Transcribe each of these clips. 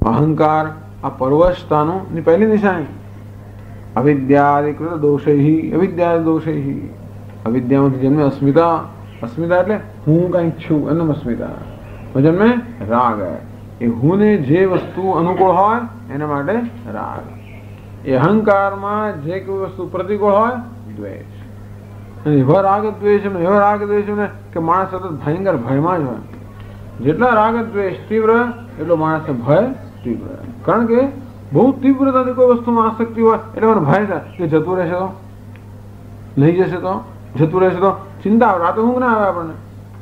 अहंकार आ परवशतानु पहली निशानी। अविद्यादिकृत दोषैहि, अविद्यादि दोषैहि, अविद्यामांथी जन्मे अस्मिता, अस्मिता એટલે હું કંઈક છું એનો અસ્મિતા, જન્મે રાગ, એ હુંને જે વસ્તુ અનુકૂળ હોય એના માટે રાગ, એ અહંકારમાં જે કોઈ વસ્તુ પ્રતિકૂળ હોય દ્વેષ, અને એવા રાગ દ્વેષ એવા રાગ દ્વેષ ને કે માણસ સતત ભયંકર ભયમાં જ હોય। જેટલા રાગ દ્વેષ તીવ્ર એટલો માણસને ભય તીવ્ર, કારણ કે બહુ તીવ્રતાથી કોઈ વસ્તુમાં આસક્તિ હોય એટલે મને ભય થાય કે જતું રહેશે તો, લઈ જશે તો, જતું રહેશે તો ચિંતા આવે, રાતે ઊંઘ ના આવે આપણને।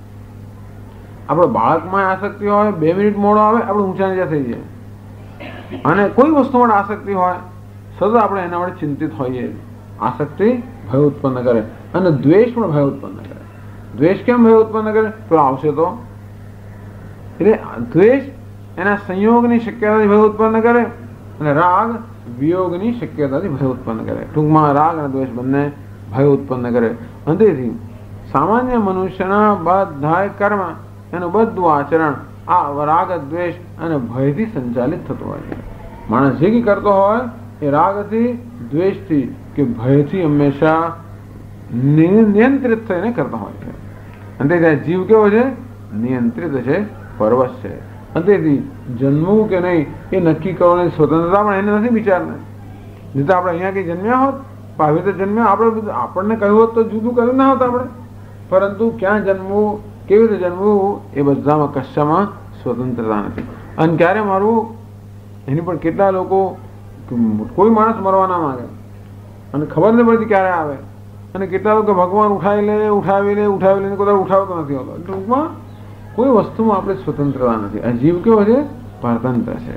આપણે બાળકમાં આસક્તિ હોય, 2 મિનિટ મોડો આવે આપણે ઊંચા નીચા થઈ જાય, અને કોઈ વસ્તુ માટે આસક્તિ હોય સતત આપણે એના માટે ચિંતિત હોઈએ। આસક્તિ ભય ઉત્પન્ન કરે અને દ્વેષ પણ ભય ઉત્પન્ન કરે। દ્વેષ કેમ ભય ઉત્પન્ન કરે? પેલો આવશે તો, એટલે દ્વેષ એના સંયોગની શક્યતાથી ભય ઉત્પન્ન કરે અને રાગ વિયોગની શક્યતાથી ભય ઉત્પન્ન કરે। ટૂંકમાં રાગ અને દ્વેષ બંને ભય ઉત્પન્ન કરે। અંતેથી સામાન્ય મનુષ્યના બધાય કર્મ, એનું બધું આચરણ આ રાગ દ્વેષ અને ભયથી સંચાલિત થતું હોય છે। માણસ જે કંઈ કરતો હોય એ રાગથી, દ્વેષથી કે ભયથી હંમેશા નિયંત્રિત થઈને કરતા હોય છે। અંતે જીવ કેવો છે? નિયંત્રિત છે, પરવશ છે। અંતેથી જન્મવું કે નહીં એ નક્કી કરવાની સ્વતંત્રતા પણ એને નથી બિચારને। નહીં તો આપણે અહીંયા કંઈ જન્મ્યા હોત, આવી રીતે જન્મ્યા, આપણે આપણને કહ્યું હોત તો જુદું કર્યું ના હોત આપણે, પરંતુ ક્યાં જન્મવું, કેવી રીતે જન્મવું એ બધામાં કશામાં સ્વતંત્રતા નથી। અને ક્યારે મરવું એની પણ કેટલા લોકો, કોઈ માણસ મરવા ના માંગે અને ખબર નહીં પડતી ક્યારે આવે, અને કેટલા લોકો ભગવાન ઉઠાવી લે ઉઠાવી લે ઉઠાવી લે, કોઈ ઉઠાવતો નથી હોતો। ટૂંકમાં કોઈ વસ્તુમાં આપણે સ્વતંત્રતા નથી। આ જીવ કેવો છે? પરતંત્ર છે।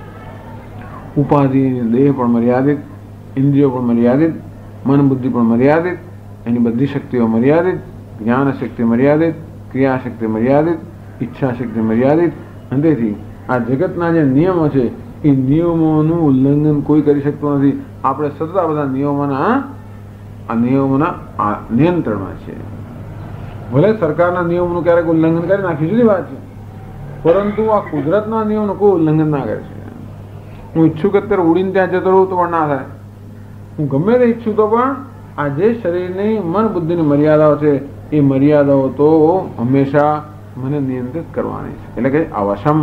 ઉપાધિ, દેહ પણ મર્યાદિત, ઇન્દ્રિયો પણ મર્યાદિત, મન બુદ્ધિ પણ મર્યાદિત, એની બધી શક્તિઓ મર્યાદિત, જ્ઞાન શક્તિ મર્યાદિત, ક્રિયા શક્તિ મર્યાદિત, ઈચ્છા શક્તિ મર્યાદિત। અંતેથી આ જગતના જે નિયમો છે એ નિયમોનું ઉલ્લંઘન કોઈ કરી શકતું નથી। આપણે સતત આ બધા નિયમોના નિયંત્રણમાં છે। ભલે સરકારના નિયમોનું ક્યારેક ઉલ્લંઘન કરી નાખી, જુદી વાત છે, પરંતુ આ કુદરતના નિયમોનું કોઈ ઉલ્લંઘન ના કરે છે। હું ઈચ્છું કે અત્યારે ઉડીને ત્યાં જતો રહું તો પણ ના થાય, હું ગમે તે ઈચ્છું તો પણ આ જે શરીરની મન બુદ્ધિની મર્યાદાઓ છે એ મર્યાદાઓ તો હંમેશા મને નિયંત્રિત કરવાની છે, એટલે કે અવશમ।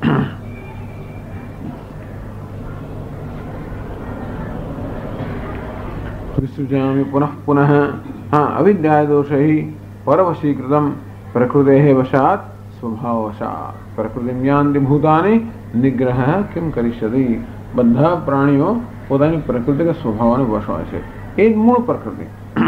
વિસૃજામિ પુનઃ પુનઃ। હા, અવિદ્યા દોષૈ પરવશીકૃતમ પ્રકૃતેઃ વશાત સ્વભાવવશાત પ્રકૃતિમ યાન્તિ ભૂતાનિ નિગ્રહ કિમ કરિષ્યતિ। બધા પ્રાણીઓ પોતાની પ્રકૃતિના સ્વભાવને વશ હોય છે, એ જ મૂળ પ્રકૃતિ।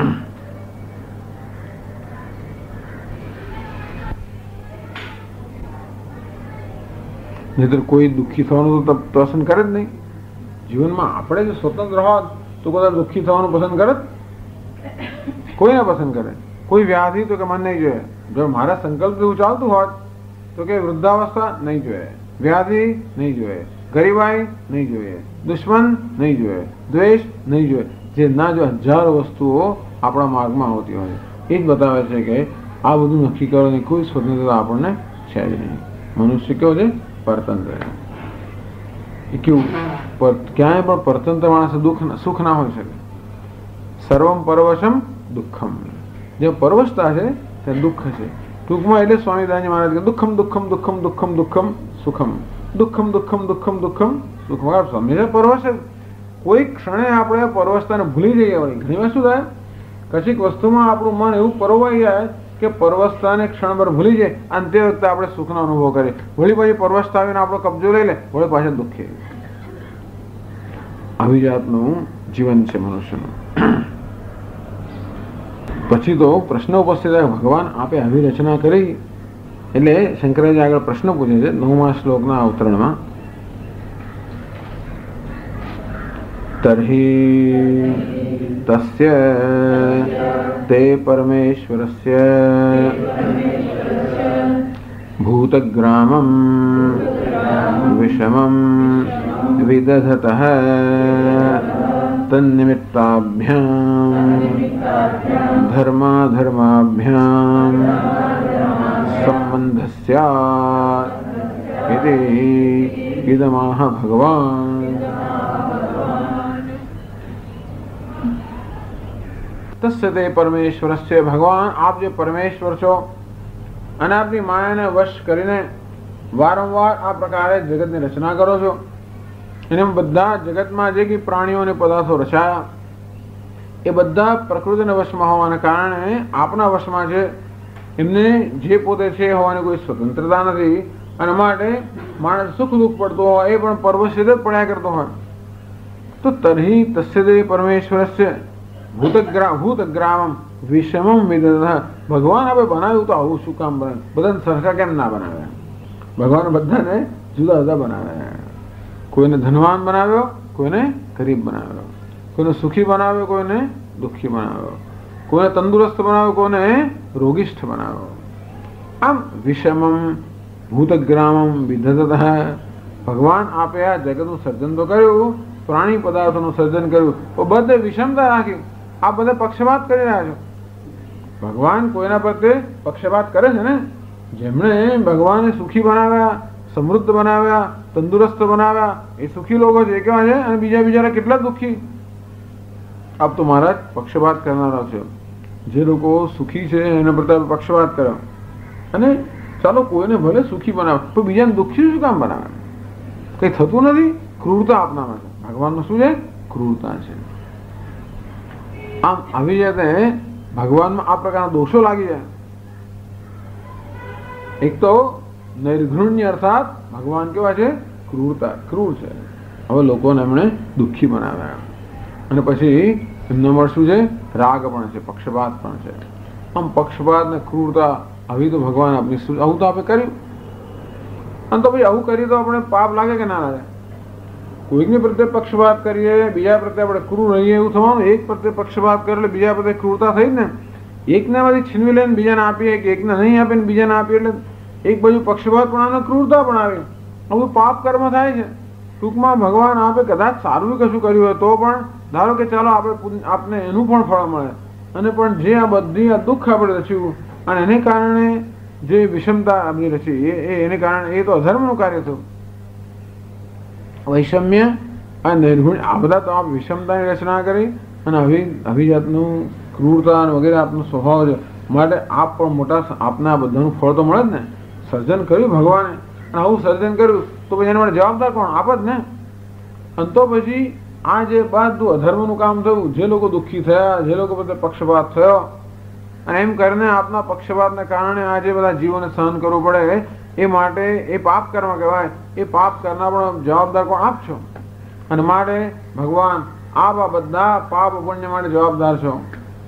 નહીતર કોઈ દુઃખી થવાનું તો પસંદ કરે જ નહીં। જીવનમાં આપણે જો સ્વતંત્ર હોત તો કદાચ દુઃખી થવાનું પસંદ કરત? કોઈ ના પસંદ કરે। કોઈ વ્યાધિ તો કે મને નહીં જોઈએ, જો મારા સંકલ્પ એવું ચાલતું હોત તો કે વૃદ્ધાવસ્થા નહીં જોઈએ, વ્યાધિ નહીં જોઈએ, ગરીબાઈ નહીં જોઈએ, દુશ્મન નહીં જોઈએ, દ્વેષ નહીં જોઈએ, જે ના જો હજારો વસ્તુઓ આપણા માર્ગમાં આવતી હોય એ જ બતાવે છે કે આ બધું નક્કી કરવાની કોઈ સ્વતંત્રતા આપણને છે જ નહીં। મનુષ્ય કેવો છે? પરતંત્ર। એ કેવું? ક્યાંય પણ પરતંત્ર માણસ સુખ ના હોઈ શકે। સર્વમ પરવશમ દુઃખમ, જે પરવશતા છે ત્યાં દુઃખ છે। ટૂંકમાં એટલે સ્વામી દાદાજી મહારાજ કે દુઃખમ દુઃખમ દુઃખમ દુઃખમ દુઃખમ સુખમ, દુઃખમ દુઃખમ દુઃખમ દુઃખમ સુખમ। હંમેશા પરવશ, કોઈ ક્ષણે આપણે પરવશતાને ભૂલી જઈએ। વળી ઘણીવાર શું થાય, કશીક વસ્તુમાં આપણું મન એવું પરોવાઈ જાય કે પરવશતાને ક્ષણભર ભૂલી જાય અને તે વખતે આપણે સુખનો અનુભવ કરીએ, વળી પછી પરવશતા આવીને આપણો કબજો લઈ લે, વળી પાછા દુઃખી। આવી જાતનું જીવન છે મનુષ્યનું। પછી તો પ્રશ્ન ઉપસ્થિત થાય, ભગવાન આપે આવી રચના કરી, એટલે શંકરાચાર્ય આગળ પ્રશ્ન પૂછે છે 9મા શ્લોકના અવતરણમાં। તર્હિ તસ્ય તે પરમેશ્વરસ્ય ભૂતગ્રામમ વિષમમ વિદધતઃ તન્નિમિત્તાભ્યામ ધર્માધર્માભ્યામ સંબંધસ્યાત ઇતિ इदमाह भगवान। तस्य ते परमेश्वरस्य, भगवान आप जो परमेश्वर છો અને આપની માયાને વશ કરીને વારંવાર આ પ્રકારે જગતની રચના કરો છો, અને બધા જગતમાં જે કે પ્રાણીઓ અને પદાર્થો રચાયા એ બધા પ્રકૃતિના વશમાં હોવાના કારણે આપના વશમાં છે. એમને જે પોતે છે હોવાની કોઈ સ્વતંત્રતા નથી, અને માટે માણસ સુખ દુઃખ પડતો હોય એ પણ પરવશિત જ પડ્યા કરતો હોય. તો તર્હિ તસ્ય તે પરમેશ્વરસ્ય ભૂતગ્રામમ વિષમમ વિદતઃ, ભગવાન આપણે બનાવ્યું તો આવું શું કામ બનાવ્યું? બધાને સરખા કેમ ના બનાવ્યા? ભગવાન બધાને જુદા જુદા બનાવ્યા. કોઈને ધનવાન બનાવ્યો, કોઈને ગરીબ બનાવ્યો, કોઈને સુખી બનાવ્યો, કોઈને દુઃખી બનાવ્યો, કોઈને તંદુરસ્ત બનાવ્યો, કોઈને રોગિષ્ઠ બનાવ્યો. આમ વિષમમ ભૂતગ્રામમ વિદતઃ, ભગવાન આપે આ જગતનું સર્જન તો કર્યું, પ્રાણી પદાર્થોનું સર્જન કર્યું, તો બધે વિષમતા રાખી. આ બધે પક્ષપાત કરી રહ્યા છો. ભગવાન કોઈના પ્રત્યે પક્ષપાત કરે છે ને? જેમણે ભગવાને સુખી બનાવ્યા, સમૃદ્ધ બનાવ્યા, તંદુરસ્ત બનાવ્યા, એ સુખી લોકો છે કેવા છે, અને બીજા બિચારા કેટલા દુઃખી. આપ તો મહારાજ પક્ષપાત કરનારા છે. જે લોકો સુખી છે એના પ્રત્યે પક્ષપાત કર્યો, અને ચાલો કોઈને ભલે સુખી બનાવે તો બીજાને દુઃખી શું કામ બનાવે? કઈ થતું નથી. ક્રૂરતા આપનામાં છે. ભગવાનનું શું છે? ક્રૂરતા છે. આમ આવી જાય ભગવાનમાં આ પ્રકારના દોષો લાગી જાય. એક તો નૈર્ઘૃણ્ય, અર્થાત ભગવાન કેવા છે? ક્રૂર છે. હવે લોકોને એમણે દુઃખી બનાવ્યા, અને પછી એમનામાં શું છે? રાગ પણ છે, પક્ષપાત પણ છે. આમ પક્ષપાત ને ક્રૂરતા આવી તો ભગવાન આપણી આવું તો આપણે કર્યું, અને તો પછી આવું કરીએ તો આપણે પાપ લાગે કે ના લાગે? કોઈકની પ્રત્યે પક્ષપાત કરીએ, બીજા પ્રત્યે આપણે ક્રૂર રહીએ એવું થવાનું. એક પ્રત્યે પક્ષપાત કરે એટલે બીજા પ્રત્યે ક્રૂરતા થઈ ને. એકને માંથી છીનવી લઈને બીજાને આપીએ, કે એકને નહીં આપીને બીજાને આપીએ, એટલે એક બાજુ પક્ષપાત પણ આવે, ક્રૂરતા પણ આવે. આવું પાપ કર્મ થાય છે. ટૂંકમાં ભગવાન આપે કદાચ સારું કશું કર્યું હોય તો પણ ધારો કે ચાલો આપને એનું પણ ફળ મળે, અને પણ જે આ બધી આ દુઃખ આપણે રચ્યું અને એને કારણે જે વિષમતા આપણી રચી એને કારણે એ તો અધર્મનું કાર્ય થયું. વૈષમ્ય અને નિર્ગુણ આ બધા તો આપ વિષમતાની રચના કરી, અને આવી જાતનું ક્રૂરતા વગેરે આપનો સ્વભાવ છે. માટે આપ પણ મોટા આપના બધાનું ફળ તો મળે જ ને. સર્જન કર્યું ભગવાને, અને આવું સર્જન કર્યું તો પછી એના માટે જવાબદાર કોણ? આપ જ ને. અને તો પછી આ જે બધું અધર્મનું કામ થયું, જે લોકો દુઃખી થયા, જે લોકો બધે પક્ષપાત થયો, અને એમ કરીને આપના પક્ષપાતને કારણે આ જે બધા જીવોને સહન કરવું પડે, એ માટે એ પાપ કર્મ કહેવાય. એ પાપ કરના પણ જવાબદાર કોણ? આપ છો. અને માટે ભગવાન આપ આ બધા પાપ પુણ્ય માટે જવાબદાર છો.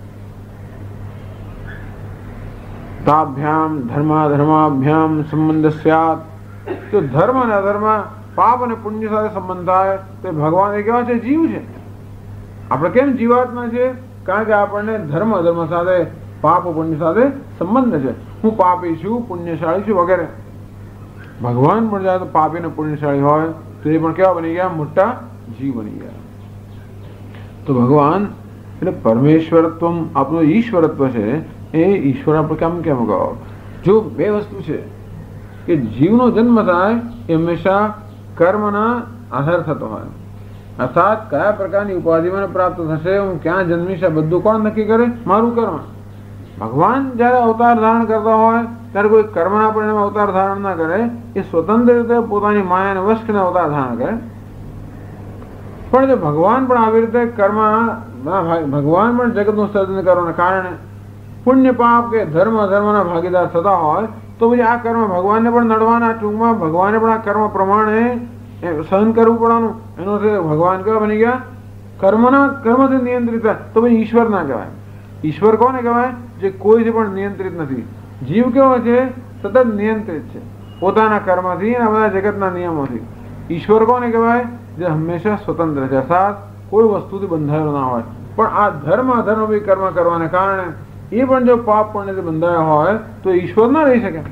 તાભ્યામ ધર્માધર્માભ્યામ સંબંધ સ્યાત, તો ધર્મ અને અધર્મ, પાપ અને પુણ્ય સાથે સંબંધ થાય તો ભગવાન એ કેવા છે? જીવ છે. આપણે કેમ જીવાત્મા છે? કારણ કે આપણને ધર્મ અધર્મ સાથે, પાપ પુણ્ય સાથે સંબંધ છે. હું પાપી છું, પુણ્યશાળી છું વગેરે. ભગવાન પણ જાય તો પાપી ને પુણ્યશાળી હોય તો એ પણ કેવા બની ગયા? મોટા જીવ બની ગયા. તો ભગવાન એટલે પરમેશ્વરત્વ આપણું ઈશ્વરત્વ છે. એ ઈશ્વર આપણે કેમ કહો? જો બે વસ્તુ છે કે જીવનો જન્મ થાય એ હંમેશા કર્મના આધાર થતો હોય, અર્થાત કયા પ્રકારની ઉપાધિ મને પ્રાપ્ત થશે, હું ક્યાં જન્મીશ, આ બધું કોણ નક્કી કરે? મારું કર્મ. ભગવાન જયારે અવતાર ધારણ કરતા હોય ત્યારે કોઈ કર્મના પરિણામે અવતાર ધારણ ના કરે, એ સ્વતંત્ર રીતે પોતાની માયાને વશ કરીને અવતાર ધારણ કરે. પણ જો ભગવાન પણ આવી રીતે કર્મ, ભગવાન પણ જગતનું સર્જન કરવાના કારણે પુણ્ય પાપ કે ધર્મ અધર્મના ભાગીદાર થતા હોય તો પછી આ કર્મ ભગવાનને પણ નડવાના. ટૂંકમાં ભગવાને પણ આ કર્મ પ્રમાણે સહન કરવું પડવાનું. એનો ભગવાન કેવા બની ગયા? કર્મથી નિયંત્રિત. તો પછી ઈશ્વર ના કહેવાય. ઈશ્વર કોને કહેવાય? જે કોઈથી પણ નિયંત્રિત નથી. જીવ કેવો છે? સતત નિયંત્રિત છે પોતાના કર્મથી અને બધા જગતના નિયમોથી. ઈશ્વર કોને કહેવાય? જે હંમેશા સ્વતંત્ર છે, અર્થાત કોઈ વસ્તુથી બંધાયેલો ના હોય. પણ આ ધર્મ અધર્મ બી કર્મ કરવાને કારણે એ પણ જો પાપ પુણ્યથી બંધાયા હોય તો ઈશ્વર ના રહી શકે.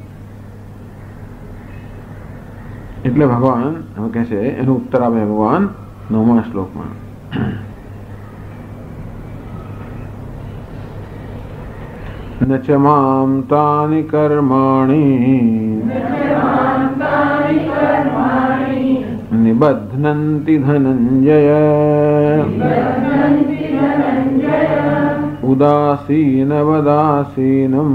એટલે ભગવાન એમ કહે છે, એનો ઉત્તર આપે ભગવાન 9મા શ્લોકમાં. न च मां तानि कर्माणि निबध्नन्ति धनञ्जय उदासीनवदासीनम्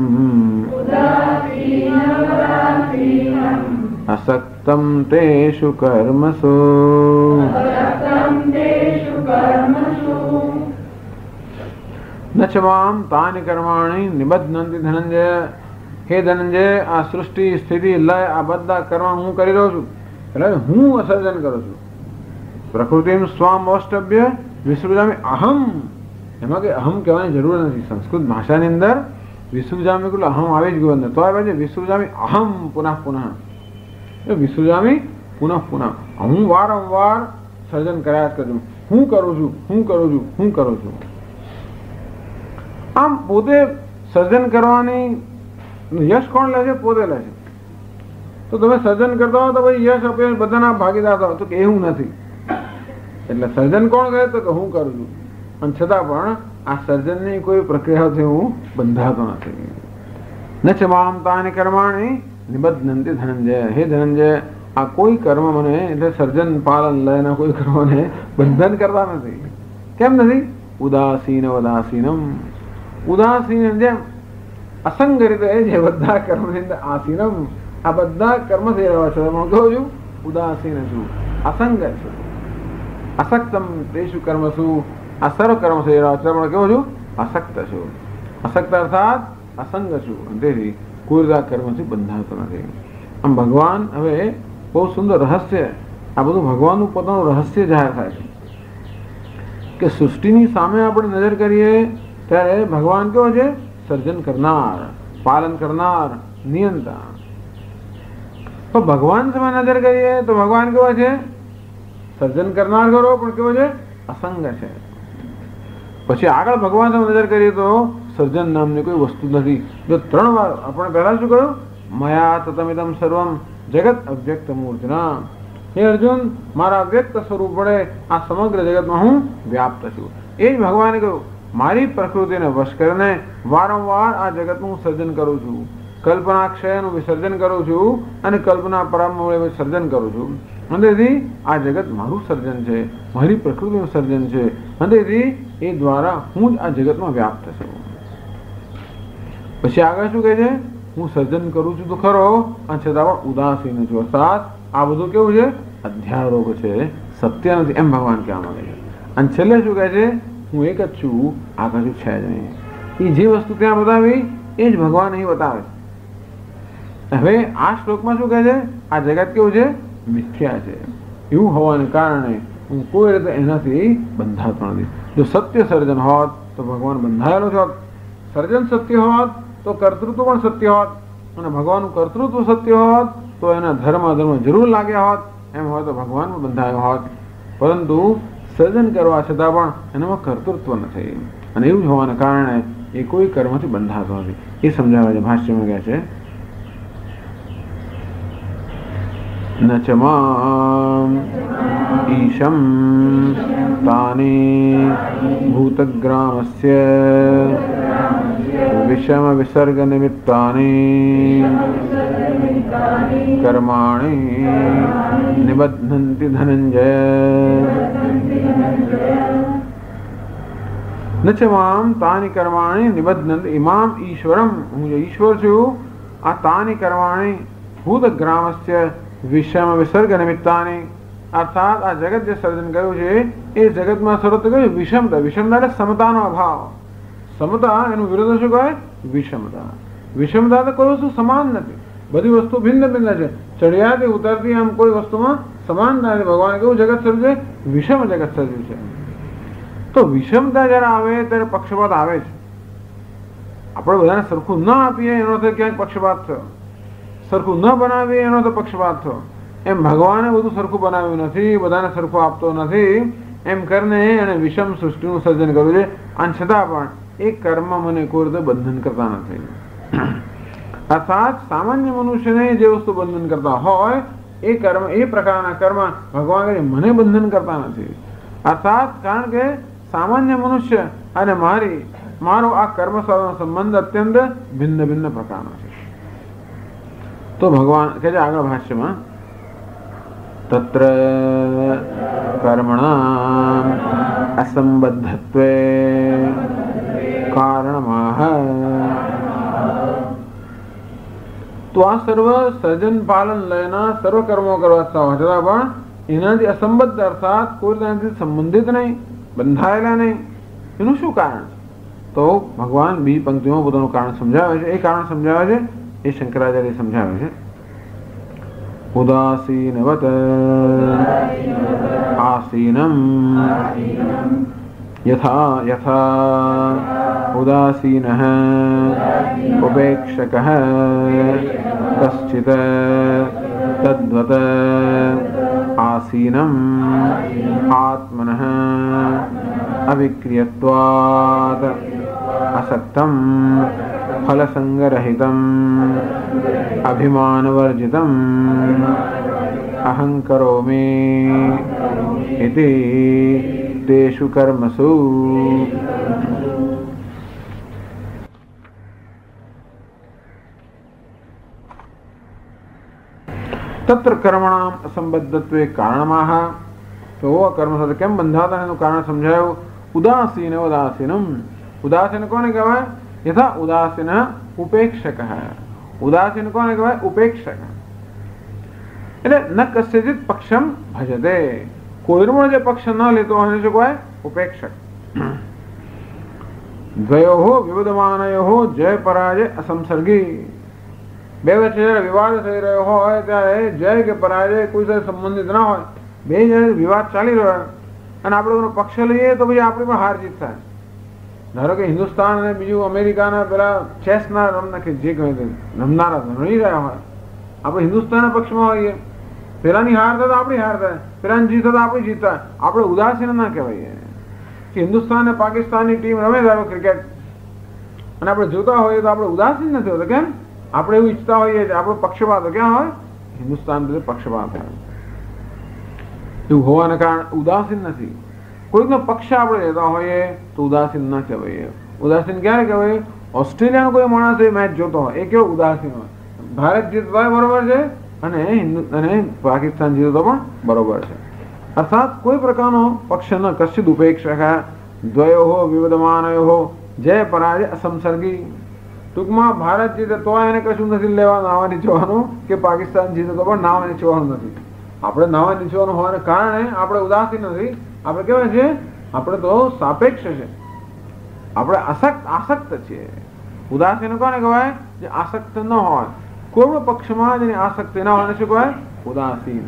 असक्तं तेषु कर्मसु। न च मां तानि कर्माणि निबध्नन्ति धनंजय। हे धनंजय, आ सृष्टि स्थिति लय आ बधा कर्म हूँ करी રહ્યો છું, એટલે હું સર્જન કરું છું। પ્રકૃતિમ સ્વામ અષ્ટભ્ય વિસૃજામિ અહમ। એમાં કે અહમ કહેવાની જરૂર નથી। સંસ્કૃત ભાષાની અંદર વિસૃજામિ એટલે અહમ આવી જ ગયું અંદર, તો આવે છે વિસૃજામિ અહમ પુનઃ પુનઃ। વિસૃજામિ પુનઃ પુનઃ, હું વારંવાર સર્જન કર્યા જ કરું છું, હું કરું છું, હું કરું છું, હું કરું છું। આમ પોતે સર્જન કરવાની યશ કોણ લે છે? પોતે લે છે। તો તમે સર્જન કરતા હો તો ભાઈ યશ આપે બધાના ભાગીદાર થાવ, તો કે એવું નથી। એટલે સર્જન કોણ કરે? તો કે હું કરું છું। અને છતાં પણ આ સર્જનની કોઈ પ્રક્રિયાથી હું બંધાતો નથી। ન ચ મામ તાનિ કર્માણિ નિબધ્નન્તિ ધનંજય। હે ધનંજય, આ કોઈ કર્મ મને એટલે સર્જન પાલન લયના કોઈ કર્મને બંધન કરતા નથી। કેમ નથી? ઉદાસીન વદાસીનમ। ઉદાસીન જેમ અસંગ રીતે જે બધા કર્મની અંદર આસીનમ, આ બધા કર્મ થઈ રહ્યા છે, હું કહું છું ઉદાસીન છું, અસંગ છું। અસક્તમ તેષુ કર્મસુ, આ સર્વ કર્મ થઈ રહ્યા છે પણ કેવું છું? અસક્ત છું। અસક્ત અર્થાત અસંગ છું, તેથી કોઈ કર્મથી બંધાતો નથી। આમ ભગવાન હવે બહુ સુંદર રહસ્ય, આ બધું ભગવાનનું પોતાનું રહસ્ય જાહેર થાય છે કે સૃષ્ટિની સામે આપણે નજર કરીએ ત્યારે ભગવાન કેવો છે? સર્જન કરનાર, પાલન કરનાર, નિયંતા। તો ભગવાન સામે નજર કરીએ તો ભગવાન કેવો છે? સર્જન કરનાર ખરો પણ કેવો છે? અસંગ છે। પછી આગળ ભગવાન સામે નજર કરીએ તો સર્જન નામની કોઈ વસ્તુ નથી। જો 3 વાર આપણે પહેલા શું કહ્યું? મયા તતમિદમ સર્વમ જગત અવ્યક્ત મૂર્તિના। હે અર્જુન, મારા વ્યક્ત સ્વરૂપ વડે આ સમગ્ર જગતમાં હું વ્યાપ્ત છું। એ જ ભગવાને કહ્યું, મારી પ્રકૃતિને વશ કરીને વારંવાર આ જગતનું સર્જન કરું છું। કલ્પના ક્ષયનું વિસર્જન કરું છું અને કલ્પના પરામૂળે વિસર્જન કરું છું। અને તેથી આ જગત મારું સર્જન છે, મારી પ્રકૃતિનું સર્જન છે, અને તેથી એ દ્વારા હું જ આ જગતમાં વ્યાપ્ત છું। પછી આગળ શું કહે છે? હું સર્જન કરું છું તો ખરો, અને છતાં પણ ઉદાસીન છું, અર્થાત આ બધું કેવું છે? અધ્યારોપ છે, સત્ય નથી, એમ ભગવાન કહેવા માંગે છે। અને છેલ્લે શું કહે છે? હું એક જ છું, આ કશું છે જ નહીં। એ જે વસ્તુ ત્યાં બતાવી એ જ ભગવાન અહીં બતાવે છે। હવે આ શ્લોકમાં શું કહે છે? આ જગત કેવું છે? મિથ્યા છે। એવું હોવાને કારણે હું કોઈ રીતે એનાથી બંધાતો નથી। જો સત્ય સર્જન હોત તો ભગવાન બંધાયેલો જ હોત, સર્જન સત્ય હોત તો કર્તૃત્વ પણ સત્ય હોત, અને ભગવાનનું કર્તૃત્વ સત્ય હોત તો એના ધર્મ જરૂર લાગ્યા હોત, એમ હોય તો ભગવાન પણ બંધાયો હોત। પરંતુ સર્જન કરવા છતાં પણ એનામાં કર્તૃત્વ નથી, અને એવું જ હોવાને કારણે એ કોઈ કર્મથી બંધાતો નથી। એ સમજાવે છે ભાષ્યમાં કહે છે, न च माम् ईशं तानि भूतग्रामस्य विषमविसर्गनिमित्तानि कर्माणि निबध्नन्ति धनञ्जय। न च मां तानि कर्माणि निबध्नन्ति। इमाम ईश्वरम, હું જે ઈશ્વર છું, આ તાनि કર્માणि ભૂતગ્રામસ્ય વિષમ વિસર્ગ નિમિત્તાની, અર્થાત આ જગત જે સર્જન કર્યું છે એ જગતમાં સર્વત્ર કહ્યું વિષમતા। વિષમતા એટલે સમતાનો અભાવ। સમતા એનું વિરુદ્ધ શું કહે? વિષમતા। વિષમતા તો કોઈ વસ્તુ સમાન નથી, બધી વસ્તુ ભિન્ન ભિન્ન છે। ચડિયાથી ઉતરતી આમ કોઈ વસ્તુમાં સમાનતા નથી। ભગવાને કેવું જગત સર્જ્યું છે? વિષમ જગત સર્જ્યું છે। તો વિષમતા જ્યારે આવે ત્યારે પક્ષપાત આવે છે। આપણે બધાને સરખું ન આપીએ એનો તો ક્યાંક પક્ષપાત થયો, સરખું ન બનાવીએ એનો તો પક્ષપાત થયો। એમ ભગવાને બધું સરખું બનાવ્યું નથી, બધાને સરખું આપતો નથી, એમ કરીને એણે વિષમ સૃષ્ટિનું સર્જન કર્યું છે। અને છતાં પણ એ કર્મ મને કોઈ રીતે બંધન કરતા નથી। અર્થાત સામાન્ય મનુષ્યને જે વસ્તુ બંધન કરતા હોય એ કર્મ, એ પ્રકારના કર્મ ભગવાન મને બંધન કરતા નથી। અર્થાત કારણ કે સામાન્ય મનુષ્ય અને મારો આ કર્મ સાથેનો સંબંધ અત્યંત ભિન્ન ભિન્ન પ્રકારનો છે. તો ભગવાન કહે છે આગળ ભાષ્યમાં, તત્ર કર્મણામ અસંબદ્ધત્વે કારણમાહ. તો આ સર્વ સર્જન પાલન લયના સર્વ કર્મો કરવા છતાં પણ એનાથી અસંબદ્ધ અર્થાત કોઈ તેનાથી સંબંધિત નહીં, બંધાયેલા નહીં, એનું શું કારણ? તો ભગવાન બીજી પંક્તિમાં પોતાનું કારણ સમજાવે છે. એ કારણ સમજાવે છે એ શંકરાચાર્ય સમજાવે છે. ઉદાસીનવત આસીનમ યથા યથા ઉદાસીનઃ ઉપેક્ષકઃ કશ્ચિત તદ્વત આસીનમ આત્મનઃ અવિક્રિયત્વાત असक्तम फलसंगरहितम अभिमानवर्जितम अहं करोमि इति तेषु कर्मसु. तत्र कर्मणाम असंबद्धत्वे कारणमाह. तो कर्म સાથે કેમ બંધાતા એનું કારણ સમજાયું. ઉદાસીન ઉદાસીનમ. ઉદાસીન કોને કહેવાય? યથા ઉદાસીન ઉપેક્ષક. ઉદાસીન કોને કહેવાય? ઉપેક્ષક. એટલે ન કસ્યચિત પક્ષમ ભજતે. કોઈનો પણ જે પક્ષ ન લેતો હોય શું કહેવાય? ઉપેક્ષક. દ્વયોઃ વિવદમાનયોઃ જય પરાજય અસંસર્ગી. બે વચ્ચે વિવાદ થઈ રહ્યો હોય ત્યારે જય કે પરાજય કોઈ સાથે સંબંધિત ના હોય, બે જણ વિવાદ ચાલી રહ્યો અને આપણે એનો પક્ષ લઈએ તો પછી આપણી પણ હાર જીત થાય. ધારો કે હિન્દુસ્તાન અને બીજું અમેરિકાના પેલા ચેસના જે રમનારા રમી રહ્યા હોય, આપણે હિન્દુસ્તાનના પક્ષમાં હોઈએ, પેલાની હાર થાય તો આપણી હાર થાય, પેલાની જીત થાય તો આપણી જીત થાય. આપણે ઉદાસીન ના કહેવાય કે હિન્દુસ્તાન અને પાકિસ્તાનની ટીમ રમે ધારો ક્રિકેટ અને આપણે જોતા હોઈએ તો આપણે ઉદાસીન નથી હોતા. કેમ? આપણે એવું ઈચ્છતા હોઈએ છીએ આપણો પક્ષપાત ક્યાં હોય? હિન્દુસ્તાન બધે પક્ષપાત હોય. એવું હોવાના કારણે ઉદાસીન નથી. કોઈનો પક્ષ આપણે લેતા હોઈએ તો ઉદાસીન ના કહેવાય. ઉદાસીન ક્યારે કહેવાય? ઓસ્ટ્રેલિયાનો કોઈ માણસ એ મેચ જોતો હોય એ કેવો ઉદાસીન હોય. ભારત જીતતો હોય બરોબર છે અને પાકિસ્તાન જીતતો પણ બરોબર છે. અર્થાત કોઈ પ્રકારનો પક્ષ ન કશ્ચિદ ઉપેક્ષક દ્વયોઃ વિવદમાનયોઃ જય પરાજય અસંસર્ગી. ટૂંકમાં ભારત જીતે તો એને કશું નથી લેવા નાવા નીચવાનું કે પાકિસ્તાન જીતે તો પણ નાવા નીચવાનું નથી. આપણે નાવા નીચવાનું હોવાને કારણે આપણે ઉદાસીન નથી. આપણે કેવાય છે? આપણે તો સાપેક્ષ છે, આપણે આસક્ત છીએ. ઉદાસીન કોને કહેવાય? જે આસક્ત ન હોય, કોઈ પણ પક્ષમાં જેની આસક્તિ ના હોય શું કહેવાય? ઉદાસીન.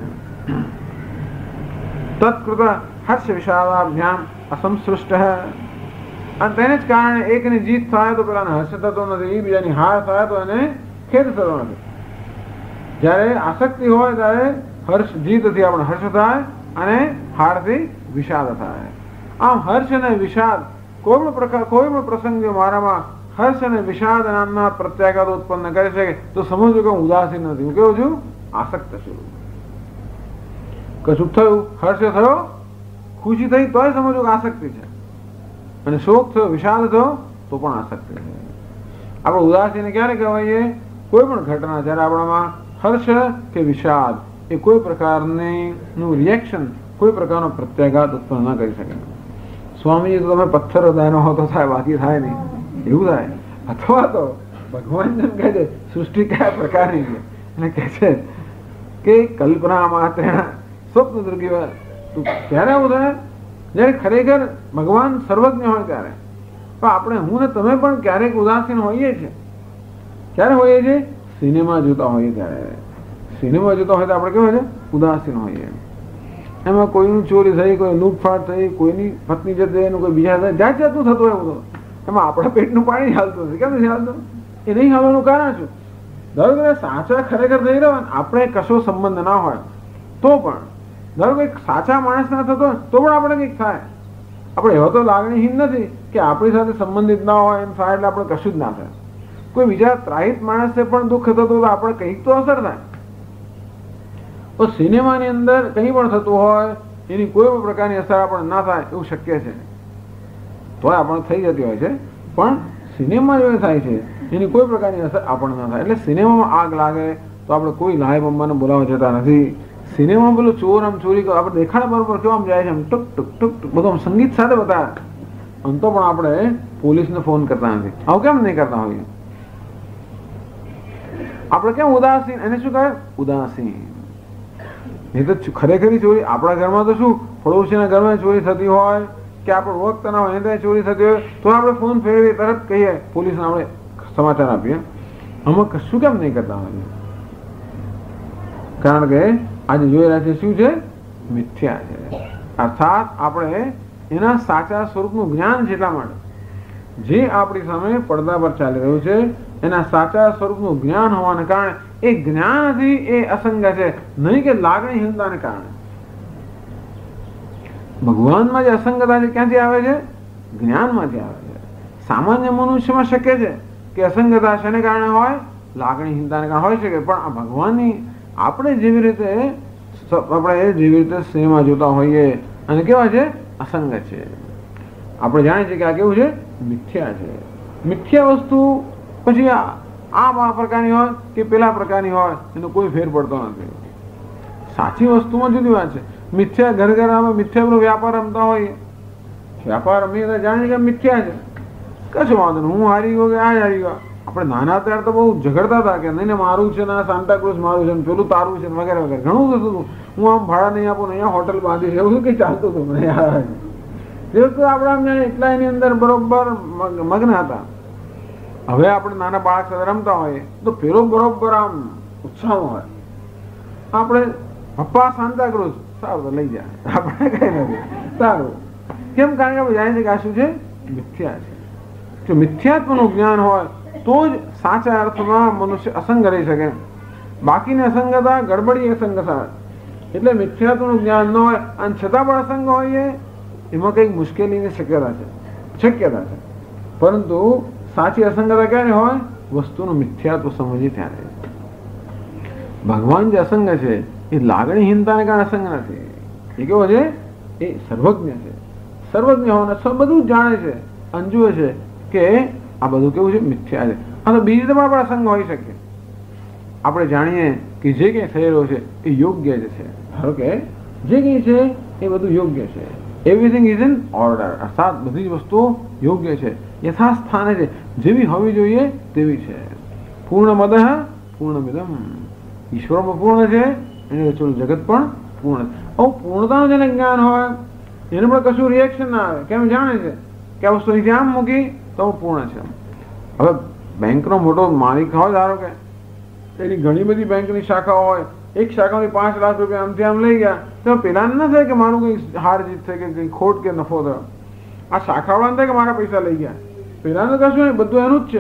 તત્કૃત હર્ષ વિષાદાભ્યામ અસંસૃષ્ટ. અને તેને જ કારણે એકની જીત થાય તો પેલાને હર્ષ થતો નથી, બીજાની હાર થાય તો એને ખેદ થતો નથી. જ્યારે આસક્તિ હોય ત્યારે જીતથી આપણે હર્ષ થાય અને હારથી વિષાદ થાય. આમ હર્ષ અને વિષાદ કોઈ પણ પ્રસંગે મારામાં હર્ષ અને વિષાદ નામના પ્રત્યાઘાત ઉત્પન્ન કરે છે તો સમજવું કે હું ઉદાસીન નથી, હું કેવું છું? આસક્ત છું. કશું થયું, હર્ષ થયો, ખુશી થઈ તોય સમજવું કે આસક્તિ છે, અને શોક થયો, વિષાદ થયો તો પણ આસક્તિ છે. આપણે ઉદાસીન ક્યારે કહેવાય? કોઈ પણ ઘટના જ્યારે આપણામાં હર્ષ કે વિષાદ એ કોઈ પ્રકારનું રિએક્શન, કોઈ પ્રકારનો પ્રત્યાઘાત ઉત્પન્ન ન કરી શકે. સ્વામીજી તો તમે પથ્થર દાનો હો તો થાય, બાકી થાય નહીં, એવું થાય. અથવા તો ભગવાન જેમ કહે છે સૃષ્ટિ કયા પ્રકારની છે અને કહે છે કે કલ્પના માત્ર સ્વપ્ન દૃગી. ત્યારે એવું થાય જ્યારે ખરેખર ભગવાન સર્વજ્ઞ હોય ત્યારે. પણ આપણે હું ને તમે પણ ક્યારેક ઉદાસીન હોઈએ છીએ. ક્યારે હોઈએ છીએ? સિનેમા જોતા હોઈએ ત્યારે. સિનેમા જોતા હોય તો આપણે કેવું છે? ઉદાસીન હોઈએ. એમાં કોઈનું ચોરી થઈ, કોઈ લૂંટફાટ થઈ, કોઈની પત્ની જતી, એનું કોઈ બીજા થાય, જાત જાતનું થતું હોય બધું. એમાં આપણા પેટનું પાણી હાલતું નથી. કેમ નથી હાલતું? એ નહીં હાલવાનું કારણ શું? ધારો કે સાચા ખરેખર થઈ રહ્યો ને આપણે કશો સંબંધ ના હોય તો પણ, ધારો કે સાચા માણસ ના થતો તો પણ આપણે કંઈક થાય. આપણે એવા તો લાગણીહીન નથી કે આપણી સાથે સંબંધિત ના હોય એમ થાય એટલે આપણે કશું જ ના થાય. કોઈ બીજા ત્રાહિત માણસને પણ દુઃખ થતું તો આપણે કંઈક તો અસર થાય. તો સિનેમાની અંદર કંઈ પણ થતું હોય એની કોઈ પણ પ્રકારની અસર આપણને ના થાય એવું શક્ય છે. તોય આપણને થઈ જતી હોય છે. પણ સિનેમા જો થાય છે એની કોઈ પ્રકારની અસર આપણને ના થાય. એટલે સિનેમામાં આગ લાગે તો આપણે કોઈ લાય બોમ્બાને બોલાવવા જતા નથી. સિનેમામાં પેલો ચોર આમ ચોરી કરો, આપણે દેખાડા બરોબર કેવા આમ જાય છે, આમ ટુક ટુક ટુક ટુક બધું આમ સંગીત સાથે બતાવે, આમ તો પણ આપણે પોલીસને ફોન કરતા નથી. આવું કેમ નહીં કરતા હોઈએ? આપણે કેમ ઉદાસીન, એને શું કહે? ઉદાસીન. નહીં તો ખરેખરી ચોરી આપણા ઘરમાં તો શું, પડોશીના ઘરમાં ચોરી થતી હોય કે આપણે ઓળખતા હોય એને ચોરી થતી હોય તો આપણે ફોન ફેરવીએ, તરત કહીએ પોલીસને, આપણે સમાચાર આપીએ. આમાં કશું કેમ નહીં કરતા હોઈએ? કારણ કે આજે જોઈ રહ્યા છે શું છે? મિથ્યા છે. અર્થાત આપણે એના સાચા સ્વરૂપનું જ્ઞાન છે. એટલા માટે જે આપણી સામે પડદા પર ચાલી રહ્યું છે એના સાચા સ્વરૂપનું જ્ઞાન હોવાને કારણે એ જ્ઞાનથી એ અસંગ છે, નહીં કે લાગણીહીનતાને કારણે. ભગવાનમાં જે અસંગતા છે ક્યાંથી આવે છે? જ્ઞાનમાંથી આવે છે. સામાન્ય મનુષ્યમાં શક્ય છે કે અસંગતા શેને કારણે હોય? લાગણીહીનતાને કારણે હોઈ શકે. પણ આ ભગવાનની આપણે જેવી રીતે સિનેમા જોતા હોઈએ અને કેવા છે? અસંગ છે. આપણે જાણીએ છીએ કે આ કેવું છે? મિથ્યા છે. મિથ્યા વસ્તુ પછી આ પ્રકારની હોય કે પેલા પ્રકારની હોય એનો કોઈ ફેર પડતો નથી. સાચી વસ્તુમાં જુદી વાત છે. મિથ્યા ઘરમાં મિથ્યાનો વ્યાપાર રમતા હોઈએ, વ્યાપાર રમીએ જાણીએ કે મિથ્યા છે, કશું વાંધો નહીં, હું હારી ગયો કે આ હારી ગયો. આપણે નાના ત્યારે તો બહુ ઝઘડતા હતા કે નહીં મારું છે ને સાન્તાક્રુઝ મારું છે ને પેલું તારું છે વગેરે વગેરે ઘણું થતું હતું. હું આમ ભાડા નહીં આપું, અહીંયા હોટલ બાંધી છે, એવું કંઈ ચાલતું હતું મને યાર. આપણે આમ એટલા એની અંદર બરોબર મગ્ન હતા. હવે આપણે નાના બાળક સાથે રમતા હોઈએ તો પેલો બરોબર આમ ઉત્સાહમાં હોય, આપણે પપ્પા સાન્તાક્રુઝ સારું લઈ જાય, આપણે કઈ નથી સારું. કેમ? કારણ કે આપણે જાણીએ કે આ શું છે? મિથ્યા છે. જો મિથ્યાત્વનું જ્ઞાન હોય તો જ સાચા અર્થમાં મનુષ્ય અસંગ રહી શકે. બાકીની અસંગતા ગડબડી અસંગતા. એટલે મિથ્યાત્વનું જ્ઞાન ન હોય અને છતાં પણ અસંગ હોઈએ એમાં કંઈક મુશ્કેલીની શક્યતા છે. પરંતુ સાચી અસંગતા ક્યારે હોય? વસ્તુનું મિથ્યાત્વ સમજી ત્યારે. ભગવાન જે અસંગ છે એ લાગણીહીનતાને કારણે અસંગ નથી. એ કેવો છે? એ સર્વજ્ઞ છે. સર્વજ્ઞ હોવાને બધું જ જાણે છે, અંજુએ છે કે આ બધું કેવું છે? મિથ્યા છે. હા, તો બીજી રીતે પણ આપણે અસંગ હોઈ શકીએ. આપણે જાણીએ કે જે કંઈ થઈ રહ્યું છે એ યોગ્ય જ છે. ધારો કે જે કંઈ છે એ બધું યોગ્ય છે. Everything is in order. અર્થાત બધી જ વસ્તુઓ યોગ્ય છે, યથાસ્થાને છે, જેવી હોવી જોઈએ તેવી છે. પૂર્ણમદઃ પૂર્ણમિદમ. ઈશ્વરમાં પૂર્ણ છે, એને રચેલું જગત પણ પૂર્ણ. આવું પૂર્ણતાનું જેને જ્ઞાન હોય એને પણ કશું રિએક્શન ના આવે. કેમ? જાણે છે કે આ વસ્તુ અહીંથી આમ મૂકી તો પૂર્ણ છે. હવે બેંકનો મોટો માલિક હોય, ધારો કે એની ઘણી બધી બેંકની શાખાઓ હોય, એક શાખામાંથી 5 લાખ રૂપિયા આમથી આમ લઈ ગયા તો પેલા ના થાય કે મારું કંઈ હાર જીત થાય કે કંઈ ખોટ કે નફો થયો. આ શાખાવાળાને થાય કે મારા પૈસા લઈ ગયા. પેલાને કશું નહીં, બધું એનું જ છે.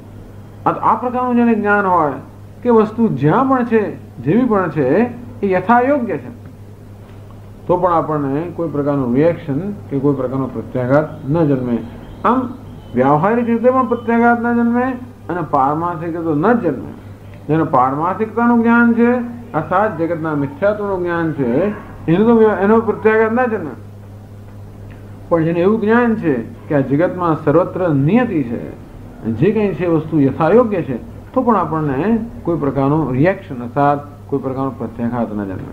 આ પ્રકારનું જેને જ્ઞાન હોય કે વસ્તુ જ્યાં પણ છે, જેવી પણ છે એ યથાયોગ્ય છે, તો પણ આપણને કોઈ પ્રકારનું રિએક્શન કે કોઈ પ્રકારનો પ્રત્યાઘાત ન જન્મે. આમ વ્યવહારિક રીતે પણ પ્રત્યાઘાત ન જન્મે અને પારમાર્થિક તો ન જ જન્મે. જેને પારમાર્થિકતાનું જ્ઞાન છે અર્થાત જગતના મિથ્યાત્વનું જ્ઞાન છે એનો પ્રત્યાઘાત ન જન્મે. પણ જેને એવું જ્ઞાન છે કે આ જગતમાં સર્વત્ર નિયતિ છે, જે કંઈ છે વસ્તુ યથાયોગ્ય છે, તો પણ આપણને કોઈ પ્રકારનું રિએક્શન અર્થાત કોઈ પ્રકારનો પ્રત્યાઘાત ન જન્મે.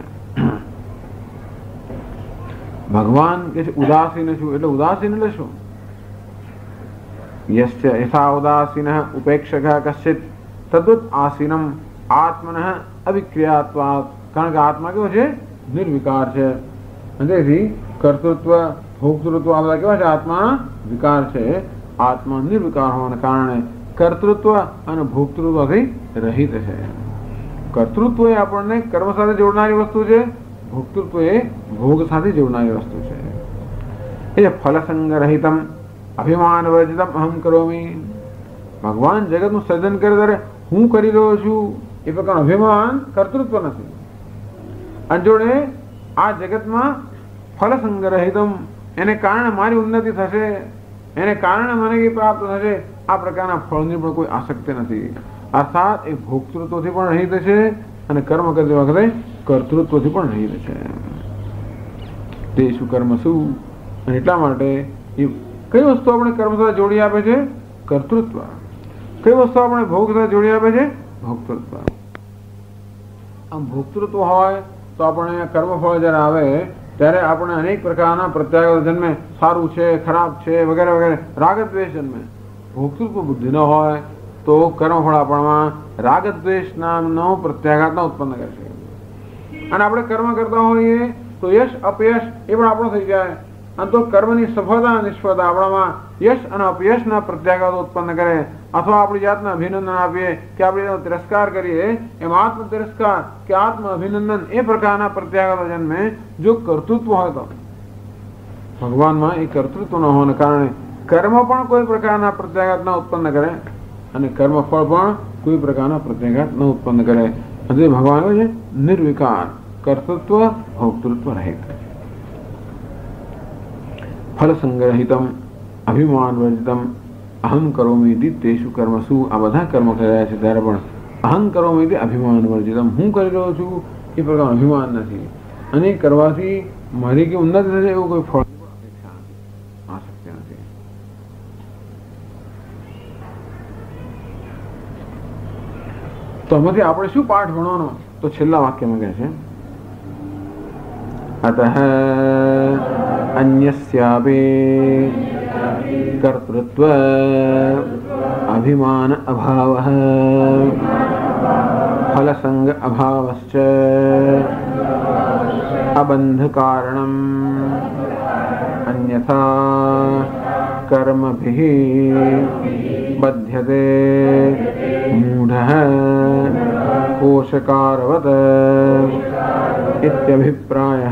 ભગવાન કે છે ઉદાસીન છું. એટલે ઉદાસીન એટલે શું? યસ્ય યથા ઉદાસીન ઉપેક્ષક કશ્ચિત તદ્વત આસીનમ આત્મનઃ અવિક્રિયાત્વાત. કારણ કે આત્મા કેવો છે? નિર્વિકાર છે. તેથી કર્તૃત્વ ભોક્તૃત્વ આ બધા કેવા છે? આત્મા વિકાર છે. આત્મા નિર્વિકાર હોવાને કારણે કર્તૃત્વ અને ભોક્તૃત્વથી રહિત છે. કર્તૃત્વ એ આપણને કર્મ સાથે જોડનારી વસ્તુ છે, ભોક્તૃત્વ એ ભોગ સાથે જોડનારી વસ્તુ છે. એ ફલસંગ રહિતમ અભિમાન વર્જિતમ અહમ કરોમી. ભગવાન જગતનું સર્જન કરે ત્યારે હું કરી રહ્યો છું એ પ્રકારનું અભિમાન કર્તૃત્વ નથી. અને જોડે આ જગતમાં ફલસંગ રહિતમ, એને કારણે મારી ઉન્નતિ થશે, એને કારણે મને પ્રાપ્ત થશે, આ પ્રકારના ફળની પણ કોઈ આસક્તિ નથી. અર્થાત એ ભોક્તૃત્વથી પણ રહિત છે અને કર્મ કરતી વખતે કર્તૃત્વથી પણ રહિત છે. તે શું કર્મ શું? અને એટલા માટે એ કઈ વસ્તુ આપણે કર્મ સાથે જોડી આપે છે? કર્તૃત્વ. કઈ વસ્તુ આપણે ભોગ સાથે જોડી આપે છે? ભોક્તૃત્વ. આમ ભોક્તૃત્વ હોય તો આપણે કર્મફળ જ્યારે આવે ત્યારે આપણે અનેક પ્રકારના પ્રત્યાઘાતો જન્મે. સારું છે, ખરાબ છે, વગેરે વગેરે રાગદ્વેષ જન્મે. ભોક્તૃત્વ બુદ્ધિ ન હોય તો કર્મફળ આપણમાં રાગદ્વેષ નામનો પ્રત્યાઘાત ન ઉત્પન્ન કરશે. અને આપણે કર્મ કરતા હોઈએ તો યશ અપયશ એ પણ આપણો થઈ જાય. અને તો કર્મની સફળતા નિષ્ફળતા આપણામાં યશ અને અપયશના પ્રત્યાઘાતો ઉત્પન્ન કરે. અથવા આપણી જાતને અભિનંદન આપીએ કે આપણે એનો તિરસ્કાર કરીએ, એમ આત્મ તિરસ્કાર કે આત્મ અભિનંદન એ પ્રકારના પ્રત્યાઘાતો જન્મે. જો કર્તૃત્વ હોય તો ભગવાનમાં એ કર્તૃત્વ ન હોવાને કારણે કર્મ પણ કોઈ પ્રકારના પ્રત્યાઘાત ન ઉત્પન્ન કરે અને કર્મફળ પણ કોઈ પ્રકારના પ્રત્યાઘાત ન ઉત્પન્ન કરે. અને ભગવાન છે નિર્વિકાર, કર્તૃત્વ ભોક્તૃત્વ રહિત, ફલ સંગ્રહિતમ, અભિમાન વર્જિતમ, અહમ કરોમિતિ તેષુ કર્મસુ. આ બધા કર્મ કરી રહ્યા છે ત્યારે પણ અહમ કરોમિતિ અભિમાન વર્જિતમ, હું કરી રહ્યો છું એ પ્રકારનું અભિમાન નથી. અને કરવાથી મારી કે ઉન્નતિ થશે એવું કોઈ ફળ અપેક્ષા નથી, આસક્તિ નથી. તો આમાંથી આપણે શું પાઠ ભણવાનો? તો છેલ્લા વાક્યમાં કહે છે અતઃ અન્યસ્યાપि કર્તૃત્વ અભિમાન અભાવઃ ફલસંગ અભાવશ્ચ અબંધ કારણમ અન્યથા કર્મભિઃ બધ્યતે મૂઢઃ કોશકારવત ઇત્યભિપ્રાયઃ.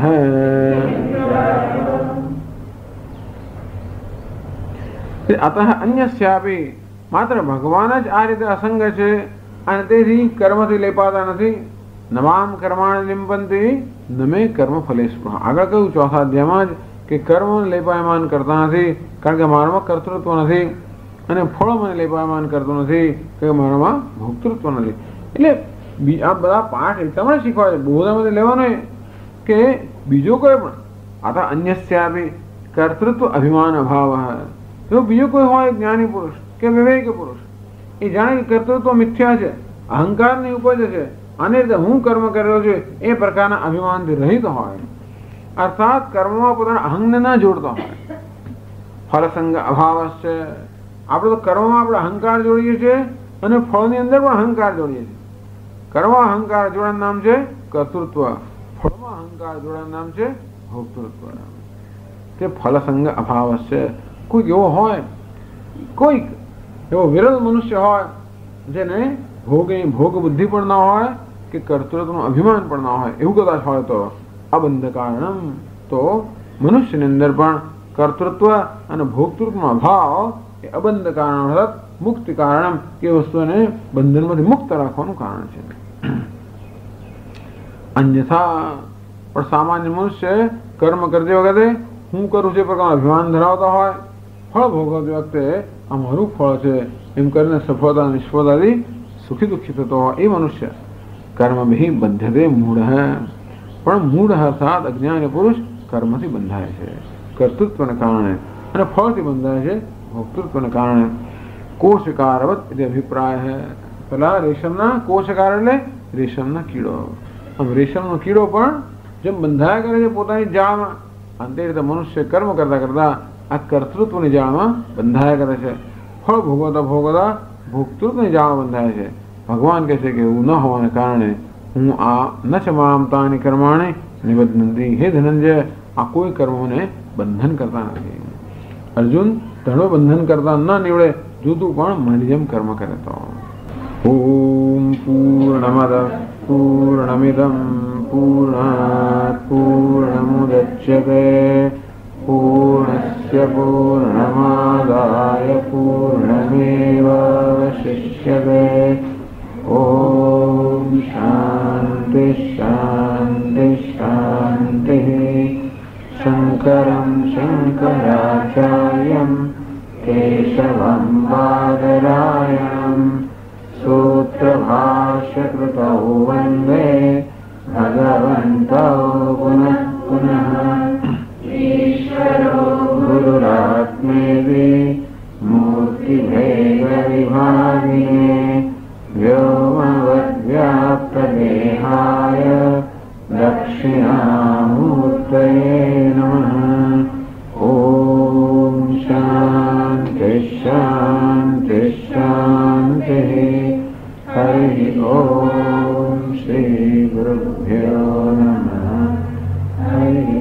અતઃ અન્યસ્યાપી, માત્ર ભગવાન જ આ રીતે અસંગ છે અને તેથી કર્મથી લેપાતા નથી. નવામ કર્માણ લિંપંતી નમે કર્મ ફલે સ્પૃહ. આગળ કહ્યું ચોથા અધ્યાયમાં જ કે કર્મ લેપાયમાન કરતા નથી કારણ કે મારામાં કર્તૃત્વ નથી, અને ફળ મને લેપાયમાન કરતું નથી કે મારામાં ભોક્તૃત્વ નથી. એટલે આ બધા પાઠ તમને શીખવા છે, બધામાંથી લેવાનો કે બીજો કોઈ પણ આતા અન્યસ્યાપી કર્તૃત્વ અભિમાન અભાવ. જો બીજો કોઈ હોય જ્ઞાની પુરુષ કે વિવેકી પુરુષ, એ જાણે કે કર્તૃત્વ મિથ્યા છે, અહંકારની ઉપજ છે, અને રીતે હું કર્મ કરી રહ્યો છું એ પ્રકારના અભિમાનથી રહિત હોય, અર્થાત કર્મમાં પોતાના અહંગને ના જોડતો હોય. ફલસંગ અભાવ છે. આપણે તો કર્મમાં આપણે અહંકાર જોડીએ છીએ અને ફળની અંદર પણ અહંકાર જોડીએ છીએ. કર્મમાં અહંકાર જોડાનું નામ છે કર્તૃત્વ, ફળમાં અહંકાર જોડાનું નામ છે ભોક્તૃત્વ. તે ફલસંગ અભાવ છે. કોઈક એવો હોય, કોઈક એવો વિરલ મનુષ્ય હોય જેને ભોગ બુદ્ધિ પણ ના હોય કે કર્તૃત્વનું અભિમાન પણ ના હોય, એવું કદાચ હોય તો અબંધ કારણમ, તો મનુષ્યની અંદર પણ કર્તૃત્વ અને ભોક્તૃત્વનો અભાવ એ અબંધ કારણ અર્થાત મુક્તિ કારણ કે વસ્તુને બંધનમાંથી મુક્ત રાખવાનું કારણ છે. અન્યથા પણ સામાન્ય મનુષ્ય કર્મ કરતી વખતે હું કરું છું એ પ્રકારનું અભિમાન ધરાવતા હોય, ફળ ભોગવતી વખતે આ મારું ફળ છે એમ કરીને સફળતા નિષ્ફળતાથી સુખી દુઃખી થતો હોય એ મનુષ્ય કર્મભિઃ બધ્યતે મૂઢઃ. પણ મૂઢ અર્થાત અજ્ઞાની પુરુષ કર્મથી બંધાય છે કર્તૃત્વને કારણે, અને ફળથી બંધાય છે ભોક્તૃત્વને કારણે. કોશકારવત એટલે અભિપ્રાય. પેલા રેશમના કોશકાર એટલે રેશમના કીડો. આમ રેશમનો કીડો પણ જેમ બંધાયા કરે છે પોતાની જાળમાં, અંતે રીતે મનુષ્ય કર્મ કરતા કરતા આ કર્તૃત્વની જાળમાં બંધાયા કરે છે, ફળ ભોગવતા ભોગવતા ભોક્તૃત્વની જાળમાં બંધાય છે. ભગવાન કહે છે કે એવું ન હોવાને કારણે હું આ ન ચ મામ તાની કર્માણિ નિબધ્નન્તિ. હે ધનંજય, આ કોઈ કર્મોને બંધન કરતા નથી. અર્જુન ધણો બંધન કરતા ન નીવડે જો તું પણ મારી જેમ કર્મ કરે તો. ઓમ પૂર્ણમદ પૂર્ણમિદમ પૂર્ણાત પૂર્ણમુદચ્યતે પૂર્ણસ્ય પૂર્ણમાદાય પૂર્ણમેવાવશિષ્યતે. ઓમ શાંતિ શાંતિ શાંતિ. શંકરં શંકરાચાર્યં કેશવં બાદરાયણં સૂત્રભાષ્યકૃતૌ વંદે ભગવन्तौ પુનઃ પુનઃ. ઈશ્વરો ગુરુરાત્મેતિ મૂર્તિભેદ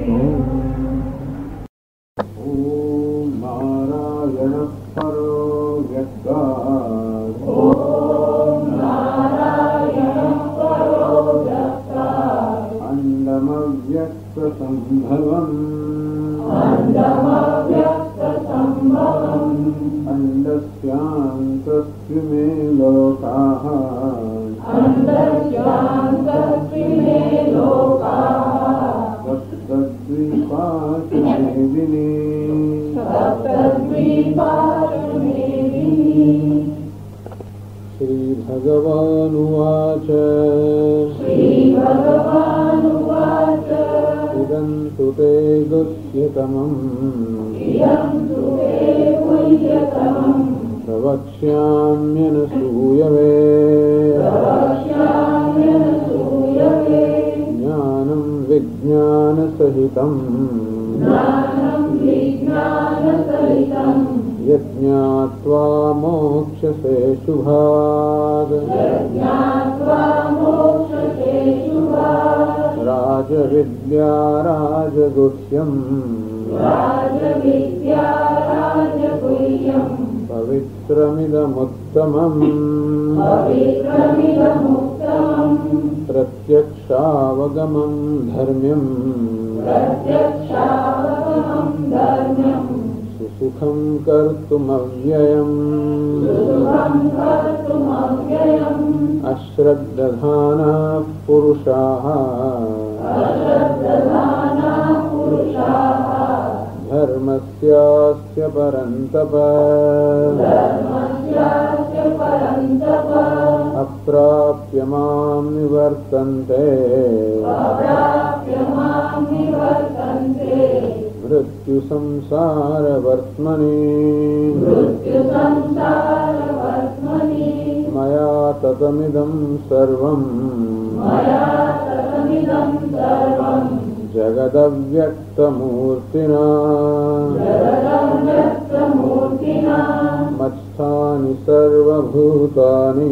ओम नारायण परो व्यक्तात् अंडमव्यक्तसंभवम् अंडस्यान्तस्त्रि मे लोकाः सप्तद्वीपासु मेदिनी श्रीभगवानुवाच इदं तु ते गुह्यतमम् प्रवक्ष्याम्यनसूयवे ज्ञानं विज्ञानसहितम् यज्ञात्वा मोक्षसे शुभात् राजविद्या राजगुह्यम् पवित्रमिदमुत्तमम् प्रत्यक्षावगमम् धर्म्यम् सुसुखं कर्तुमव्ययम् अश्रद्धधानाः पुरुषाः धर्मस्यास्य परन्तप अप्राप्य मां निवर्तन्ते मृत्यु संसारवर्त्मनि मया ततमिदं सर्वम् जगदव्यक्तमूर्तिना मत्स्थानि सर्वभूतानि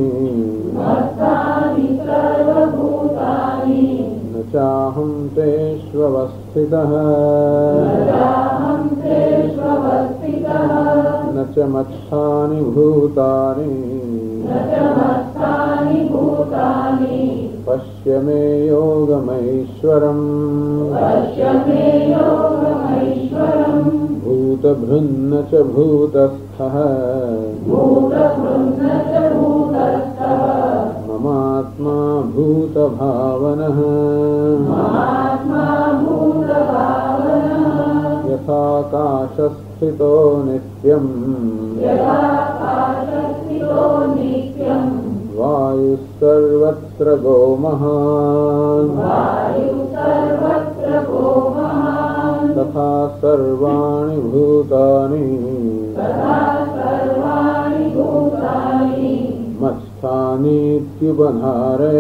न चाहं तेष्वस्थितः न च मत्स्थानि भूतानि पश्य मे योगमैश्वरम् भूतभृन्न च भूतस्थः ममात्मा भूतभावनः यथाकाशस्थितो नित्यम् वायुः सर्वत्र गोमहान् तथा सर्वाणि भूतानि मत्स्थानीत्युपधारय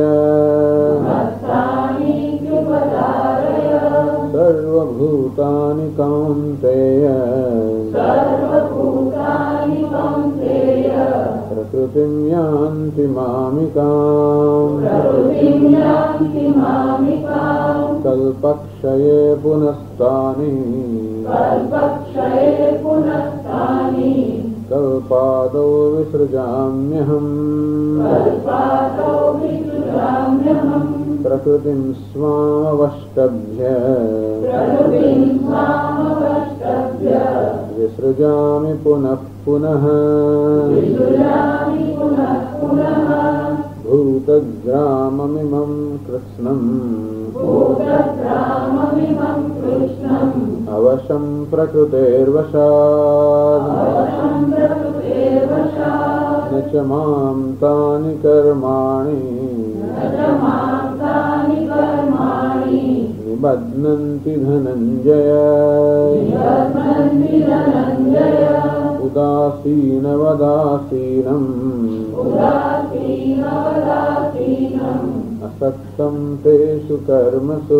सर्वभूतानि कौन्तेय प्रकृतिं यान्ति मामिकाम् कल्पक्षये पुनस्तानि कल्पादौ विसृजाम्यहम् प्रकृतिं स्वामवष्टभ्य विसृजामि पुनः पुनः भूतग्राममिमं कृत्स्नम् अवशं प्रकृतेर्वशात् न च मां तानि कर्माणि निबध्नन्ति धनञ्जय उदासीनवदासीनम् असक्तं तेषु कर्मसु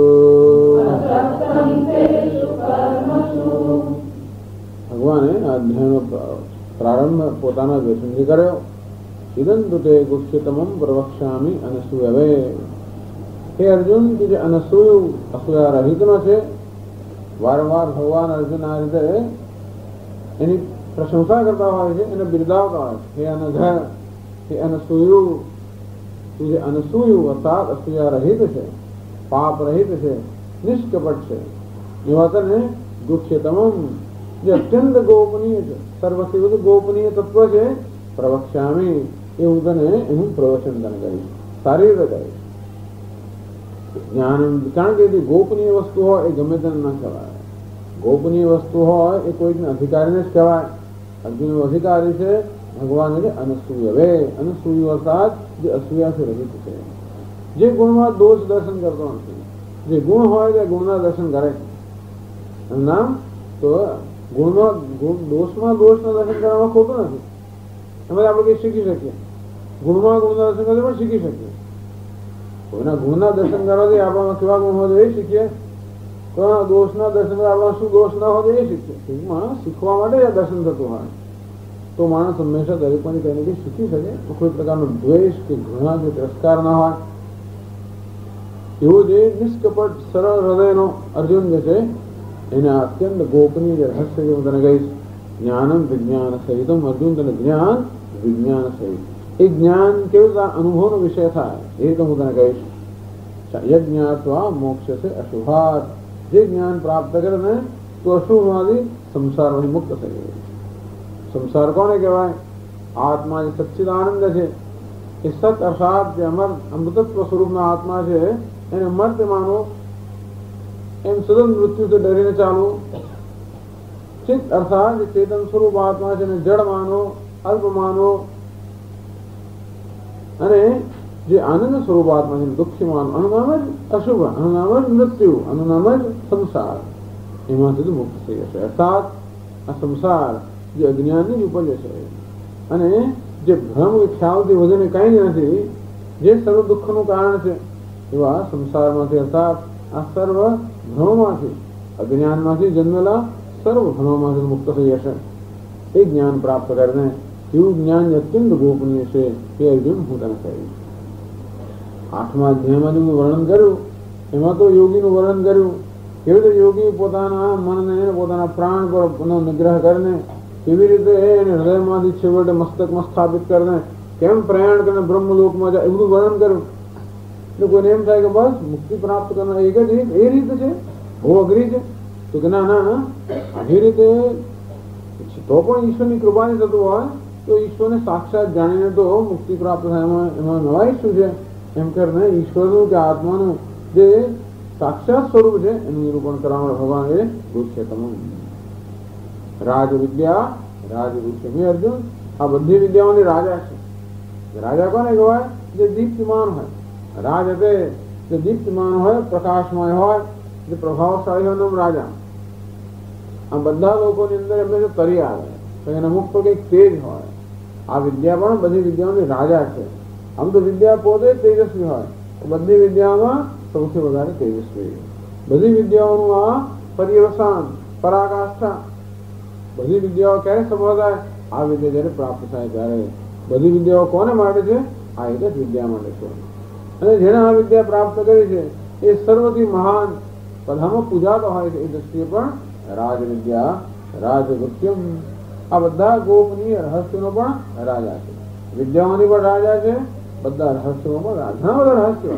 भगवाने अध्यायનો પ્રારંભ પોતાના વ્યસનથી કર્યો. ઇદંતુ તે ગુહ્યતમં પ્રવક્ષ્યામિ અનસૂયવે. હે અર્જુન, કે જે અનસૂય અસૂયા રહિતનો છે વારંવાર ભગવાન અર્જુન આ રીતે એની પ્રશંસા કરતા હોય છે, એને બિરદાવતા હોય છે. હે અનઘ, હે અનસૂયુ, તું જે અનસૂયુ અર્થાત અસૂયા રહિત છે, પાપ રહિત છે, નિષ્કપટ છે, એવા તને ગુખ્યતમ જે અત્યંત ગોપનીય છે, સર્વથી વધુ ગોપનીય તત્વ છે, પ્રવક્ષ્યામી, એ હું તને એનું પ્રવચન તને કરીશ, સારી રીતે કરીશ. જ્ઞાન, કારણ કે જે ગોપનીય વસ્તુ હોય એ ગમે તેને ન કહેવાય. ગોપનીય વસ્તુ હોય એ કોઈને અધિકારીને જ કહેવાય. અર્જુનનો અધિકારી છે ભગવાન એટલે અનસૂય. હવે અનસૂય અર્થાત જે અસૂયાથી રહિત છે, જે ગુણમાં દોષ દર્શન કરતો નથી. જે ગુણ હોય તે ગુણના દર્શન કરે છે. નામ તો ગુણમાં દોષમાં દોષના દર્શન કરવામાં ખોટું નથી. એમાં આપણે કંઈ શીખી શકીએ. ગુણમાં ગુણના દર્શન કરતા પણ શીખી શકીએ. કોઈના ગુણના દર્શન કરવાથી આપણામાં કેવા ગુણ હોય એ શીખીએ. કોઈના દોષના દર્શન આપણા શું દોષ ના હોય એ શીખીએ. ટૂંકમાં શીખવા માટે આ દર્શન થતું હોય તો માણસ હંમેશા દરેકમાંથી કંઈ ને કંઈ શીખી શકે. કોઈ પ્રકારનો દ્વેષ કે ઘૃણા કે તિરસ્કાર ના હોય. એવો જે નિષ્કપટ સરળ હૃદયનો અર્જુન જે છે એને અત્યંત ગોપનીય જે રહસ્ય જે હું તને કહીશ, જ્ઞાનમ વિજ્ઞાન સહિતમ. અર્જુન તને જ્ઞાન વિજ્ઞાન સહિત, એ જ્ઞાન કેવી રીતે અનુભવનો વિષય થાય એ રીતે હું તને કહીશ. યજ્ઞાત્વા મોક્ષ છે અશુભાત, જે જ્ઞાન પ્રાપ્ત કરે ને તો અશુભમાંથી સંસારમાંથી મુક્ત થઈ ગયું. સંસાર કોને કહેવાય? આત્મા જે સચ્ચિદાનંદ છે એ સત અર્થાત જે અમૃતત્વ સ્વરૂપના આત્મા છે એને મર્ત્ય માનો, એમ સદન મૃત્યુથી ડરીને ચાલવું. ચિત્ત અર્થાત જે ચેતન સ્વરૂપ આત્મા છે એને જડ માનો, અલ્પ માનો, અને જે આનંદ સ્વરૂપ આત્મા છે દુઃખી માનો. આનું નામ જ અશુભ, આનું નામ જ મૃત્યુ, આનું નામ જ સંસાર. એમાંથી મુક્ત થઈ જશે. અર્થાત આ સંસાર જે અજ્ઞાનની જ ઉપજ છે અને જે ભ્રમ કે ખ્યાલથી વધીને કંઈ જ નથી, જે સર્વ દુઃખનું કારણ છે એવા સંસારમાંથી અર્થાત આ સર્વ ભ્રમમાંથી, અજ્ઞાનમાંથી જન્મેલા સર્વ ભ્રમમાંથી મુક્ત થઈ જશે. એ જ્ઞાન પ્રાપ્ત કરીને એવું જ્ઞાન અત્યંત ગોપનીય છે એ અર્જુન હું તને કહીશ. 8મા અધ્યાયમાં જેનું વર્ણન કર્યું એમાં તો યોગીનું વર્ણન કર્યું. કેવી રીતે યોગી પોતાના મનને પોતાના પ્રાણ પર નિગ્રહ કરીને કેવી રીતે એને હૃદયમાંથી છેવટે મસ્તકમાં સ્થાપિત કરીને કેમ પ્રયાણ કરીને બ્રહ્મલોકમાં જાય એવું વર્ણન કર્યું. એટલે કોઈને એમ થાય કે બસ મુક્તિ પ્રાપ્ત કરનાર એક જ રીત, એ રીત છે, બહુ અઘરી છે. તો કે ના ના, આવી રીતે તો પણ ઈશ્વરની કૃપાથી થતું હોય તો ઈશ્વરને સાક્ષાત જાણીને તો મુક્તિ પ્રાપ્ત થાય. એમાં નવાઈ શું છે? એમ કરીને ઈશ્વરનું કે આત્માનું જે સાક્ષાત સ્વરૂપ છે એનું નિરૂપણ કરવા ભગવાન એ ગુરુક્ષેત્રમ. રાજવિદ્યા રાજગુરુક્ષે. મેં અર્જુન આ બધી વિદ્યાઓની રાજા છે. રાજા કોને કહેવાય? જે દીપ્તિમાન હોય. રાજ એટલે જે દીપ્તિમાન હોય, પ્રકાશમય હોય, જે પ્રભાવશાળી હોય એમ રાજા. આ બધા લોકોની અંદર એમને જો તરી આવે તો એના મુખ પર કંઈક તેજ હોય. આ વિદ્યા પણ બધી વિદ્યાઓની રાજા છે. આમ તો વિદ્યા પોતે તેજસ્વી હોય, બધી વિદ્યામાં સૌથી વધારે તેજસ્વી. બધી વિદ્યાઓનું આ પર્યવસાન, પરાકાષ્ઠા. બધી વિદ્યાઓ ક્યારે સફળ થાય? આ વિદ્યા જયારે પ્રાપ્ત થાય ત્યારે. બધી વિદ્યાઓ કોને માટે છે? આ એક જ વિદ્યા માટે છે. અને જેને આ વિદ્યા પ્રાપ્ત કરી છે એ સર્વથી મહાન, બધામાં પૂજાતો હોય છે. એ દ્રષ્ટિએ પણ રાજવિદ્યા રાજગુપ્યમ. આ બધા ગોપનીય રહસ્યોનો પણ રાજા છે. વિદ્યાઓની પણ રાજા છે, બધા રહસ્યોમાં પણ રાજા. ઘણા બધા રહસ્યો.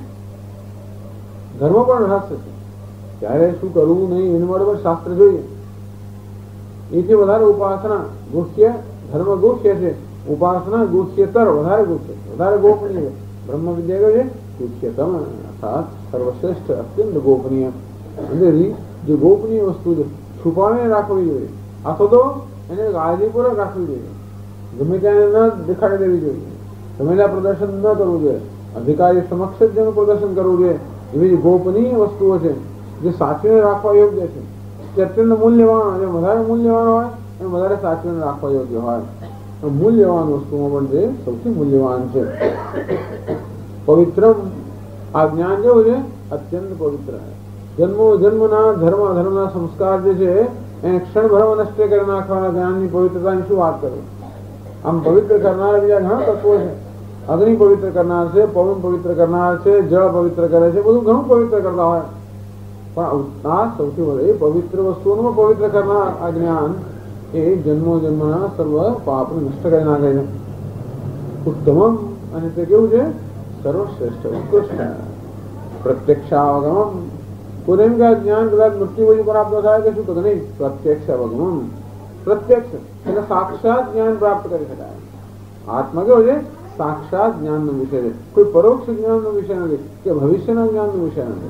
ધર્મ પણ રહસ્ય છે. ત્યારે શું કરવું નહીં એની માટે પણ શાસ્ત્ર જોઈએ. એથી વધારે ઉપાસના ગુહ્ય, ધર્મ ગુહ્ય છે, ઉપાસના ગુહ્યતર, વધારે ગુહ્ય, વધારે ગોપનીય. બ્રહ્મ વિદ્યા કહે છે ગુહ્યતમ અર્થાત સર્વશ્રેષ્ઠ, અત્યંત ગોપનીય. અંદરથી જે ગોપનીય વસ્તુ છે છુપાવીને રાખવી જોઈએ, અથવા તો એને કાળજીપૂર્વક રાખવી જોઈએ. ગમે ત્યાં ન દેખાડી દેવી જોઈએ, ગમે ત્યાં પ્રદર્શન ન કરવું જોઈએ. અધિકારી સમક્ષ જ જેનું પ્રદર્શન કરવું જોઈએ. એવી ગોપનીય વસ્તુઓ છે જે સાચવીને રાખવા યોગ્ય છે, જે અત્યંત મૂલ્યવાન, જે વધારે મૂલ્યવાન હોય એ વધારે સાચવીને રાખવા યોગ્ય હોય. મૂલ્યવાન વસ્તુમાં પણ જે સૌથી મૂલ્યવાન છે પવિત્રમ. આ જ્ઞાન જેવું છે અત્યંત પવિત્ર. જન્મના ધર્મના સંસ્કાર જે છે એને ક્ષણભરમાં નષ્ટ કરી નાખવાના જ્ઞાનની પવિત્રતાની શું વાત કરવી? આમ પવિત્ર કરનારા બીજા ઘણા તત્વો છે. અગ્નિ પવિત્ર કરનાર છે, પવન પવિત્ર કરનાર છે, જળ પવિત્ર કરે છે, બધું ઘણું પવિત્ર કરતા હોય. પણ આ સૌથી વધારે પવિત્ર વસ્તુઓનું પવિત્ર કરનાર આ જ્ઞાન એ જન્મો જન્મના સર્વ પાપને નષ્ટ કરી નાખે છે. ઉત્તમમ અને તે કેવું છે? સર્વશ્રેષ્ઠ ઉત્કૃષ્ટ. પ્રત્યક્ષાવગમમ. કોઈ એમ કે જ્ઞાન કદાચ મૃત્યુ પછી પ્રાપ્ત થાય કે શું? તો નહીં. પ્રત્યક્ષાવગમમ. પ્રત્યક્ષ એટલે સાક્ષાત જ્ઞાન પ્રાપ્ત કરી શકાય. આત્મા કેવો છે? સાક્ષાત જ્ઞાનનો વિષય છે. કોઈ પરોક્ષ જ્ઞાનનો વિષય નથી કે ભવિષ્યના જ્ઞાનનો વિષય નથી.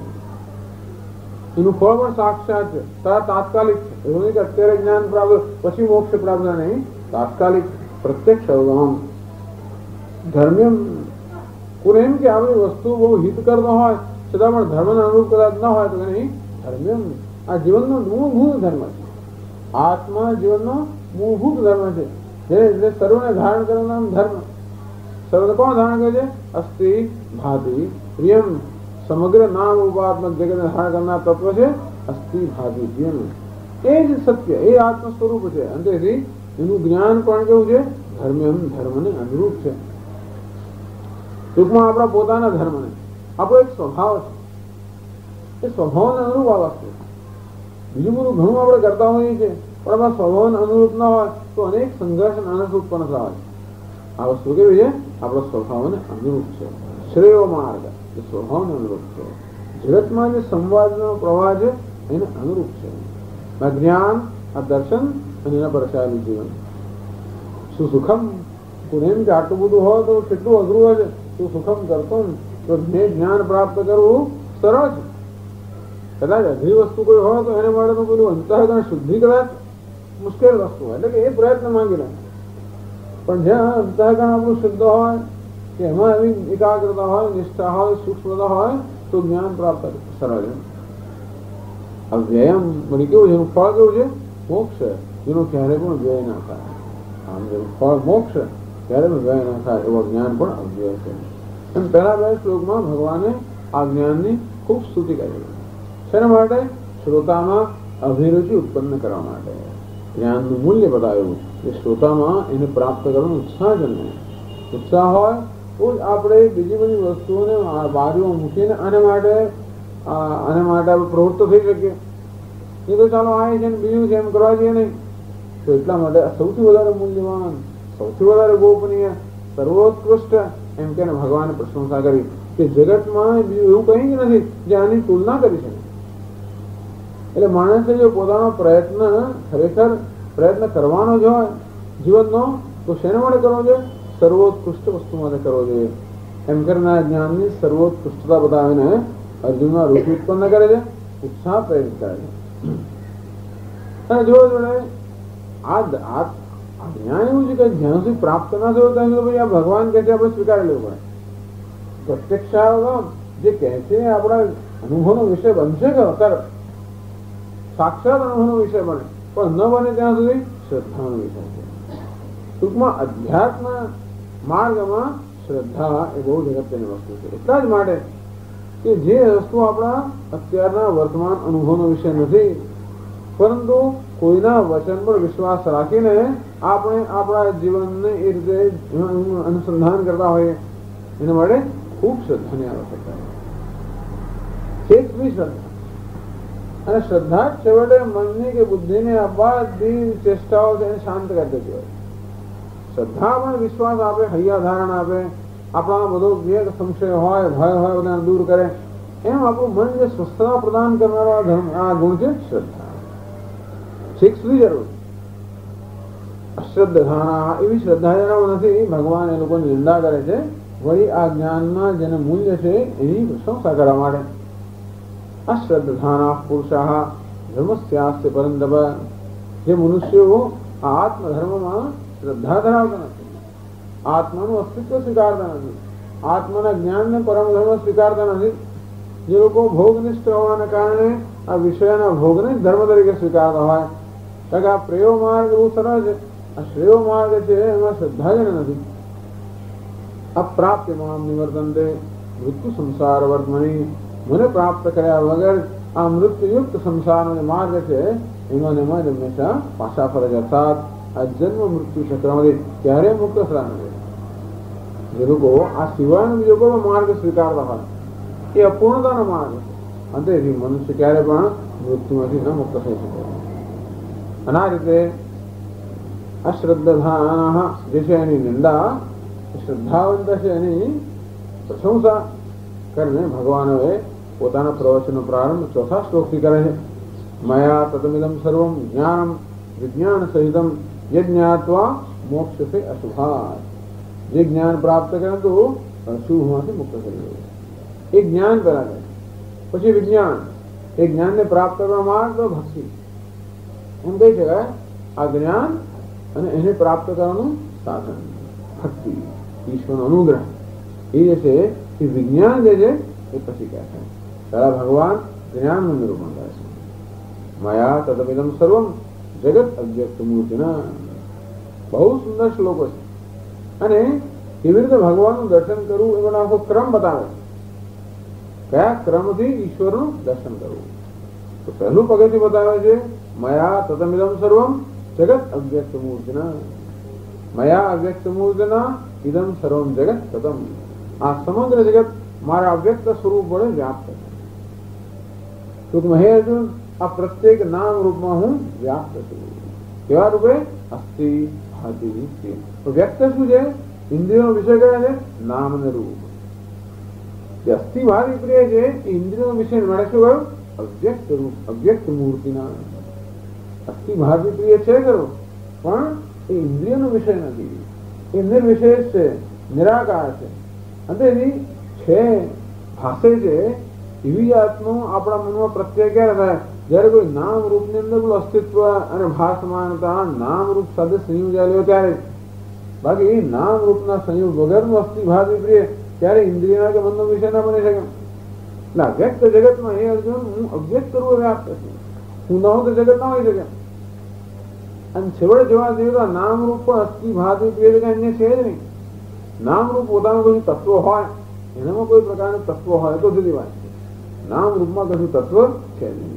એનું ફળ પણ સાક્ષાત છે, તાત્કાલિક છે. એવું નહીં કે અત્યારે જ્ઞાન પ્રાપ્ત પછી મોક્ષ પ્રાપ્ત નહીં, તાત્કાલિક પ્રત્યક્ષ અવગમન. ધર્મ્યમ. કોઈ એમ કે આપણી વસ્તુ બહુ હિત કરતો હોય છતાં પણ ધર્મને અનુરૂપ કદાચ ન હોય તો નહીં ધર્મ્યમ. આ જીવનનો મૂળભૂત ધર્મ છે. આત્મા જીવનનો મૂળભૂત ધર્મ છે, જે સર્વને ધારણ કરનાર ધર્મ. સર્વને કોણ ધારણ કરે છે? અસ્થિ ભાતિ પ્રિયમ. સમગ્ર નામ ઉપાત્મક જગતને ધારણ કરનાર તત્વ છે અસ્થિ ભાતિ પ્રિયમ. એ જ સત્ય, એ આત્મ સ્વરૂપ છે. અને તેથી એનું જ્ઞાન પણ કેવું છે? ધર્મ્યમ, ધર્મને અનુરૂપ છે. ટૂંકમાં આપણા પોતાના ધર્મને આપણો એક સ્વભાવ છે, એ સ્વભાવને અનુરૂપ આ વસ્તુ. બીજું બધું ઘણું આપણે કરતા હોઈએ છીએ પણ આપણા સ્વભાવને અનુરૂપ ન હોય તો અનેક સંઘર્ષ અનર્થ ઉત્પન્ન થવા છે. આ વસ્તુ કેવી છે? આપણો સ્વભાવને અનુરૂપ છે. શ્રેયો માર્ગ એ સ્વભાવને અનુરૂપ છે. જગતમાં જે સંવાદનો પ્રવાહ છે એને અનુરૂપ છે. આ જ્ઞાન, આ દર્શન અને એના પરચાયેલું જીવન. શું સુખમ. કોઈ એમ કે આટલું બધું હોય તો કેટલું અઘરું હોય છે. શું સુખમ કરતો તો જ્ઞાન પ્રાપ્ત કરવું સરળ છે. કદાચ અઘરી વસ્તુ કોઈ હોય તો એને માટે તો પેલું અંતઃકરણ શુદ્ધિ કદાચ મુશ્કેલ વસ્તુ હોય, એટલે કે એ પ્રયત્ન માંગી લે. પણ જ્યાં અંતઃકરણ આપણું શુદ્ધ હોય કે એમાં એવી એકાગ્રતા હોય, નિષ્ઠા હોય, સૂક્ષ્મતા હોય તો જ્ઞાન પ્રાપ્ત સરળ છે. અવ્યયમ મને કેવું છે? એનું ફળ કેવું છે? મોક્ષ, જેનો ક્યારે પણ વ્યય ના થાય. આમ જેનું ફળ મોક્ષ ક્યારે પણ વ્યય ના થાય એવો જ્ઞાન પણ અવ્યય છે. એમ પહેલા બે શ્લોકમાં ભગવાને આ જ્ઞાનની ખૂબ સ્તુતિ કરી. શેના માટે? શ્રોતામાં અભિરુચિ ઉત્પન્ન કરવા માટે. જ્ઞાનનું મૂલ્ય બતાવ્યું કે શ્રોતામાં એને પ્રાપ્ત કરવાનો ઉત્સાહ જન્મે. ઉત્સાહ હોય તો જ આપણે બીજી બધી વસ્તુઓને બાજુઓ મૂકીને આને માટે આપણે પ્રવૃત્ત થઈ શકીએ. એ તો ચાલો આ છે ને બીજું છે એમ કરવા જોઈએ નહીં. તો એટલા માટે સૌથી વધારે મૂલ્યવાન, સૌથી વધારે ગોપનીય, સર્વોત્કૃષ્ટ એમ કે ભગવાને પ્રશંસા કરી કે જગતમાં બીજું એવું કંઈ જ નથી જે આની તુલના કરી શકે. એટલે માણસે જો પોતાનો પ્રયત્ન ખરેખર પ્રયત્ન કરવાનો જ હોય જીવનનો તો શેના માટે કરવો જોઈએ? સર્વોત્કૃષ્ટ વસ્તુ માટે કરવો જોઈએ. એમ કરનાર જ્ઞાનની સર્વોત્કૃષ્ટતા બતાવીને અર્જુનમાં રૂચિ ઉત્પન્ન કરે છે, ઉત્સાહ પ્રેરિત કરે છે. અને જોડે આ જ્ઞાન એવું છે કે જ્યાં સુધી પ્રાપ્ત ના થયું ત્યાં સુધી પછી આ ભગવાન કહે છે આપણે સ્વીકારી લેવું પડે. પ્રત્યક્ષાવગમ જે કહે છે આપણા અનુભવનો વિષય બનશે કે તરત સાક્ષાત અનુભવનો વિષય બને, પણ ન બને ત્યાં સુધી શ્રદ્ધાનો વિષય છે. ટૂંકમાં અધ્યાત્મ માર્ગમાં શ્રદ્ધા એ બહુ જ અગત્યની વસ્તુ છે. એટલા જ માટે કે જે વસ્તુ આપણા અત્યારના વર્તમાન અનુભવનો વિષય નથી, પરંતુ કોઈના વચન પર વિશ્વાસ રાખીને આપણે આપણા જીવનને એ રીતે અનુસંધાન કરતા હોઈએ એના માટે ખૂબ શ્રદ્ધાની આવશ્યકતા છે. શ્રદ્ધા અને શ્રદ્ધા છેવટે મનની કે બુદ્ધિને આ બધી ચેષ્ટાઓ એને શાંત કરી દેતી હોય. શ્રદ્ધા પણ વિશ્વાસ આપે, હૈયા ધારણ આપે, આપણા બધો જે સંશય હોય, ભય હોય બધાને દૂર કરે. એમ આપણું મન જે સ્વસ્થતા પ્રદાન કરનારો આ ગુણ છે શ્રદ્ધા. શીખવી જરૂર. અશ્રદ્ધાના એવી શ્રદ્ધા જણાવ નથી. ભગવાન એ લોકોની નિંદા કરે છે. વળી આ જ્ઞાનમાં જેને મૂલ્ય છે એની પ્રશંસા કરવા માટે. અશ્રદ્ધાના પુરુષા ધર્મસ્યાસ્ય પરંતપ. જે મનુષ્યો આ આત્મધર્મમાં શ્રદ્ધા ધરાવતા નથી, આત્માનું અસ્તિત્વ સ્વીકારતા નથી, આત્માના જ્ઞાનને પરમ ધર્મ સ્વીકારતા નથી, જે લોકો ભોગનિષ્ઠ હોવાના કારણે આ વિષયના ભોગને ધર્મ તરીકે સ્વીકારતા હોય, કારણ કે આ પ્રેયો માર્ગ બહુ સરળ છે. આ શ્રેયો માર્ગ છે એમાં શ્રદ્ધા જ નથી. અપ્રાપ્ય મામ નિવર્તન્તે મૃત્યુ સંસાર વર્તમની. મને પ્રાપ્ત કર્યા વગર આ મૃત્યુયુક્ત સંસારનો જે માર્ગ છે એમાં એમાં જ હંમેશા પાછા ફરે છે. અર્થાત આ જન્મ મૃત્યુ ચક્રમાંથી ક્યારેય મુક્ત થતા નથી. જે લોકો આ સિવાયનો બીજો કોઈ માર્ગ સ્વીકારતા હોય એ અપૂર્ણતાનો માર્ગ છે. અંતેથી મનુષ્ય ક્યારે પણ મૃત્યુમાંથી ન મુક્ત થઈ શકે. અને આ રીતે અશ્રદ્ધાના જે છે એની નિંદા, શ્રદ્ધાવંત છે એની પ્રશંસા કરીને ભગવાન હવે પોતાના પ્રવચનનો પ્રારંભ ચોથા શ્લોકથી કરે છે. મયા તતમિદમ સર્વમ જ્ઞાનમ વિજ્ઞાન સહિતમ યજ્ઞાત્વા મોક્ષસે અશુભાત. જે જ્ઞાન પ્રાપ્ત કરે તો અશુભમાંથી મુક્ત કરી દે. એ જ્ઞાન કરાવે, પછી વિજ્ઞાન. એ જ્ઞાનને પ્રાપ્ત કરવા માર્ગ તો ભક્તિ. એમ કહી શકાય આ જ્ઞાન અને એને પ્રાપ્ત કરવાનું સાધન ભક્તિ, ઈશ્વરનો અનુગ્રહ. એ જે છે એ વિજ્ઞાન જે છે એ પછી કહે છે. પહેલા ભગવાન જ્ઞાનનું નિરૂપણ કરે છે. મયા તદમિદમ સર્વમ જગત અવ્યક્ત મૂર્તિના. બહુ સુંદર શ્લોકો છે. અને કેવી રીતે ભગવાનનું દર્શન કરવું એનો આખો ક્રમ બતાવે. કયા ક્રમથી ઈશ્વરનું દર્શન કરવું. તો પહેલું પગથિયું બતાવે છે મયા તતમિદમ સર્વમ જગત અવ્યક્ત મૂર્તિના. મયા અવ્યક્ત મૂર્તિના ઇદમ સર્વમ જગત તતમ. આ સમગ્ર જગત મારા અવ્યક્ત સ્વરૂપ વડે વ્યાપ્ત છે. ટૂંકમાં હે અર્જુન, આ પ્રત્યેક નામ રૂપમાં હું વ્યાપ્ત છું. કેવા રૂપે? અસ્થિ ભાતિ. વ્યક્ત શું છે? ઇન્દ્રિયો વિષય કયા છે? નામ અને રૂપ. જે અસ્થિ ભાતિ પ્રિય છે એ ઇન્દ્રિયો વિષય મળે શું કહ્યું? અવ્યક્ત રૂપ, અવ્યક્ત મૂર્તિના. અસ્થિ ભાતિ પ્રિય છે ખરો, પણ એ ઇન્દ્રિયનો વિષય નથી. એ નિર્વિશેષ છે, નિરાકાર છે. અંતેથી છે, ભાષે છે. એવી જાતનું આપણા મનમાં પ્રત્યય ક્યારે થાય? જયારે કોઈ નામ રૂપની અંદર પેલું અસ્તિત્વ અને ભાસમાનતા નામ રૂપ સાથે સંયોગ ચાલ્યો ત્યારે. બાકી એ નામ રૂપના સંયોગ વગરનું અસ્થિ ભાતિ પ્રિય ત્યારે ઇન્દ્રિયના કે મનનો વિષય ના બની શકે. એટલે અવ્યક્ત જગતમાં હે અર્જુન હું અવ્યક્ત રૂપે વ્યાપ્ત છું. હું ન હોઉં તો જગત ના હોઈ શકે. અને છેવટે જોવા જઈએ તો નામ રૂપ પણ અસ્થિ ભાતિ પ્રિય અન્ય છે જ નહીં. નામ રૂપ પોતાનું કોઈ તત્વ હોય, એનામાં કોઈ પ્રકારનું તત્વ હોય તો જુદી વાત છે. નામ રૂપમાં કશું તત્વ છે નહીં.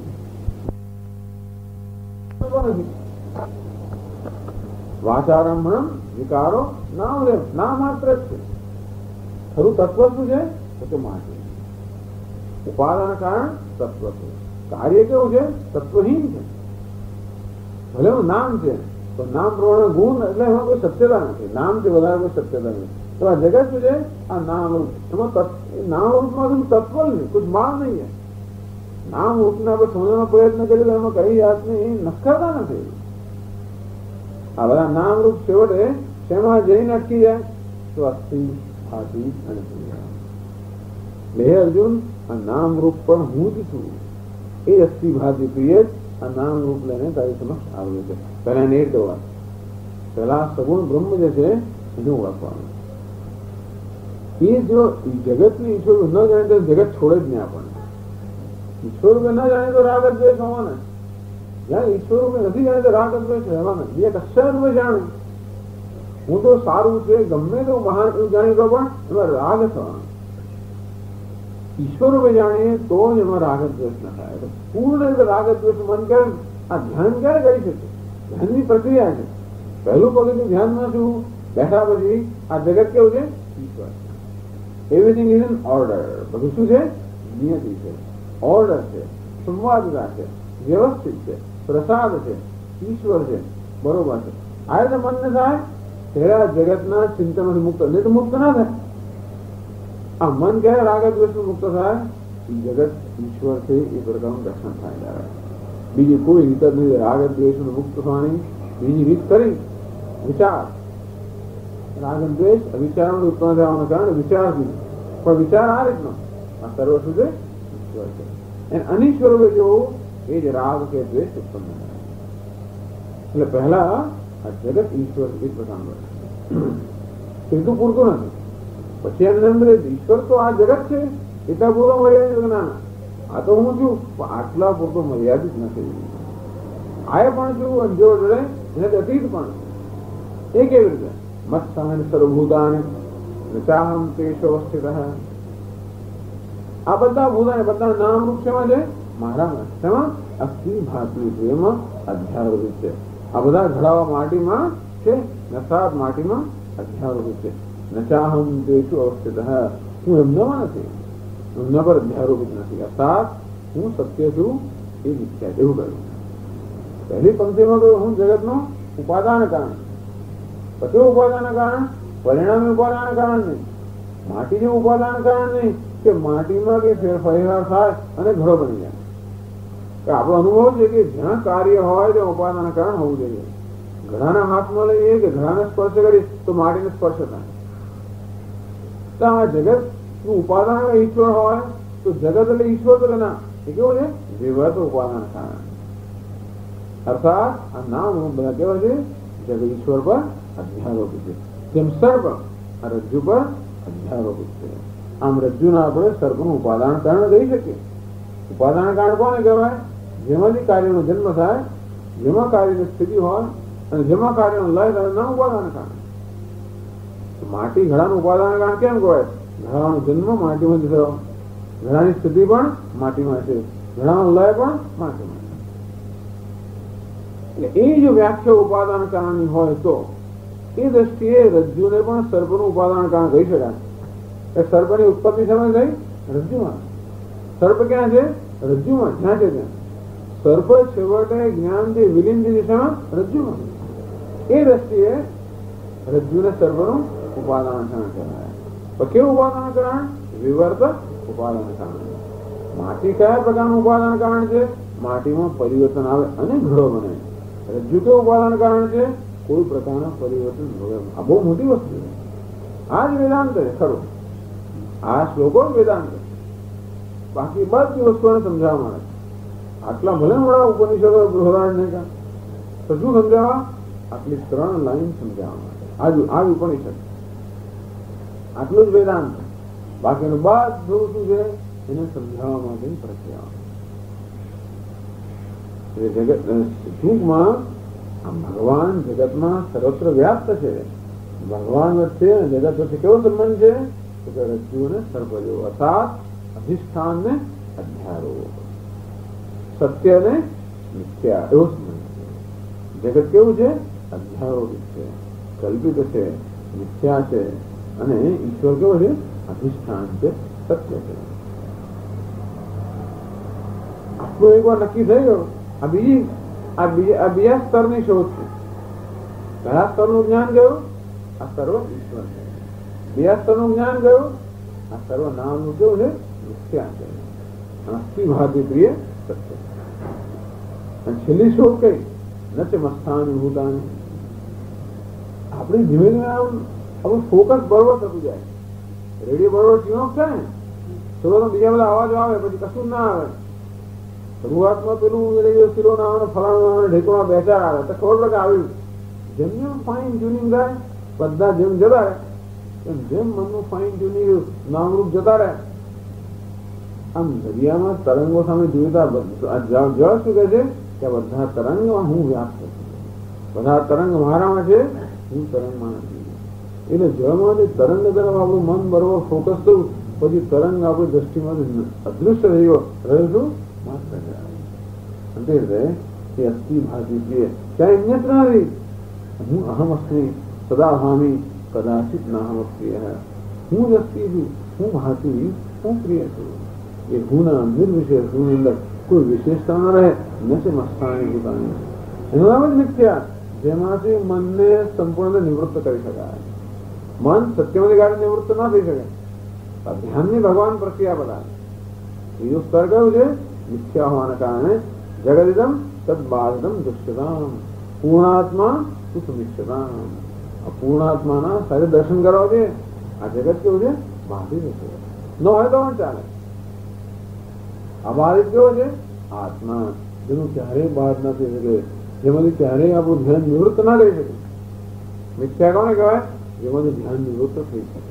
વાચારંભણમ વિકારો નામ રે, નામ માત્ર જ છે. ખરું તત્વ શું છે? તો માટી. ઉપાદાન કારણ તત્વ છે. કાર્ય કેવું છે? તત્વહીન છે. ભલે નામ છે તો નામ પ્રમાણે ગુણ, એટલે એમાં કોઈ સત્યતા નથી. નામ છે વધારે કોઈ સત્યતા નથી. તો આ જગત શું છે? આ નામ રૂપ. એમાં નામ રૂપમાં તત્વ નહીં, કુછ માલ નહીં છે. નામ રૂપને આપણે સમજવાનો પ્રયત્ન કરીએ તો એમાં કઈ જાતની નક્કરતા નથી. આ બધા નામ રૂપ છેવટે શેમાં જઈને અટકી જાય? તો અસ્થિ ભાતિ અને પ્રિય. હે અર્જુન, આ નામ રૂપ પણ હું જ છું. એ અસ્થિ ભાતિ પ્રિય જ આ નામ રૂપ લઈને તારી સમક્ષ આવ્યું છે. પહેલા એને એક દવા, પહેલા સગુણ બ્રહ્મ જે છે એને ઓળખવાનું. એ જો જગતની ઈશ્વર ન જાણે તો જગત છોડે જ નહીં આપણને. ઈશ્વર રૂપે ન જાણે તો રાગ દ્વેષ હોવાના. જ્યાં ઈશ્વર રૂપે નથી જાણે તો રાગ દ્વેષ રહેવાના. જે અક્ષર રૂપે જાણું હું તો સારું છે, ગમે તો મહાન એવું જાણી તો પણ એમાં રાગ થવાનો. ઈશ્વર રૂપે જાણીએ તો જ એમાં રાગ દ્વેષ ન થાય. પૂર્ણ રીતે રાગ દ્વેષ મન કરે. આ ધ્યાન ક્યારે કરી શકે? ધ્યાનની પ્રક્રિયા છે. પહેલું પગથિયું ધ્યાનમાં શું? બેઠા પછી આ જગત કેવું છે? ઈશ્વર. Everything is in order. બધું શું છે? નિયતિ છે, ઓર્ડર છે, સંવાદતા છે, વ્યવસ્થિત છે, પ્રસાદ છે, ઈશ્વર છે, બરોબર છે. આ રીતે મનને થાય ત્યારે જગતના ચિંતનથી મુક્ત. નહીં તો મુક્ત ના થાય. આ મન ક્યારે રાગ દ્વેષથી મુક્ત થાય? જગત ઈશ્વર છે એ પ્રકારનું દર્શન થાય. બીજી કોઈ રીત જ નથી રાગ દ્વેષનું મુક્ત થવાની. બીજી રીત કરી વિચાર. રાગ દ્વેષ અવિચારનું ઉત્પન્ન થવાનું કારણ વિચારથી. પણ વિચાર આ રીતનો આ સર્વ શું છે? ઈશ્વર છે. અને અનિશ્વર જેવું એ જ રાગ કે દ્વેષ ઉત્પન્ન થાય. એટલે પહેલા આ જગત ઈશ્વર એ પ્રકારનું એટલું પૂરતું નથી. પછી એમને સમજે ઈશ્વર તો આ જગત છે એટલા પૂરતો મર્યાદિત. ના, આ તો હું છું આટલા પૂરતો મર્યાદિત નથી. આ પણ છું અને જો જોડે એને અતીત પણ. એ કેવી રીતે? મત્સાન સર્વભૂતાને ચાહમ તેષ અવસ્થિત. આ બધા ભૂતાને બધા નામ રૂપ શેમાં છે? મારામાં. શેમાં? અસ્થિ ભાતિ એમાં અધ્યારોપિત છે. આ બધા ઘડાવા માટીમાં છે, નસાદ માટીમાં અધ્યારોપિત છે. નચાહમ તેષુ અવસ્થિત. હું એમનામાં નથી, એમના પર અધ્યારોપિત નથી. અર્થાત હું સત્ય છું એ મિથ્યા છે, એવું કહ્યું. પહેલી પંક્તિમાં કહ્યું હું જગતનો ઉપાદાન કારણ. પછી ઉપાદાન કારણ પરિણામી ઉપાદાન કારણ નહીં, માટી જેવું ઉપાદાન કારણ નહીં કે માટીમાં કે ફેરફાર થાય અને ઘડો બની જાય. આપણો અનુભવ છે કે જ્યાં કાર્ય હોય ત્યાં ઉપાદાન કારણ હોવું જોઈએ. ઘડાના હાથમાં લઈએ કે ઘડાને સ્પર્શ કરી તો માટીને સ્પર્શ થાય. તો આ જગત નું ઉપાદાન ઈશ્વર હોય તો જગત એટલે ઈશ્વર તો ના, એ કેવું છે વિવર્ત ઉપાદાન કારણ. અર્થાત આ નામ બધા કેવા છે જગત ઈશ્વર પર અધ્યારોપિત છે. જેમ સર્પ આ રજ્જુ પર અધ્યારોપિત છે, આમ રજ્જુના આપણે સર્પનું ઉપાદાન કારણ કહી શકીએ. ઉપાદાન કારણ કોને કહેવાય? જેમાંથી કાર્યનો જન્મ થાય, જેમાં કાર્યની સ્થિતિ હોય અને જેમાં કાર્યનો લય થાય ના ઉપાદાન કારણ. માટી ઘડાનું ઉપાદાન કારણ કેમ કહેવાય? ઘડાનો જન્મ માટીમાં જ થયો, ઘડાની સ્થિતિ પણ માટીમાં છે, ઘડાનો લય પણ માટીમાં છે. એટલે એ જો વ્યાખ્યા ઉપાદાન કારણની હોય તો એ દ્રષ્ટિએ રજ્જુને પણ સર્પનું ઉપાદાન કારણ કહી શકાય. સર્પની ઉત્પત્તિ સમય થઈ રજ્જુમાં. સર્પ ક્યાં છે? રજ્જુમાં. જ્યાં છે ત્યાં સર્પ છેવટે જ્ઞાનથી વિલીનની દિશામાં રજ્જુમાં. એ દ્રષ્ટિએ રજ્જુને સર્પનું ઉપાદાન કારણ કહેવાય. તો કેવું ઉપાદાન કારણ? વિવર્તક ઉપાદાન કારણ. માટી કયા પ્રકારનું ઉપાદાન કારણ છે? માટીમાં પરિવર્તન આવે અને ઘડો બને. રજ્જુ કેવું ઉપાદાન કારણ છે? કોઈ પ્રકારના પરિવર્તન હવે. આ બહુ મોટી વસ્તુ છે. આ જ વેદાંત છે ખરું. આ શ્લોકો વેદાંત. બાકી બધી વસ્તુઓને સમજાવવા મળે. આટલા ભલે મોડા ઉપનિષદો બૃહદારણ્યક નહીં કા તો શું સમજાવવા? આટલી 3 લાઈન સમજાવવા માટે આ ઉપનિષદ. આટલું જ વેદાંત. બાકીનું બધું શું છે એને સમજાવવા માટેની પ્રક્રિયા. જગત ટૂંકમાં આ ભગવાન જગતમાં સર્વત્ર વ્યાપ્ત છે. ભગવાન વચ્ચે અને જગત વચ્ચે કેવો સંબંધ છે? તો કે રજ્જુ અને સર્પ જેવો, અર્થાત અધિષ્ઠાન ને અધ્યારોપ, સત્ય ને મિથ્યા એવો સંબંધ છે. જગત કેવું છે? અધ્યારોપિત છે, કલ્પિત છે, મિથ્યા છે. અને ઈશ્વર કેવો છે? અધિષ્ઠાન છે, સત્ય છે. આટલું એકવાર નક્કી થઈ ગયું. આ બીજા સ્તરની શોધ છે. કયા સ્તરનું જ્ઞાન ગયું? આ સર્વ ઈશ્વર છે. બીજા સ્તરનું જ્ઞાન ગયું? આ સર્વ નામનું કેવું છે? મિથ્યા છે, અસ્થિ ભાતિ પ્રિય સત્ય. અને છેલ્લી શોધ કઈ? નચ મસ્થાની ભૂતાની. આપણે ધીમે ધીમે આપણું ફોકસ બરોબર થતું જાય. રેડિયો બરોબર ટ્યુન થાય ને થોડો તો બીજા બધા અવાજો આવે, પછી કશું ના આવે. શરૂઆતમાં પેલું રેડિયો સિલો ના આવે, ફલાણું આવે, ઢેકોમાં બેચાર આવે તો ખબર પડે કે આવ્યું. જેમ જેમ ફાઇન ટ્યુનિંગ થાય બધા જેમ જતા રહે એમ જેમ મનનું ફાઇન ટ્યુનિંગ નામરૂપ જતા રહે. આમ દરિયામાં તરંગો સામે જોઈતા જળ શું કહે છે કે બધા તરંગમાં હું વ્યાપ્ત છું, બધા તરંગ મારામાં છે, હું તરંગમાં નથી. એટલે જળમાં જે તરંગ તરફ આપણું મન બરોબર ફોકસ થયું પછી તરંગ આપણી દ્રષ્ટિમાંથી અદૃશ્ય થઈ ગયો, રહ્યું માત્ર અંતે એ અસ્થિ ભાતિ પ્રિય ક્યાંય અન્યત્ર નથી. હું અહમ અસ્મિ સદા ભામી કદાચિત નાહમ પ્રિય. હું જ અસ્થિ છું, હું ભાતિ, હું પ્રિય છું. એ હુના નિર્વિશેષ હુની અંદર કોઈ વિશેષતા ન રહે. નથી મસ્તાની પોતાની એનું નામ જ મિથ્યા, જેમાંથી મનને સંપૂર્ણ નિવૃત્ત કરી શકાય. મન સત્યમાંથી કારણે નિવૃત્ત ના થઈ શકે. ધ્યાનની ભગવાન પ્રક્રિયા બધા. બીજું સ્તર કયું છે? મિથ્યા હોવાને કારણે જગદિદમ તદબાધિતમ દુષ્યતામ પૂર્ણાત્મા સુસમિષ્યતામ. પૂર્ણાત્માના સાથે દર્શન કરવા છે. આ જગત કેવું છે? બાધિત છે. ન હોય તો પણ ચાલે. અબાધિત કેવો છે? આત્મા, જેનું ક્યારેય બાદ ના થઈ શકે, જેમાંથી ક્યારેય આપણું ધ્યાન નિવૃત્ત ના કરી શકે. મિથ્યા કોને કહેવાય? જેમાંથી ધ્યાન નિવૃત્ત થઈ શકે.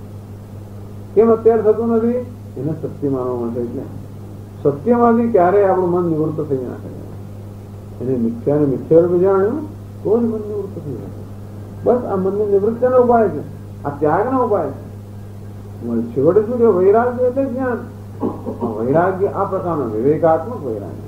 કેમ અત્યારે થતું નથી? એને સત્ય માનવા માટે. એટલે સત્યમાંથી ક્યારેય આપણું મન નિવૃત્ત થઈ ના શકે. એને મિથ્યાને મિથ્યા રૂપે જાણ્યું તો જ મન નિવૃત્ત થઈ શકે. બસ આ મનની નિવૃત્તિનો ઉપાય છે, આ ત્યાગનો ઉપાય છે. છેવટે શું કે વૈરાગ્ય એટલે જ્ઞાન. વૈરાગ્ય આ પ્રકારનો વિવેકાત્મક વૈરાગ્ય.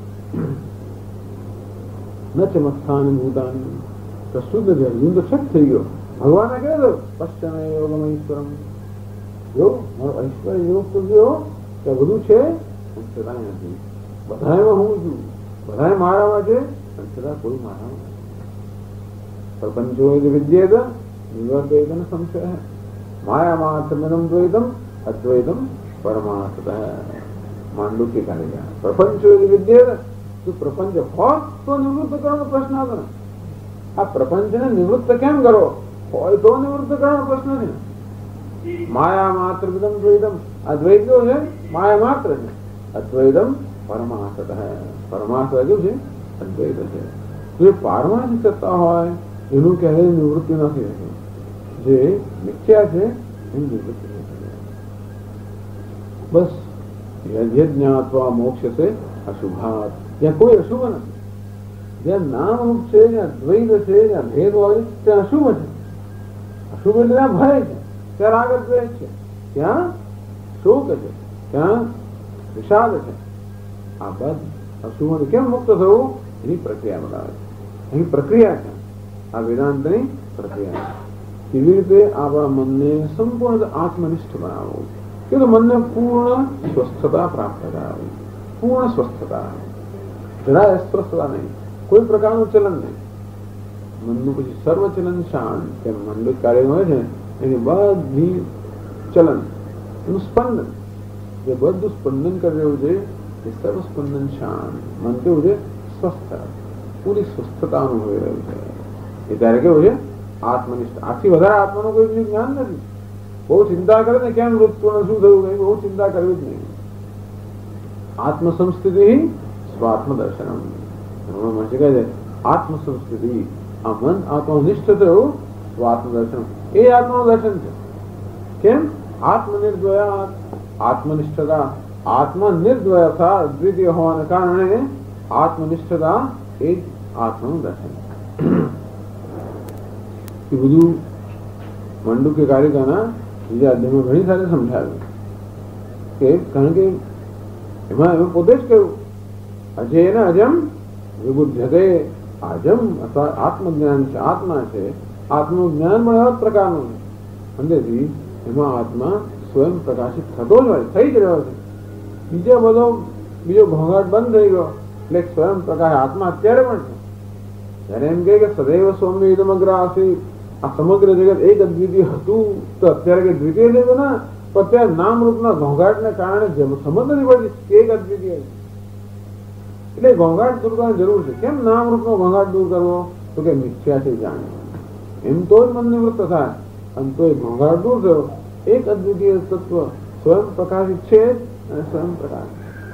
ન ચમત્સ્થાન ભૂતાની પ્રશુદ્ધ છે. અર્જુન તો શક થઈ ગયો. ભગવાને કહ્યું પશ્ચમે યોગમ ઈશ્વરમ. ઈશ્વર યોગ તો ગયો કે બધું છે છતાંય નથી. બધામાં હું છું, બધા મારામાં છે, છતાં કોઈ મારામાં નથી. પ્રપંચો વિદ્યેત નિવર્તયતન સંશય માયા માત્રમિદમ દ્વૈતમ અદ્વૈતમ પરમાર્થતઃ. માંડુક્ય કાઢી પ્રપંચો વિદ્યેત. જો પ્રપંચ હોત તો નિવૃત્ત કરવાનો પ્રશ્ન હતો ને. આ પ્રપંચને નિવૃત્ત કેમ કરો? હોય તો નિવૃત્ત કરવાનો પ્રશ્ન છે. માયા માત્ર વિદમ દ્વૈતમ. આ દ્વૈત જો છે માયા માત્ર છે. અદ્વૈતમ પરમાર્થતઃ. પરમાર્થ શું છે? અદ્વૈત છે. જે પારમાર્થિક સત્તા હોય એનું ક્યારેય નિવૃત્તિ નથી રહેતી. જે મિથ્યા છે એની નિવૃત્તિ નથી. બસ જ્ઞાત્વા મોક્ષ છે અશુભાત. જ્યાં કોઈ અશુભ નથી, જ્યાં નામ રૂપ છે, જ્યાં દ્વૈત છે, જ્યાં ભેદ હોય ત્યાં અશુભ છે. અશુભ એટલે ત્યાં ભય છે, ત્યાં રાગ દ્વેષ છે, ત્યાં શોક છે, ત્યાં વિષાદ છે. આ બધ અશુભ કેમ મુક્ત થવું એની પ્રક્રિયા બનાવે છે. એની પ્રક્રિયા છે આ વેદાંતની પ્રક્રિયા. કેવી રીતે આપણા મનને સંપૂર્ણ આત્મનિષ્ઠ બનાવવું કે તો મનને પૂર્ણ સ્વસ્થતા પ્રાપ્ત કરાવવી. પૂર્ણ સ્વસ્થતા, જરાય અસ્વસ્થતા નહીં, કોઈ પ્રકારનું ચલન નહીં. મનનું પછી સર્વ ચલન શાંત. કે મનનું કાર્ય હોય છે એની બધી ચલન, એનું સ્પંદન, જે બધું સ્પંદન કરી રહ્યું છે એ સર્વ સ્પંદન શાંત. મન કેવું છે? સ્વસ્થ, પૂરી સ્વસ્થતા અનુભવી રહ્યું છે. એ ત્યારે કેવું છે? આત્મનિષ્ઠ. આથી વધારે આત્માનું કોઈ જ્ઞાન નથી. બહુ ચિંતા કરે ને કેમ વૃત્તિઓને શું થયું, કઈ બહુ ચિંતા કરવી જ નહીં. આત્મ સંસ્થિતિ સ્વાત્મ દર્શન. કહે છે આત્મ સંસ્થિતિ. આ મન આત્મનિષ્ઠ થયું સ્વાત્મ દર્શન. એ આત્માનું દર્શન છે. કેમ? આત્મનિર્દ્વયા. આત્મનિષ્ઠતા, આત્મનિર્દ્વયતા દ્વિતીય હોવાને કારણે આત્મનિષ્ઠતા એ જ આત્માનું દર્શન. એ બધું મંડુક્ય કારિકાના બીજા અધ્યાયમાં ઘણી સારી સમજાવ્યું. કે કારણ કે એમાં એમાં પોતે જ કહ્યું અજય ને અજમ વિબુદ્ધતે. અજમ અથવા આત્મજ્ઞાન છે, આત્મા છે. આત્મનું જ્ઞાન પણ એવા પ્રકારનું છે. અંદરથી એમાં આત્મા સ્વયં પ્રકાશિત થતો જ હોય, થઈ જ રહ્યો છે. બીજો ઘોંઘાટ બંધ થઈ ગયો એટલે સ્વયં પ્રકાશ આત્મા અત્યારે પણ છે. જયારે એમ કે સદૈવ સૌમ્ય ઇદમગ્ર આસી. આ સમગ્ર જગત એક અદ્વિતીય હતું તો અત્યારે કે દ્વિતીય છે ના, તો અત્યારે નામ રૂપના ઘોંઘાટને કારણે સમજ નથી પડતી એક અદ્વિતીય. એટલે ઘોંઘાટ દૂર કરવાની જરૂર છે. કેમ નામ રૂપનો ઘોંઘાટ દૂર કરવો? તો કે મિથ્યા છે જાણે. એમ તો જ મન નિવૃત્ત થાય. અને તો એ ઘોંઘાટ દૂર થયો. એક અદ્વિતીય તત્વ સ્વયં પ્રકાશિત છે અને સ્વયં પ્રકાશ.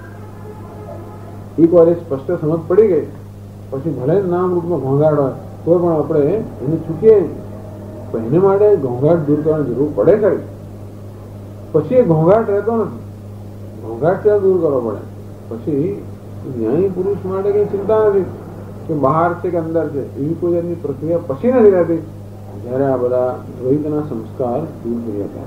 એક વાર સ્પષ્ટ સમજ પડી ગઈ પછી ભલે નામ રૂપનો ઘોંઘાટ હોય તો પણ આપણે એને ચૂકીએ. એને માટે ઘોંઘાટ દૂર કરવાની જરૂર પડે ખરી. પછી એ ઘોંઘાટ રહેતો નથી. ઘોંઘાટ ત્યાં દૂર કરવો પડે. પછી ન્યાયી પુરુષ માટે કઈ ચિંતા નથી કે બહાર છે કે અંદર છે, એવી કોઈ જાતની પ્રક્રિયા પછી નથી રહેતી. જયારે આ બધા દ્વૈતના સંસ્કાર દૂર થઈ જતા.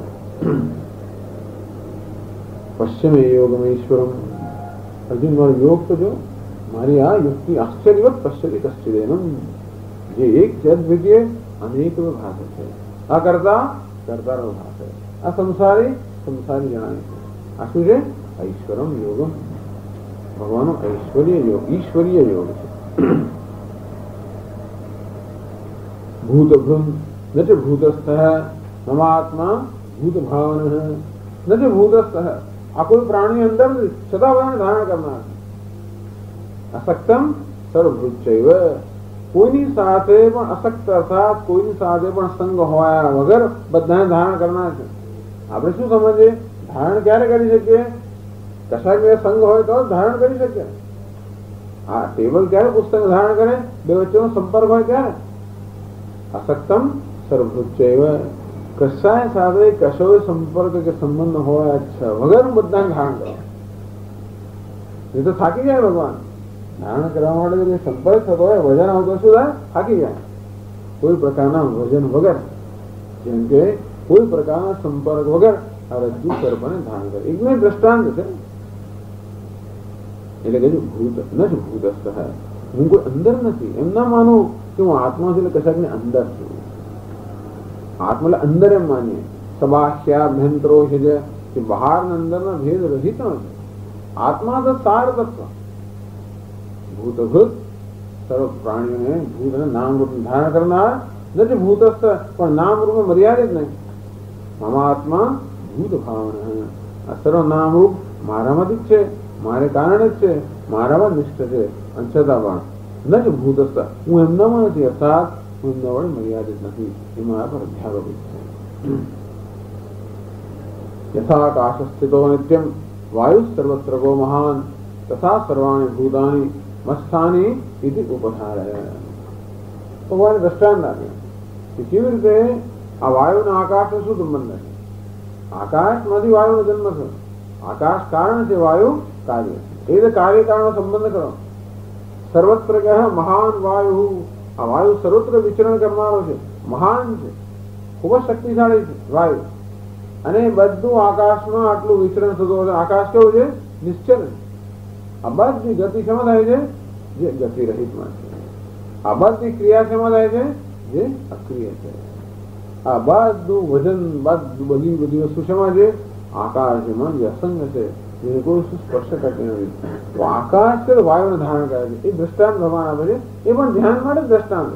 પશ્ચિમે યોગમેશ્વરમ. અર્જુન મારો યોગ તો જો, મારી આ યુક્તિ આશ્ચર્યવત પશ્ચિતિ કશ્ચિદેનમ. જે એક છે અદ્વિતીય અનેક ભાષ છે. આ કરતા કરતાનો ભાષ છે. આ સંસારી સંસારી જણાય છે. આ શું છે? ઐશ્વરમ યોગમ. ભગવાનનો ઐશ્વર્ય યોગ, ઈશ્વરીય યોગ છે. ભૂતભૃમ ન ચ ભૂતસ્થ મમાત્મા ભૂત ભાવન ન ચ ભૂતસ્થ. આ કોઈ પ્રાણી અંદર સદાવરણ ધારણ કરનાર. અસક્તમ સર્વભૃચ્ચૈવ. કોઈની સાથે પણ અસક્ત અર્થાત કોઈની સાથે પણ સંગ હોયા વગર બધાને ધારણ કરનાર છે. આપણે શું સમજીએ? ધારણ ક્યારે કરી શકીએ? કશાક બે સંગ હોય તો ધારણ કરી શકીએ. આ ટેબલ ક્યારે પુસ્તક ધારણ કરે? બે વચ્ચેનો સંપર્ક હોય ત્યારે. અસક્તમ સર્વભૃચ્ચૈવ. કશાય સાથે કશો સંપર્ક કે સંબંધ હોય વગર બધાને ધારણ કરો. એ તો થાકી જાય ભગવાન. ધારણ કરવા માટે જે સંપર્ક થતો હોય, વજન આવતો શું થાય? થાકી જાય. કોઈ પ્રકારના વજન વગર, જેમ કે કોઈ પ્રકારના સંપર્ક વગર આ રજ્જુ સર્પને ધારણ કરે. એક નહીં દ્રષ્ટાંત છે. એટલે કે ભૂત ન જ ભૂતસ્થ. હું કોઈ અંદર નથી એમ ના માનું કે હું આત્મા છું એટલે કશાક ને અંદર છું. આત્મા એટલે અંદર એમ માનીએ. સબાહ્યાભ્યંતરો છે જે બહાર ને અંદર ના ભેદ રહિત નથી. આત્મા તો સાર તત્વ. ભૂતભૂત સર્વ પ્રાણીઓને ભૂત અને નામરૂપ ધારણ કરનાર નથી. ભૂતસ્થ પણ નામરૂપે મર્યાદિત નહીં. મમાત્મા ભૂત ભાવના, આ સર્વ નામરૂપ મારામાંથી જ છે, મારે કારણે જ છે, મારામાં નિષ્ઠ છે. અને છતાં પણ નથી ભૂતસ્થ, હું એમનામાં નથી, અર્થાત હું એમના વડે મર્યાદિત નથી. એ મારા પર અધ્યારોપિત છે. યથાકાશ સ્થિતો નિત્યમ વાયુ સર્વત્ર ગો મહાન તથા સર્વાણી ભૂતાની મસ્થાની ઇતિ ઉપધારય. ભગવાને દ્રષ્ટાંત આપ્યું કે કેવી રીતે આ વાયુના આકાશનો શું સંબંધ છે. આકાશમાંથી વાયુનો જન્મ છે. આકાશ કારણ છે, વાયુ કાર્ય છે. એ રીતે કાર્ય કારણનો સંબંધ કરો. સર્વત્ર કહે મહાન વાયુ. આ વાયુ સર્વત્ર વિચરણ કરનારો છે, મહાન છે, ખૂબ જ શક્તિશાળી છે વાયુ. અને બધું આકાશમાં આટલું વિચરણ થતું હોય. આકાશ કેવું છે? નિશ્ચલ છે. આ બધી ગતિ શેમાં થાય છે? જે ગતિ રહિતમાં છે. આ બધી ક્રિયા શેમાં થાય છે? જે અક્રિય છે. આ બધું વજન, બધી વસ્તુ શેમાં છે? આકાશમાં જે અસંગ છે, જેને કોઈ સ્પર્શ કરતી નથી. તો આકાશ છે વાયુને ધારણ કરે છે. એ દ્રષ્ટાંત ભગવાન આપે છે. એ પણ ધ્યાન માટે દ્રષ્ટાંત.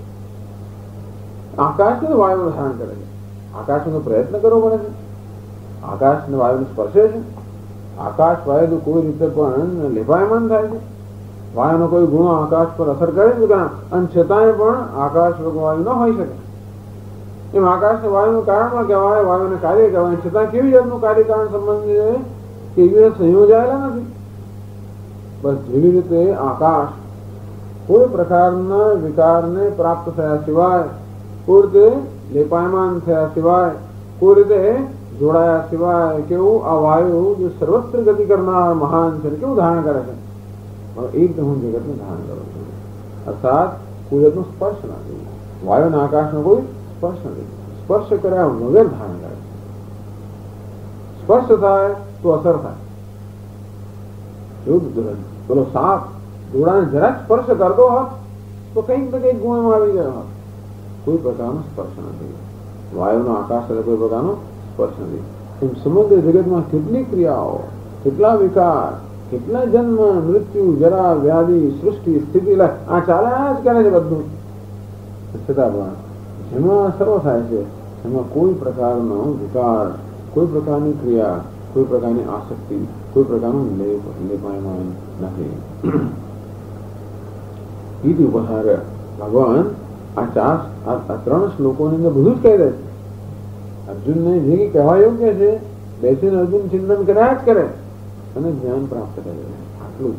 આકાશ છે વાયુને ધારણ કરે છે. આકાશનો પ્રયત્ન કરવો પડે છે. આકાશ ને વાયુને સ્પર્શે છે. આકાશ વાયુ કોઈ રીતે પણ લેપાયમાન થાય છે. વાયુનો કોઈ ગુણ આકાશ પર અસર કરે છે, અને છતાંય પણ આકાશ વાયુ ન હોઈ શકે. એમ આકાશને વાયુનું કારણ કહેવાય, વાયુને કાર્ય કહેવાય. છતાં કેવી જાતનું કાર્યકારણ સંબંધ છે કે એવી રીતે સંયોજાયેલા નથી. બસ જેવી રીતે આકાશ કોઈ પ્રકારના વિકારને પ્રાપ્ત થયા સિવાય, કોઈ રીતે લેપાયમાન થયા સિવાય, કોઈ રીતે જોડાયા સિવાય, કેવું આ વાયુ જે સર્વત્ર ગતિ કરનાર મહાન છે, કેવું ધારણ કરે છે. એકદમ હું જગતને ધારણ કરું છું. અર્થાત કોઈ જાતનો સ્પર્શ ના થયું. વાયુના આકાશનો કોઈ સ્પર્શ નથી. સ્પર્શ કર્યા વગર ધારણ કરે. સ્પર્શ થાય તો અસર થાય. પેલો સાપ દોડાને જરાક સ્પર્શ કરતો હોત તો કંઈક ને કંઈક ગુણમાં આવી ગયો હોત. કોઈ પ્રકારનો સ્પર્શ નથી. વાયુનો આકાશ સાથે કોઈ પ્રકારનો સ્પર્શ નથી. એમ સમગ્ર જગતમાં કેટલી ક્રિયાઓ, કેટલા વિકાર, કેટલા જન્મ, મૃત્યુ, જરા, વ્યાધિ, સૃષ્ટિ, સ્થિતિ, આ ચાલ્યા જ કરે છે બધું. છતાં પણ જેમાં સર્વ થાય છે એમાં કોઈ પ્રકારનો વિકાર, કોઈ પ્રકારની ક્રિયા, કોઈ પ્રકારની આસક્તિ, કોઈ પ્રકારનું લેપાયમાન નથી. ઈતિ ઉપહાર ભગવાન આ ત્રણ શ્લોકોની અંદર બધું જ કહી દે છે. અર્જુનને જે કહેવાય એવું કે છે, બેસીને અર્જુન ચિંતન કર્યા જ કરે અને જ્ઞાન પ્રાપ્ત કરે. આટલું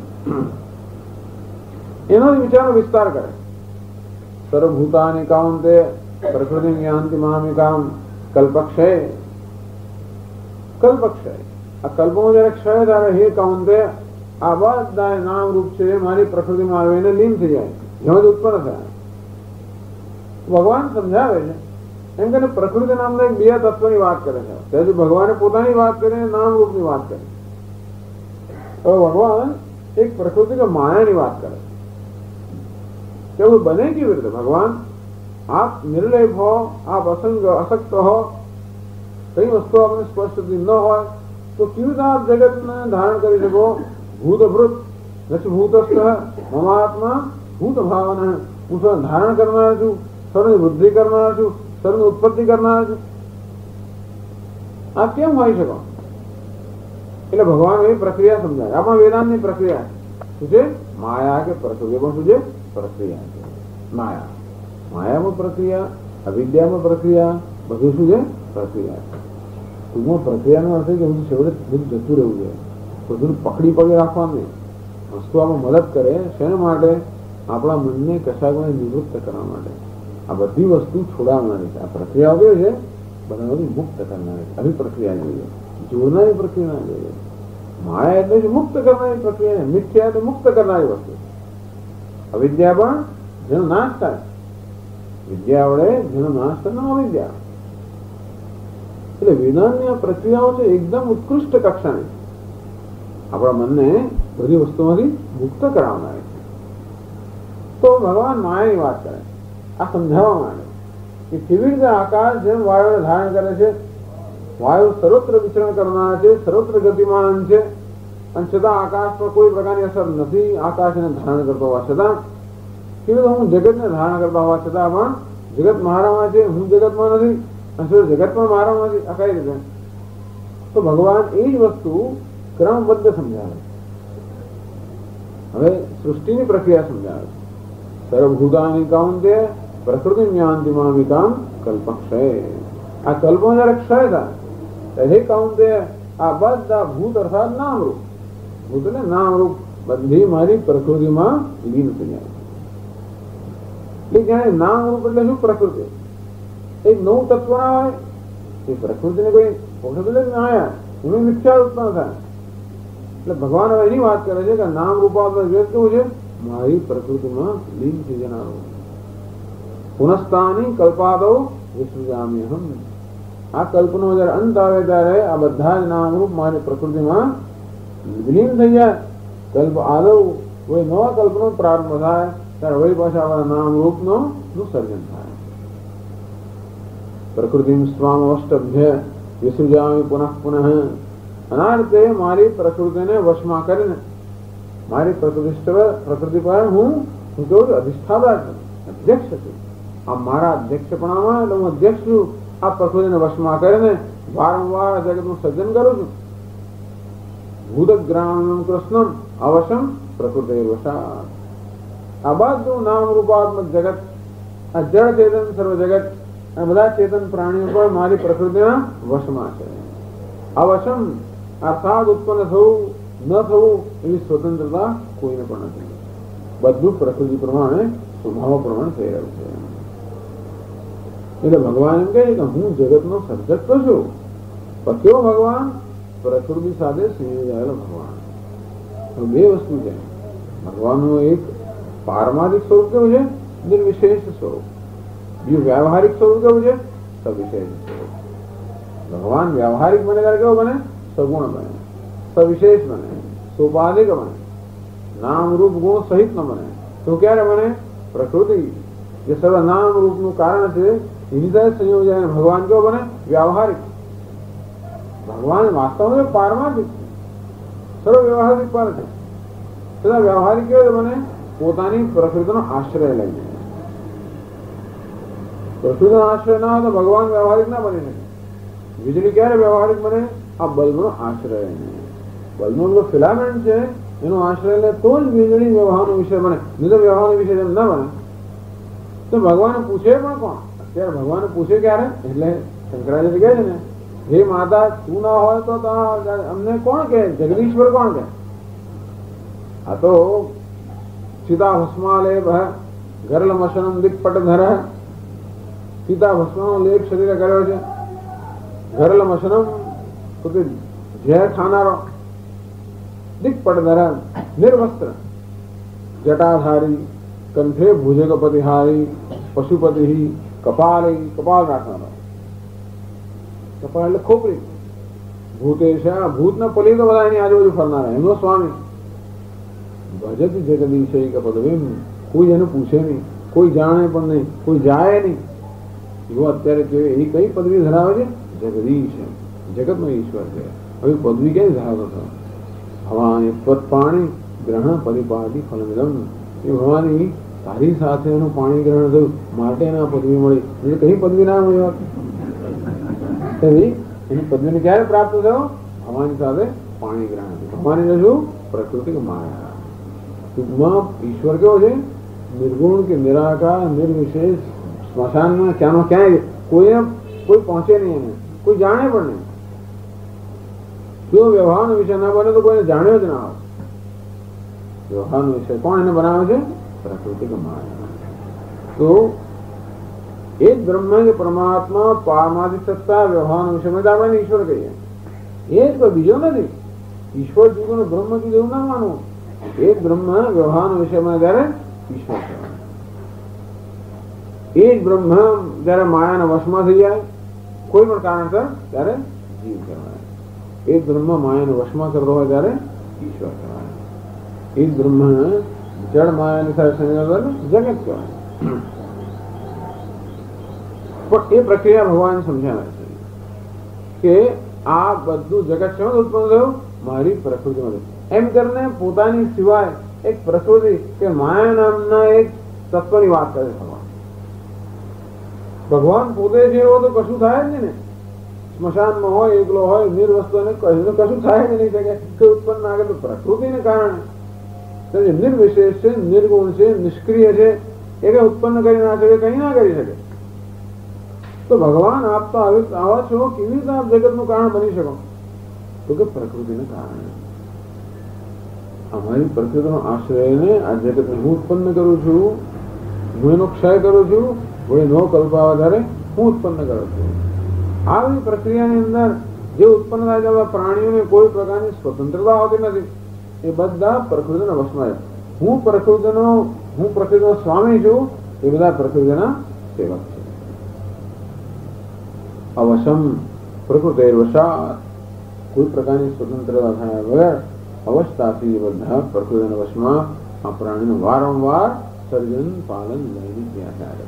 એનો જ વિચારનો વિસ્તાર કરે. સર્વભૂતાની કાઉન્તે પ્રકૃતિ યાન્તિ મામિકામ કલ્પક્ષય. કલ્પક્ષય, આ કલ્પમાં જયારે ક્ષય થાય, હે કાઉન્તે આ બધા નામ રૂપ છે મારી પ્રકૃતિમાં આવીને લીન થઈ જાય, જેમાંથી ઉત્પન્ન થાય. ભગવાન સમજાવે છે એમ કે પ્રકૃતિ નામના એક બે તત્વની વાત કરે છે. તેથી ભગવાને પોતાની વાત કરીને નામ રૂપની વાત કરી. હવે ભગવાન એક પ્રકૃતિ કે માયાની વાત કરે છે. એવું બને કેવી રીતે? ભગવાન આપ નિર્લેપ હો, આપ અસંગ અસક્ત હો, કઈ વસ્તુ આપણે સ્પષ્ટથી ન હોય તો કેવી રીતે આપ જગતને ધારણ કરી શકો? ભૂતભૃત નથી ભૂતસ્થ મમાત્મા ભૂત ભાવના. હું સર ધારણ કરનાર છું, સરની બુદ્ધિ કરનાર છું, સરની ઉત્પત્તિ કરનાર છું. આપ કેમ હોઈ શકો? એટલે ભગવાન એ પ્રક્રિયા સમજાય. આપણા વેદાંતની પ્રક્રિયા શું છે? માયા કે પ્રકૃતિ પણ શું છે? પ્રક્રિયા છે. માયા, માયામાં પ્રક્રિયા, અવિદ્યામાં પ્રક્રિયા, બધું શું છે? પ્રક્રિયા. ટૂંકમાં પ્રક્રિયાનો અર્થ છે કે બધું છેવટે બધું જતું રહેવું છે. બધું પકડી પકડી રાખવાનું નહીં. વસ્તુ આમાં મદદ કરે શેના માટે? આપણા મનને કશાકને નિવૃત્ત કરવા માટે. આ બધી વસ્તુ છોડાવનારી છે. આ પ્રક્રિયાઓ કેવી છે? બધાથી મુક્ત કરનારી. આવી પ્રક્રિયા જોઈએ, જોનારી પ્રક્રિયા ના જોઈએ. માયા એટલે મુક્ત કરનારી પ્રક્રિયા, મિથ્યા એટલે મુક્ત કરનારી વસ્તુ. અવિદ્યા પણ જેનો નાશ થાય, વિદ્યા વડે જેનો નાશ થાય અવિદ્યા. એટલે વેદાંતની આ પ્રક્રિયાઓ છે એકદમ ઉત્કૃષ્ટ કક્ષાની. આપણા મનને બધી વસ્તુમાંથી મુક્ત કરાવનારી છે. તો ભગવાન માયાની વાત કરે આ સમજાવવા માટે કે કેવી રીતે આકાશ જેમ વાયુને ધારણ કરે છે, વાયુ સર્વત્ર વિચરણ કરનાર છે, સર્વત્ર ગતિમાન છે, અને છતાં આકાશ પર કોઈ પ્રકારની અસર નથી, આકાશ એને ધારણ કરતો હોવા છતાં, કેવી રીતે હું જગતને ધારણ કરતા હોવા છતાં પણ જગત મારામાં છે, હું જગતમાં નથી, અને જગત પણ મારામાં નથી, આ કઈ રીતે? તો ભગવાન એ જ વસ્તુ ક્રમબદ્ધ સમજાવે. હવે સૃષ્ટિની પ્રક્રિયા સમજાવે છે. સર્વભૂતાની કાઉન્તે પ્રકૃતિ યાંતિમામિકામ કલ્પક્ષય. આ કલ્પમાં જયારે ક્ષય થાય હે કાઉન્તે આ બધા ભૂત અર્થાત નામરૂપ, ભૂત એટલે નામરૂપ બધી મારી પ્રકૃતિમાં લીન થઈ જાય. જાણે નામરૂપ એટલે શું? પ્રકૃતિ એક નવું તત્વ ના હોય, એ પ્રકૃતિને કોઈ આયા એનું વિખ્યાત ઉત્પન્ન થાય. એટલે ભગવાન હવે એની વાત કરે છે કે નામ રૂપાત્મક જગત કેવું છે? મારી પ્રકૃતિમાં લીન થઈ જનારું. પુનઃસ્થાની કલ્પાદો વિસૃજામ્યહમ. આ કલ્પનો જયારે અંત આવે ત્યારે આ બધા જ નામરૂપ મારી પ્રકૃતિમાં વિલીન થઈ જાય. કલ્પ આદવ કોઈ નવા કલ્પનો પ્રારંભ થાય ત્યારે વળી પાછા આવા નામરૂપનો સર્જન થાય. પ્રકૃતિ સ્વામ અષ્ટભ્ય વિસૃજામી પુનઃ પુનઃ. અનાર્થે મારી પ્રકૃતિને વશમાં કરીને મારી પ્રકૃતિ પર હું કેવું છું? અધિષ્ઠાતા છું, અધ્યક્ષ છું. આ મારા અધ્યક્ષપણામાં એટલે હું અધ્યક્ષ છું. આ પ્રકૃતિને વશમાં કરીને વારંવાર જગતનું સર્જન કરું છું. ભૂતગ્રામ કૃષ્ણમ અવશમ પ્રકૃતિ વશાત. આ બધું નામ રૂપાત્મક જગત, આ જળ ચેતન સર્વ જગત અને બધા ચેતન પ્રાણીઓ પર મારી પ્રકૃતિના વશમાં છે. અવશમ અર્થાત ઉત્પન્ન થવું ન થવું એવી સ્વતંત્રતા કોઈને પણ નથી. બધું પ્રકૃતિ પ્રમાણે સ્વભાવ પ્રમાણે થઈ રહ્યું છે. એટલે ભગવાન એમ કહે છે કે હું જગતનો સર્જક તો છું. પણ કેવો ભગવાન? પ્રકૃતિ સાથે સંયોજાયેલો ભગવાન. બે વસ્તુ છે. ભગવાનનું એક પારમાર્થિક સ્વરૂપ કેવું છે? નિર્વિશેષ સ્વરૂપ. બીજું વ્યવહારિક સ્વરૂપ કેવું છે? સવિશેષ સ્વરૂપ. ભગવાન વ્યવહારિક બને ત્યારે કેવો બને? સગુણ બને, સવિશેષ બને, સોપાધિક બને, નામ રૂપ ગુણ સહિત ન બને. તો ક્યારે બને? પ્રકૃતિ જે સર્વ નામ રૂપનું કારણ છે એની સાથે સંયોજાય ભગવાન કેવો બને? વ્યવહારિક. ભગવાન વાસ્તવમાં પારમાર્થિક છે, સર્વ વ્યવહારિક પર છે. છતાં વ્યવહારિક કેવો બને? પોતાની પ્રકૃતિનો આશ્રય લઈને. પ્રકૃતિનો આશ્રય ના હોય તો ભગવાન વ્યવહારિક ના બની શકે. વીજળી ક્યારે વ્યવહારિક બને? આ બલ્બનો આશ્રય લઈને. બલ્બનો જો ફિલામેન્ટ છે એનો આશ્રય લે તો જ વીજળી વ્યવહારનો વિષય બને, નહીં તો વ્યવહારનો વિષય એમ ના બને. તો ભગવાન પૂછે પણ કોણ? અત્યારે ભગવાન પૂછે ક્યારે? એટલે શંકરાચાર્ય કહે છે ને, હે માતા તું ના હોય તો અમને કોણ કહે? જગદીશ્વર કોણ કહે? આ તો સીતા ભસ્માલેપ ગરલમશનમ દિક્પટ ધર. સીતા ભસ્મનો લેપ શરીરે કર્યો છે. ગરલમશનમ ઝેર ખાનારો, દિક્પટ ધર નિર્વસ્ત્ર, જટાધારી, કંઠે ભુજગપતિહારી, પશુપતિ, કપાલી કપાલ રાખનારો. કપાલ એટલે ખોપરી. ભૂતેશ ભૂતના પલી તો બધા એની આજુબાજુ ફરનારા, એમનો સ્વામી. ભજત જગદીશ પદવી. કોઈ એને પૂછે નહીં, કોઈ જાણે પણ નહીં, કોઈ જાય નહીં. એવો અત્યારે એ કઈ પદવી ધરાવે છે? જગદીશ, જગતનો ઈશ્વર છે. હવે પદવી ક્યાંય ધરાવતો હતો? ભવાની પાણી ગ્રહણ પરિપાટી ફલમિલમ. એ ભવાની તારી સાથે એનું પાણી ગ્રહણ થયું માટે એના પદવી મળી. એટલે કઈ પદવી ના મળી એની પદવીને ક્યારે પ્રાપ્ત થયો? ભવાની સાથે પાણી ગ્રહણ થયું. ભવાની શું? પ્રકૃતિ માયા. ટૂંકમાં ઈશ્વર કેવો છે? નિર્ગુણ કે નિરાકાર નિર્વિશેષ. સ્મશાનમાં ક્યાંનો ક્યાંય કોઈ પહોંચે નહીં, એને કોઈ જાણે પણ નહીં. જો વ્યવહારનો વિષય ના બને તો કોઈને જાણ્યો જ ના હોય. વ્યવહારનો વિષય કોણ એને બનાવે છે? પ્રકૃતિ માયા. તો એ જ બ્રહ્મ કે પરમાત્મા પારમાર્થિક સત્તા વ્યવહારનો વિષય આપણે ઈશ્વર કહીએ. એ જ કોઈ બીજો નથી. ઈશ્વર જુદું બ્રહ્મ જુદું એવું ના માનવું. એ જ બ્રહ્મ વ્યવહારનો વિષયમાં ત્યારે ઈશ્વર કહેવાય. એ જ બ્રહ્મ જયારે માયાના વશમાં થઈ જાય કોઈ પણ કારણસર ત્યારે જીવ કહેવાય. એ જ બ્રહ્મ માયાને વશમાં કરતો હોય ત્યારે ઈશ્વર કહેવાય. એ જ બ્રહ્મ જળ માયાની સાથે સંયોજન જગત કહેવાય. પણ એ પ્રક્રિયા ભગવાન સમજાવે છે કે આ બધું જગત શેમાં ઉત્પન્ન થયું? મારી પ્રકૃતિમાં. એમ કરીને પોતાની સિવાય એક પ્રકૃતિ કે માયા નામના એક તત્વની વાત કરે ભગવાન. ભગવાન પોતે છે એવો તો કશું થાય જ નહીં ને. સ્મશાનમાં હોય, એકલો હોય, નિર્વસ્તુ કશું થાય જ નહીં શકે કે ઉત્પન્ન ના કરે. તો પ્રકૃતિને કારણે નિર્વિશેષ છે, નિર્ગુણ છે, નિષ્ક્રિય છે, એ કઈ ઉત્પન્ન કરી ના શકે, કઈ ના કરી શકે. તો ભગવાન આપ તો આવા છો, કેવી રીતે આપ જગતનું કારણ બની શકો? તો કે પ્રકૃતિને કારણે. અમારી પ્રકૃતિનો આશ્રયને આ જગતને હું ઉત્પન્ન કરું છું, હું એનો ક્ષય કરું છું, વળી નો કલ્પાવા ત્યારે હું ઉત્પન્ન કરું છું. આવી પ્રક્રિયાની અંદર જે ઉત્પન્ન થાય છે પ્રાણીઓને કોઈ પ્રકારની સ્વતંત્રતા હોતી નથી. એ બધા પ્રકૃતિના વશમાં છે. હું પ્રકૃતિનો સ્વામી છું, એ બધા પ્રકૃતિના સેવક છે. અવશમ પ્રકૃતિ વશાત, કોઈ પ્રકારની સ્વતંત્રતા થયા વગર અવસ્થાથી બધા પ્રકૃતિના વશમાં આ પ્રાણીનું વારંવાર સર્જન પાલન લઈને ત્યાં કરે.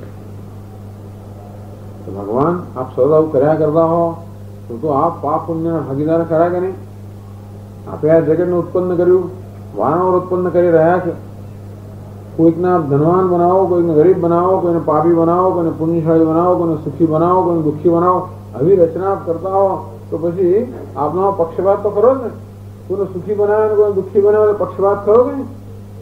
તો ભગવાન આપ સૌદાવ કર્યા કરતા હો તો આપ પાપ પુણ્યના ભાગીદાર ખરા કે નહીં? આપે આ જગતને ઉત્પન્ન કર્યું, વારંવાર ઉત્પન્ન કરી રહ્યા છે. કોઈકને ધનવાન બનાવો, કોઈને ગરીબ બનાવો, કોઈને પાપી બનાવો, કોઈને પુણ્યશાળી બનાવો, કોઈને સુખી બનાવો, કોઈને દુઃખી બનાવો. આવી રચના આપ કરતા હો તો પછી આપનો પક્ષપાત તો ખરો જ ને. કોઈને સુખી બનાવે, કોઈને દુઃખી બનાવે તો પક્ષપાત ખરો કે નહીં?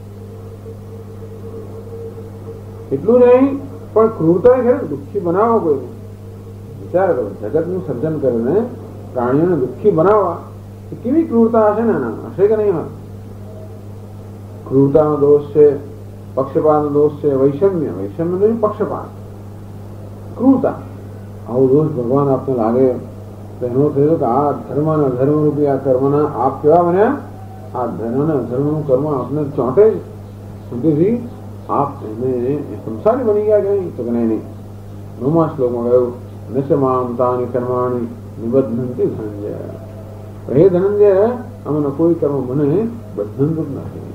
એટલું નહીં પણ ક્રૂરતા છે. દુઃખી બનાવો કોઈને, વિચાર કરો. જગતનું સર્જન કરીને પ્રાણીઓને દુઃખી બનાવવા એ કેવી ક્રૂરતા હશે ને? હશે કે નહીં? ક્રૂરતાનો દોષ છે, પક્ષપાતનો દોષ છે, વૈષમ્ય નહીં, પક્ષપાત, ક્રૂરતા. આવો દોષ ભગવાન આપને લાગે તો એનો થયો કે આ ધર્મના ધર્મરૂપી આ કર્મના આપ કેવા બન્યા? આ ધર્મના ધર્મનું કર્મ આપને ચોંટે જ સુધીથી આપ એને સંસારી બની ગયા કે નહીં? તો કે નહીં. 9મા શ્લોકમાં કહ્યું નશમામ તાની કર્માણી નિબધ્ધંતિ ધનંજય. હે ધનંજય, આમાંનો કોઈ કર્મ મને બંધનરૂપ નથી.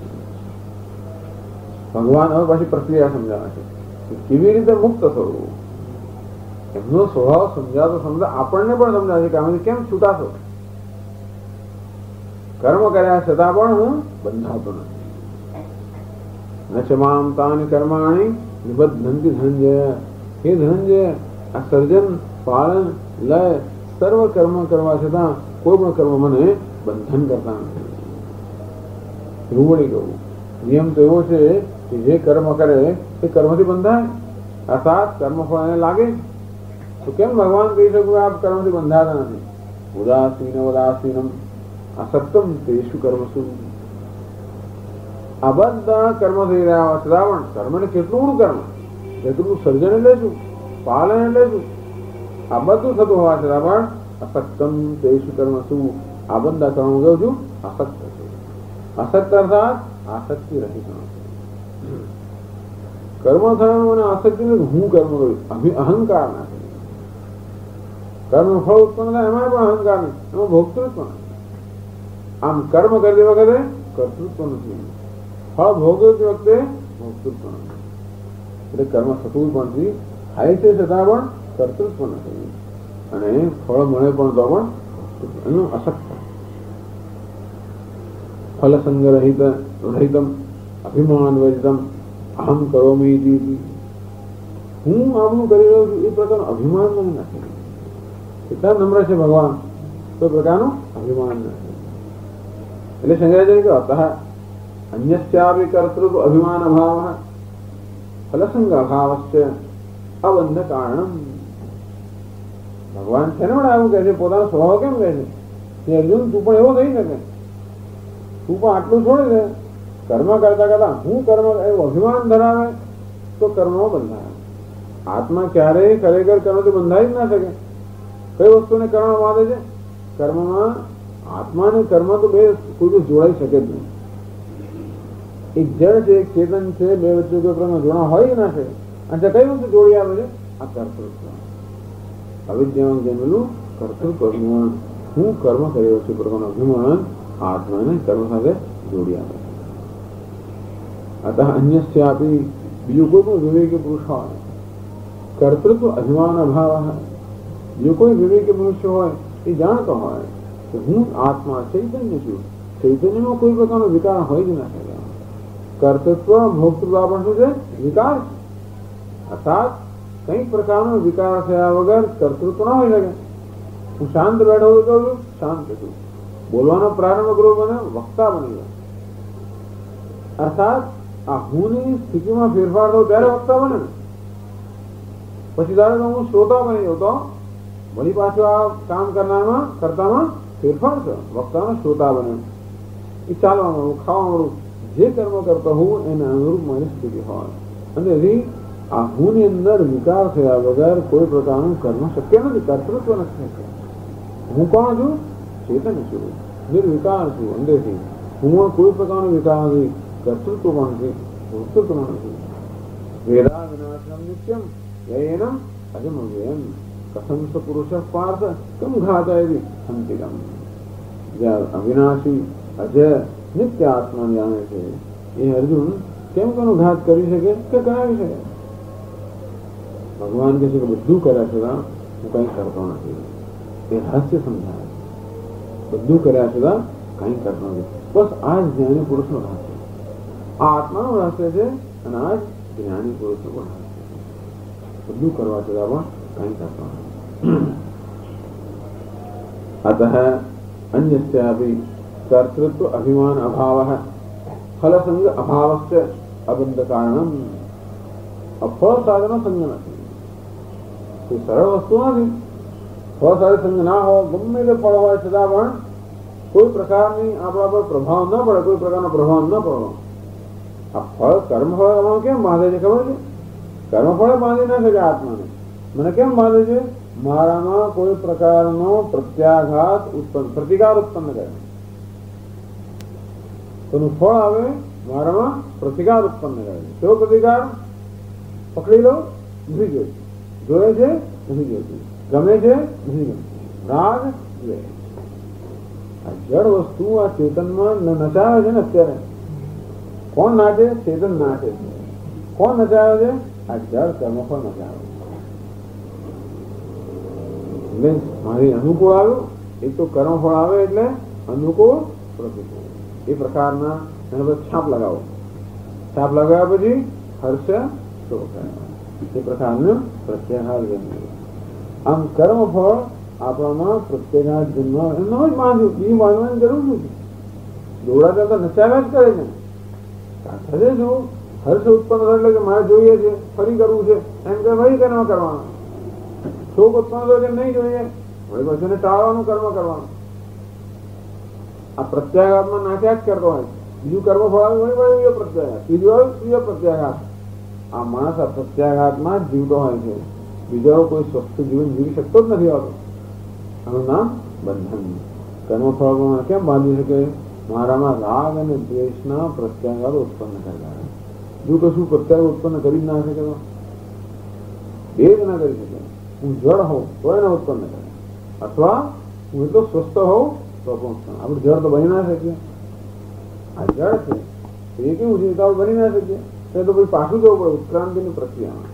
ભગવાન હવે પાછી પ્રક્રિયા સમજાવે છે કેવી રીતે મુક્ત થવું. એમનો સ્વભાવ સમજાવતા આપણને પણ સમજાવે છે કે આમાંથી કેમ છૂટાશો. કર્મ કર્યા છતાં પણ હું બંધાતો નથી. નચમામ તાની કર્માણી નિબધ્ધંતિ ધનંજય. હે ધનંજય, આ સર્જન પાલન લય સર્વ કર્મ કરવા છતાં કોઈ પણ કર્મ મને બંધન કરતા નથી. રૂવડી કહું નિયમ તો એવો છે કે જે કર્મ કરે એ કર્મથી બંધાય, અર્થાત કર્મફળ એને લાગે. તો કેમ ભગવાન કહી શકું આપ કર્મથી બંધાતા નથી? ઉદાસીનમ અસક્તમ તેષુ કર્મસુ. આ બધા કર્મ થઈ રહ્યા હોય છતાં પણ કર્મને કેટલું કર્મ, જેટલું સર્જન એટલે શું, પાલન એટલે શું, આ બધું થતું હોવા છતાં પણ અસક્તમ તેષુ કર્મસુ. આ બધા કર્મ કહું છું અસક્ત છે. અસક્ત અર્થાત આસક્તિ રહિત. કર્મ થયું અને આસક્તિ હું કર્મ કર્યું, અહંકાર ના. કર્મ ફળ ઉત્પન્ન થાય એમાં પણ અહંકાર નહીં, એમાં ભોગતૃત્વ નથી. આમ કર્મ કરતી વખતે કર્તૃત્વ નથી, ફળ ભોગવતી વખતે ભોગતૃત્વ નથી. એટલે કર્મ થતું પણ થાય છે છતાં પણ કર્તૃત્વ નથી, અને ફળ મળે પણ તો પણ એનું અસક્ત. ફલસંગ રહિતમ અભિમાન વર્જિતમ અહમ કરોમી. હું આમનું કરી રહ્યો છું એ પ્રકારનું અભિમાન મને નથી. કેટલા નમ્ર છે ભગવાન, તો પ્રકારનું અભિમાન નથી. એટલે શંકરાચાર્ય કહે અતઃ અન્યસ્યાપી કર્તૃત્વ અભિમાન અભાવ ફલસંગ અભાવસ્ય અબંધ કારણમ. ભગવાન છે ને પણ આવું કહે છે, પોતાનો સ્વભાવ કેમ કહે છે અર્જુન તું પણ એવો થઈ શકે, તું પણ આટલું છોડી દે. કર્મ કરતા કરતા હું કર્મ એવું અભિમાન ધરાવે તો કર્મમાં બંધાય. આત્મા ક્યારેય ખરેખર કર્મથી બંધાઈ જ ના શકે. કઈ વસ્તુને કર્મ બાંધે છે? કર્મમાં આત્મા ને કર્મ તો બે કોઈ જોડાઈ શકે જ નહીં. એક જળ છે, એક ચેતન છે, બે વચ્ચે કોઈ પ્રકારનો જોડા હોય ના શકે. અને કઈ વસ્તુ જોડી આવે છે? આ કર્તૃત્વ. અવિદ્યામાં જન્મેલું કર્તૃત્વ અભિમાન, હું કર્મ કર્યો છું પ્રકારનો અભિમાન આત્માને કર્મ સાથે જોડી આપે. અતઃ અન્યસ્યાપી બીજું કોઈ પણ વિવેકી પુરુષ હોય, કર્તૃત્વ અભિમાન અભાવ, જો કોઈ વિવેકી મનુષ્ય હોય એ જાણતો હોય કે હું આત્મા ચૈતન્ય છું, ચૈતન્યમાં કોઈ પ્રકારનો વિકાર હોય જ ના શકે. કર્તૃત્વ ભોક્તૃત્વ પણ શું છે? વિકાર. અર્થાત કંઈક પ્રકારનો વિકાર થયા વગર કર્તૃત્વ ના હોઈ શકે. હું શાંત બેઠો તો કહું શાંત છું, બોલવાનો પ્રારંભ કરો મને વક્તા બની જાય. અર્થાત આ હુંની સ્થિતિમાં ફેરફાર થયો ત્યારે વક્તા બને ને. પછી ધારો કે હું શ્રોતા બની જાઉં તો વળી પાછું આ કામ કરનારમાં કરતામાં ફેરફાર છે, વક્તામાં શ્રોતા બને. એ ચાલવા મળું, ખાવા મળું, જે કર્મ કરતો હું એને અનુરૂપ મારી સ્થિતિ હોય. અને એથી આ હુંની અંદર વિકાર થયા વગર કોઈ પ્રકારનું કર્મ શક્ય નથી, કર્તૃત્વ નથી શક્ય. હું કોણ છું? ચેતન છું, નિર્વિકાર છું. અંદરથી હું કોઈ પ્રકારનો વિકાર નથી, કર્તૃત્વ પણ નથી, ભોક્તૃત્વ પણ નથી. વેદા વિનાશમ નિત્યમ યયેનમ અજમ વ્યયમ કથમ સ પુરુષ પાર્થ કમ ઘાતયતિ હંતિકમ. જ્યાં અવિનાશી અજય નિત્ય આત્મા જાણે છે એ અર્જુન કેમ કોનો ઘાત કરી શકે કે કરાવી શકે? ભગવાન કહે છે કે બધું કર્યા છતાં હું કંઈ કરતો નથી. એ રહસ્ય સમજાય. બધું કર્યા છતાં કંઈ કરતો નથી. બસ આ જ જ્ઞાની પુરુષનો રહસ્ય, આ આત્માનું રહસ્ય છે. અને આ જ જ્ઞાની પુરુષનું પણ રહસ્ય છે. બધું કરવા છતાં પણ કંઈ કરતો નથી. अतः अन्यस्यापि कर्तृत्व अभिमान अभावः फल संग अभावस्य अबंध कारणम. फल साधन संग नहीं, कोई सरल वस्तु नहीं. फल साधन संग ना हो, गમે તે ફળ હોય છતાં પણ કોઈ પ્રકારની આપણા પર પ્રભાવ ન પડે, કોઈ પ્રકારનો પ્રભાવ ન પડવો. આ ફળ કર્મફળ કેમ બાંધે છે ખબર છે? કર્મફળ બાંધી ન શકે આત્માને. મને કેમ બાંધે છે? મારામાં કોઈ પ્રકારનો પ્રત્યાઘાત ઉત્પન્ન, પ્રતિકાર ઉત્પન્ન કરે. તેનું ફળ આવે મારામાં પ્રતિકાર ઉત્પન્ન કરે. કેવો પ્રતિકાર? પકડી લો, નથી જોઈતું. જોયે છે, નથી જોઈતું. ગમે છે, નથી ગમતું. રાગ, દ્વેષ. આ જડ વસ્તુ આ ચેતનમાં નચાવે છે ને અત્યારે. કોણ નાચે? ચેતન નાચે છે. કોણ નચાવે છે? આ જડ કર્મફળ નચાવે છે. મારી અનુકૂળ આવ્યું, એક તો કર્મફળ આવે એટલે અનુકૂળ પ્રતિકૂળ. એ પ્રકારના એના પર છાપ લગાવો. છાપ લગાવ્યા પછી હર્ષ શોક, એ પ્રકારનું પ્રત્યાઘાત જન્મે. આમ કર્મફળ આપણામાં પ્રત્યાઘાત જન્માવે એમ જ બાંધ્યું. બીજું બાંધવાની જરૂર નથી. દોડા તો નચાવ્યા જ કરે છે. સાથે જો હર્ષ ઉત્પન્ન થાય એટલે કે મારે જોઈએ છે, ફરી કરવું છે, એમ કે વહી કર્મ કરવાનું. શોક ઉત્પન્ન થયો કે નહીં જોઈએ, વળી પછી ટાળવાનું કર્મ કરવાનું. આ પ્રત્યાઘાતમાં નાખ્યા જ કરતો હોય. બીજું કર્મ ફળ આવ્યું વળી બીજો પ્રત્યાઘાત, ત્રીજો આવ્યું ત્રીજો પ્રત્યાઘાત. આ માણસ આ પ્રત્યાઘાતમાં જ જીવતો હોય છે. બીજો કોઈ સ્વસ્થ જીવન જીવી શકતો જ નથી હોતો. આનું નામ બંધન. કર્મફળ કેમ બાંધી શકે? મારામાં રાગ અને દ્વેષના પ્રત્યાઘાત ઉત્પન્ન કરતા. જો કશું પ્રત્યાઘાત ઉત્પન્ન કરી જ ના શકે, એ જ ના કરી શકે. હું જળ હોઉં તો એને ઉત્પન્ન કરે, અથવા હું એટલો સ્વસ્થ હોઉં તો પણ. આપણે જળ તો બની ના શકીએ. આ જળ છે એ કેવું છે તો આપણે બની ના શકીએ. તો પછી પાછું જવું પડે ઉત્ક્રાંતિની પ્રક્રિયામાં.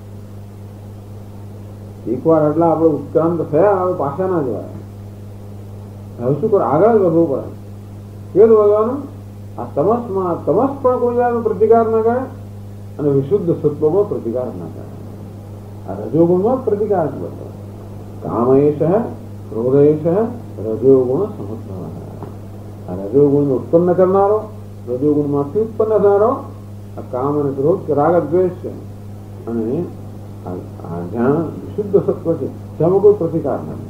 એકવાર આટલા આપણે ઉત્ક્રાંત થયા, હવે પાછા ના જવાય. હવે શું કરે? આગળ વધવું પડે. કેવું વધવાનું? આ તમસમાં, તમસ પણ કોઈ વાર પ્રતિકાર ના કરે અને વિશુદ્ધ સત્વમાં પ્રતિકાર ના કરે. આ રજોગુણમાં પ્રતિકાર જ બદલો. કામયેશ ક્રોધયેશ રજોગુણ સમુદ્ર. આ રજોગુણ ઉત્પન્ન કરનારો, રજોગુણમાંથી ઉત્પન્ન થનારો આ કામ અને ક્રોધ કે રાગ દ્વેષ છે. અને જ્યાં વિશુદ્ધ સત્વ છે ત્યાં કોઈ પ્રતિકાર નથી.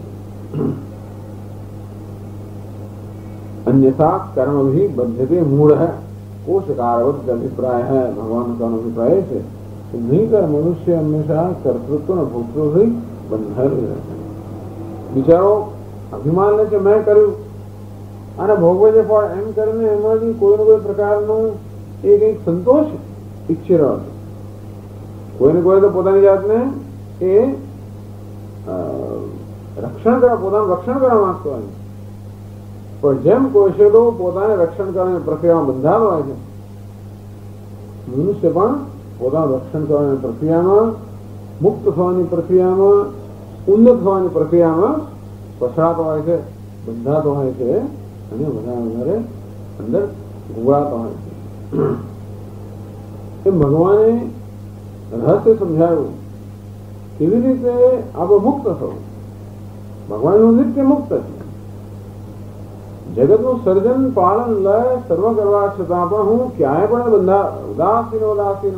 अन्यथा कर्म भी बद्धते मूढ़ है कोशकारवत अभिप्राय है. भगवान का अभिप्राय है कि नहीं कर मनुष्य हमेशा कर्तृत्व और भोक्तृत्व से बंधन रहते. બિચારો અભિમાન લે છે મેં કર્યું અને ભોગવે છે ફળ, એમ કરીને એમાંથી કોઈને કોઈ પ્રકારનું એ કંઈક સંતોષ ઈચ્છી રહ્યો છે. કોઈને કોઈ તો પોતાની જાતને એ રક્ષણ કરવા, પોતાનું રક્ષણ કરવા માંગતો હોય. પણ જેમ કોઈ છે તો પોતાને રક્ષણ કરવાની પ્રક્રિયામાં બંધાતો હોય છે, મનુષ્ય પણ પોતાનું રક્ષણ કરવાની પ્રક્રિયામાં, મુક્ત થવાની પ્રક્રિયામાં, ઉન્નત થવાની પ્રક્રિયામાં પછડાતો હોય છે, બંધાતો હોય છે. અને વધારે વધારે અંદર ગુંગળાતા હોય છે. એ ભગવાને રહસ્ય સમજાવ્યું કેવી રીતે આપણે મુક્ત થવું. ભગવાનનું નિત્ય મુક્ત છે. જગતનું સર્જન પાલન લય સર્વ કરવા છતાં પણ હું ક્યાંય પણ બંધા ઉદાસીન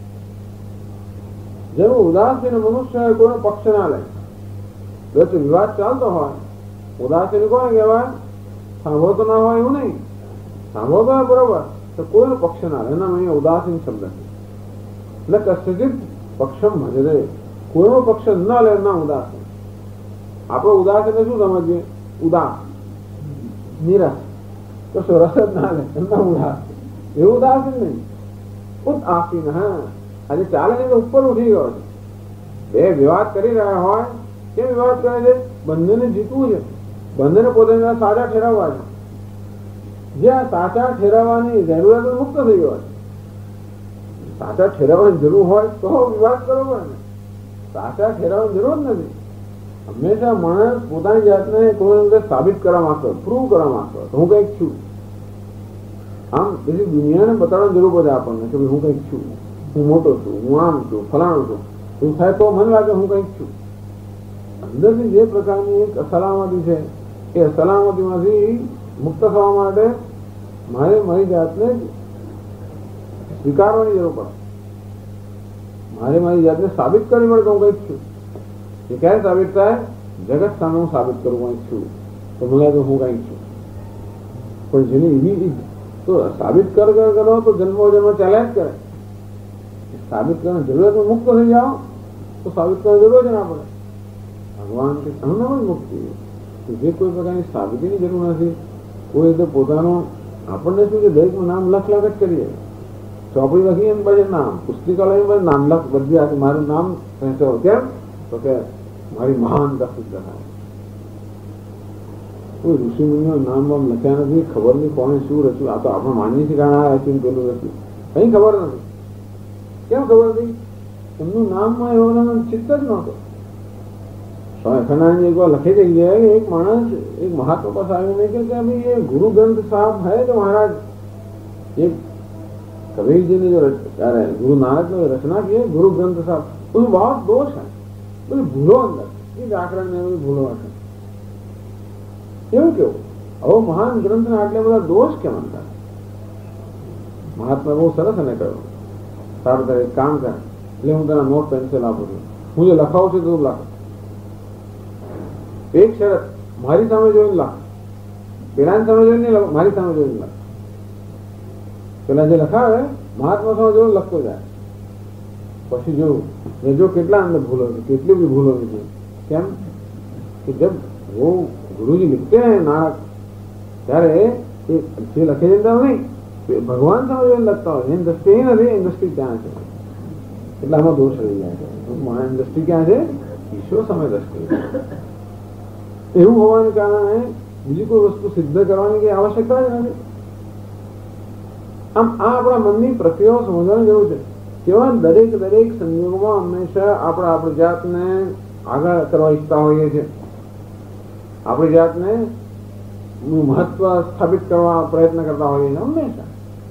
જેમ ઉદાસીન મનુષ્ય કોઈનો પક્ષ ના લે. વચ્ચે વિવાદ ચાલતો હોય, ઉદાસીન કોને કહેવાય? સાંભળતો ના હોય એવું નહીં, સાંભળતો હોય બરોબર, તો કોઈનો પક્ષ ના લે. એના અહીંયા ઉદાસીન શબ્દ છે. એટલે કશ્ચિત પક્ષમ ભજરે, કોઈનો પક્ષ ના લે ના ઉદાસીન. આપણે ઉદાસીન શું સમજીએ? ઉદાસ, નિરાશ, તો રસ જ ના લે એમના ઉદાસ. એવું ઉદાસીન નહીં, ઉદાસીન. હા, આજે ચાલે ને તો ઉપર ઉઠી ગયો છે. બે વિવાદ કરી રહ્યા હોય, કેમ વિવાદ કરે છે? બંનેને જીતવું છે, બંનેને પોતાના સાચા ઠેરવવા છે. જે આ સાચા ઠેરવવાની જરૂરિયાત મુક્ત થઈ ગયો છે. સાચા ઠેરવવાની જરૂર હોય તો વિવાદ કરવો પડે ને. સાચા ઠેરવવાની જરૂર જ નથી. હંમેશા માણસ પોતાની જાતને કોઈ અંદર સાબિત કરવા માંગતો, પ્રૂવ કરવા માંગતો, હું કંઈક છું. આમ પછી દુનિયાને બતાવવાની જરૂર પડે આપણને કે હું કંઈક છું, હું મોટો છું, હું આમ છું, ફલાણું છું. એવું થાય તો મને લાગે હું કંઈક છું. અંદરથી જે પ્રકારની એક અસલામતી છે, એ અસલામતીમાંથી મુક્ત થવા માટે મારે મારી જાતને સ્વીકારવાની જરૂર પડે. મારે મારી જાતને સાબિત કરવી પડે કે હું કંઈક છું. એ ક્યારે સાબિત થાય? જગત સામે હું સાબિત કરું કંઈક છું, તો મને તો હું કંઈક છું. પણ જેની એવી તો સાબિત કરો તો જન્મો જન્મ ચાલ્યા જ કરે. સાબિત કરવાની જરૂરિયાત મુક્ત થઈ જાઓ તો સાબિત કરવાની જરૂર જ ના પડે. ભગવાન કે અનુનામ જ મુક્તિ, જે કોઈ પ્રકારની સાબિતીની જરૂર નથી. કોઈ રીતે પોતાનું આપણને શું છે, દરેકનું નામ લખ જ કરીએ. ચોપડી લખી એમ પછી નામ, પુસ્તિકાલય નામ લખ બધી આ મારું નામ પહોંચાવો. કેમ? તો કે મારી મહાનતા સિદ્ધ થાય. કોઈ ઋષિ મુનિઓ નામ બામ લખ્યા નથી, ખબર નહીં કોને શું રચ્યું. આ તો આપણે માનીએ છીએ કારણ આ રચ્યું પેલું રચ્યું, કઈ ખબર નથી. કેમ ખબર નથી? એમનું નામમાં એવો ચિત્ત જ નહોતો. ખનાજી એક વાર લખી દઈ ગયા કે એક માણસ એક મહાત્મા પાસે આવીને કે ભાઈ ये गुरु ग्रंथ साहब है तो महाराज एक कबीर जी ने जो गुरु नानक ने रचना की है गुरु ग्रंथ साहब, उसमें बहुत दोष है. बोले भूलो अंदर ये व्याकरण में भूलो हશે. કેવું કેવું? હવે મહાન ગ્રંથના આટલા બધા દોષ કેમ હતા? મહાત્મા બહુ સરસ એને કહ્યું, સારું તારે એક કામ કર, એટલે હું તને નોટ પેન્સિલ આપું છું, હું જે લખાવું છું તું લખ. એક શરત, મારી સામે જોઈને લખ, પેલાની સામે જોઈને નહીં, મારી સામે જોઈને લખ. પેલા જે લખાવે મહાત્મા સામે જોઈને લખતો જાય. પછી જોયું જો કેટલા અંદર ભૂલો છે, કેટલી બી ભૂલો નથી. કેમ કે જબ वो गुरुजी लिखते हैं नानक ત્યારે જે લખે છે નહીં ભગવાન સામે લખતા હોય એની દ્રષ્ટિ નથી, એની દ્રષ્ટિ ક્યાં છે? એટલે આમાં દોષ રહી જાય છે. એની દ્રષ્ટિ ક્યાં છે? ઈશ્વર સામે દ્રષ્ટિ. એવું હોવાને કારણે બીજી કોઈ વસ્તુ સિદ્ધ કરવાની કઈ આવશ્યકતા જ નથી. આમ આ આપણા મનની પ્રક્રિયાઓ સમજવાની જરૂર છે. કેવા દરેક સંજોગોમાં હંમેશા આપણી જાતને આગળ કરવા ઈચ્છતા હોઈએ છીએ, આપણી જાતને મહત્વ સ્થાપિત કરવા પ્રયત્ન કરતા હોઈએ છીએ હંમેશા.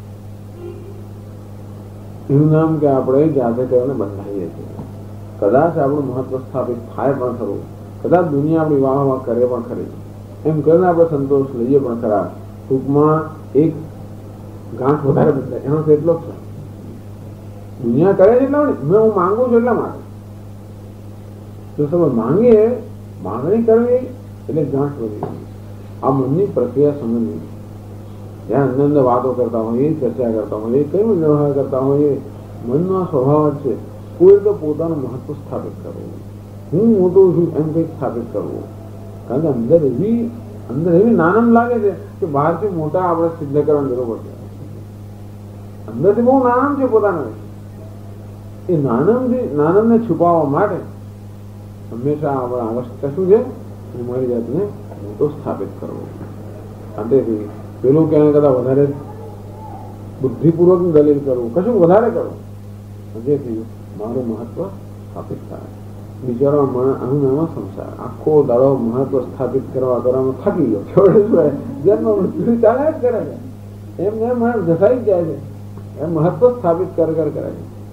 એનું નામ કે આપણે જાતે કરીને બંધાઈએ છીએ. કદાચ આપણું મહત્વ સ્થાપિત થાય પણ ખરું, કદાચ દુનિયા આપણી વાહ કરે પણ ખરી, એમ કરીને આપણે સંતોષ લઈએ પણ ખરા. ટૂંકમાં એક ગાંઠ વધારે બદલાય એનો તો એટલો જ છે. દુનિયા કરે છે એટલા મેં હું માંગુ છું એટલા માટે. જો સમજ માંગીએ, માંગણી કરવી એટલે ગાંઠ વધી. આ મનની પ્રક્રિયા સમજવી. જ્યાં અંદર વાતો કરતા હોઈએ, ચર્ચા કરતા હોઈએ, કઈ વ્યવહાર કરતા હોઈએ, મનનો આ સ્વભાવ જ છે. કોઈ તો પોતાનું મહત્વ સ્થાપિત કરવું, હું મોટો છું એમ કંઈક સ્થાપિત કરવું. કારણ કે અંદર એવી નાનમ લાગે છે કે બહારથી મોટા આપણે સિદ્ધ કરવાની જરૂર પડશે. અંદરથી બહુ નાનમ છે પોતાના. એ નાનમને છુપાવવા માટે હંમેશા આપણા આવશ્યકતા શું છે? મારી જાતને મોટો સ્થાપિત કરવો. અંતેથી પેલું ક્યાં કરતા વધારે બુદ્ધિપૂર્વક દલીલ કરવું, કશું વધારે કરવું, જેથી મારું મહત્વ સ્થાપિત થાય. બિચારો અનુનામાં સંસાર આખો દાડો મહત્વ સ્થાપિત કરવામાં થાકી ગયો. જન્મ મૃત્યુ ચાલ્યા જ કરે છે. એમને માણસ ઘસાઈ જ જાય છે, એમ મહત્વ સ્થાપિત કર કરે છે.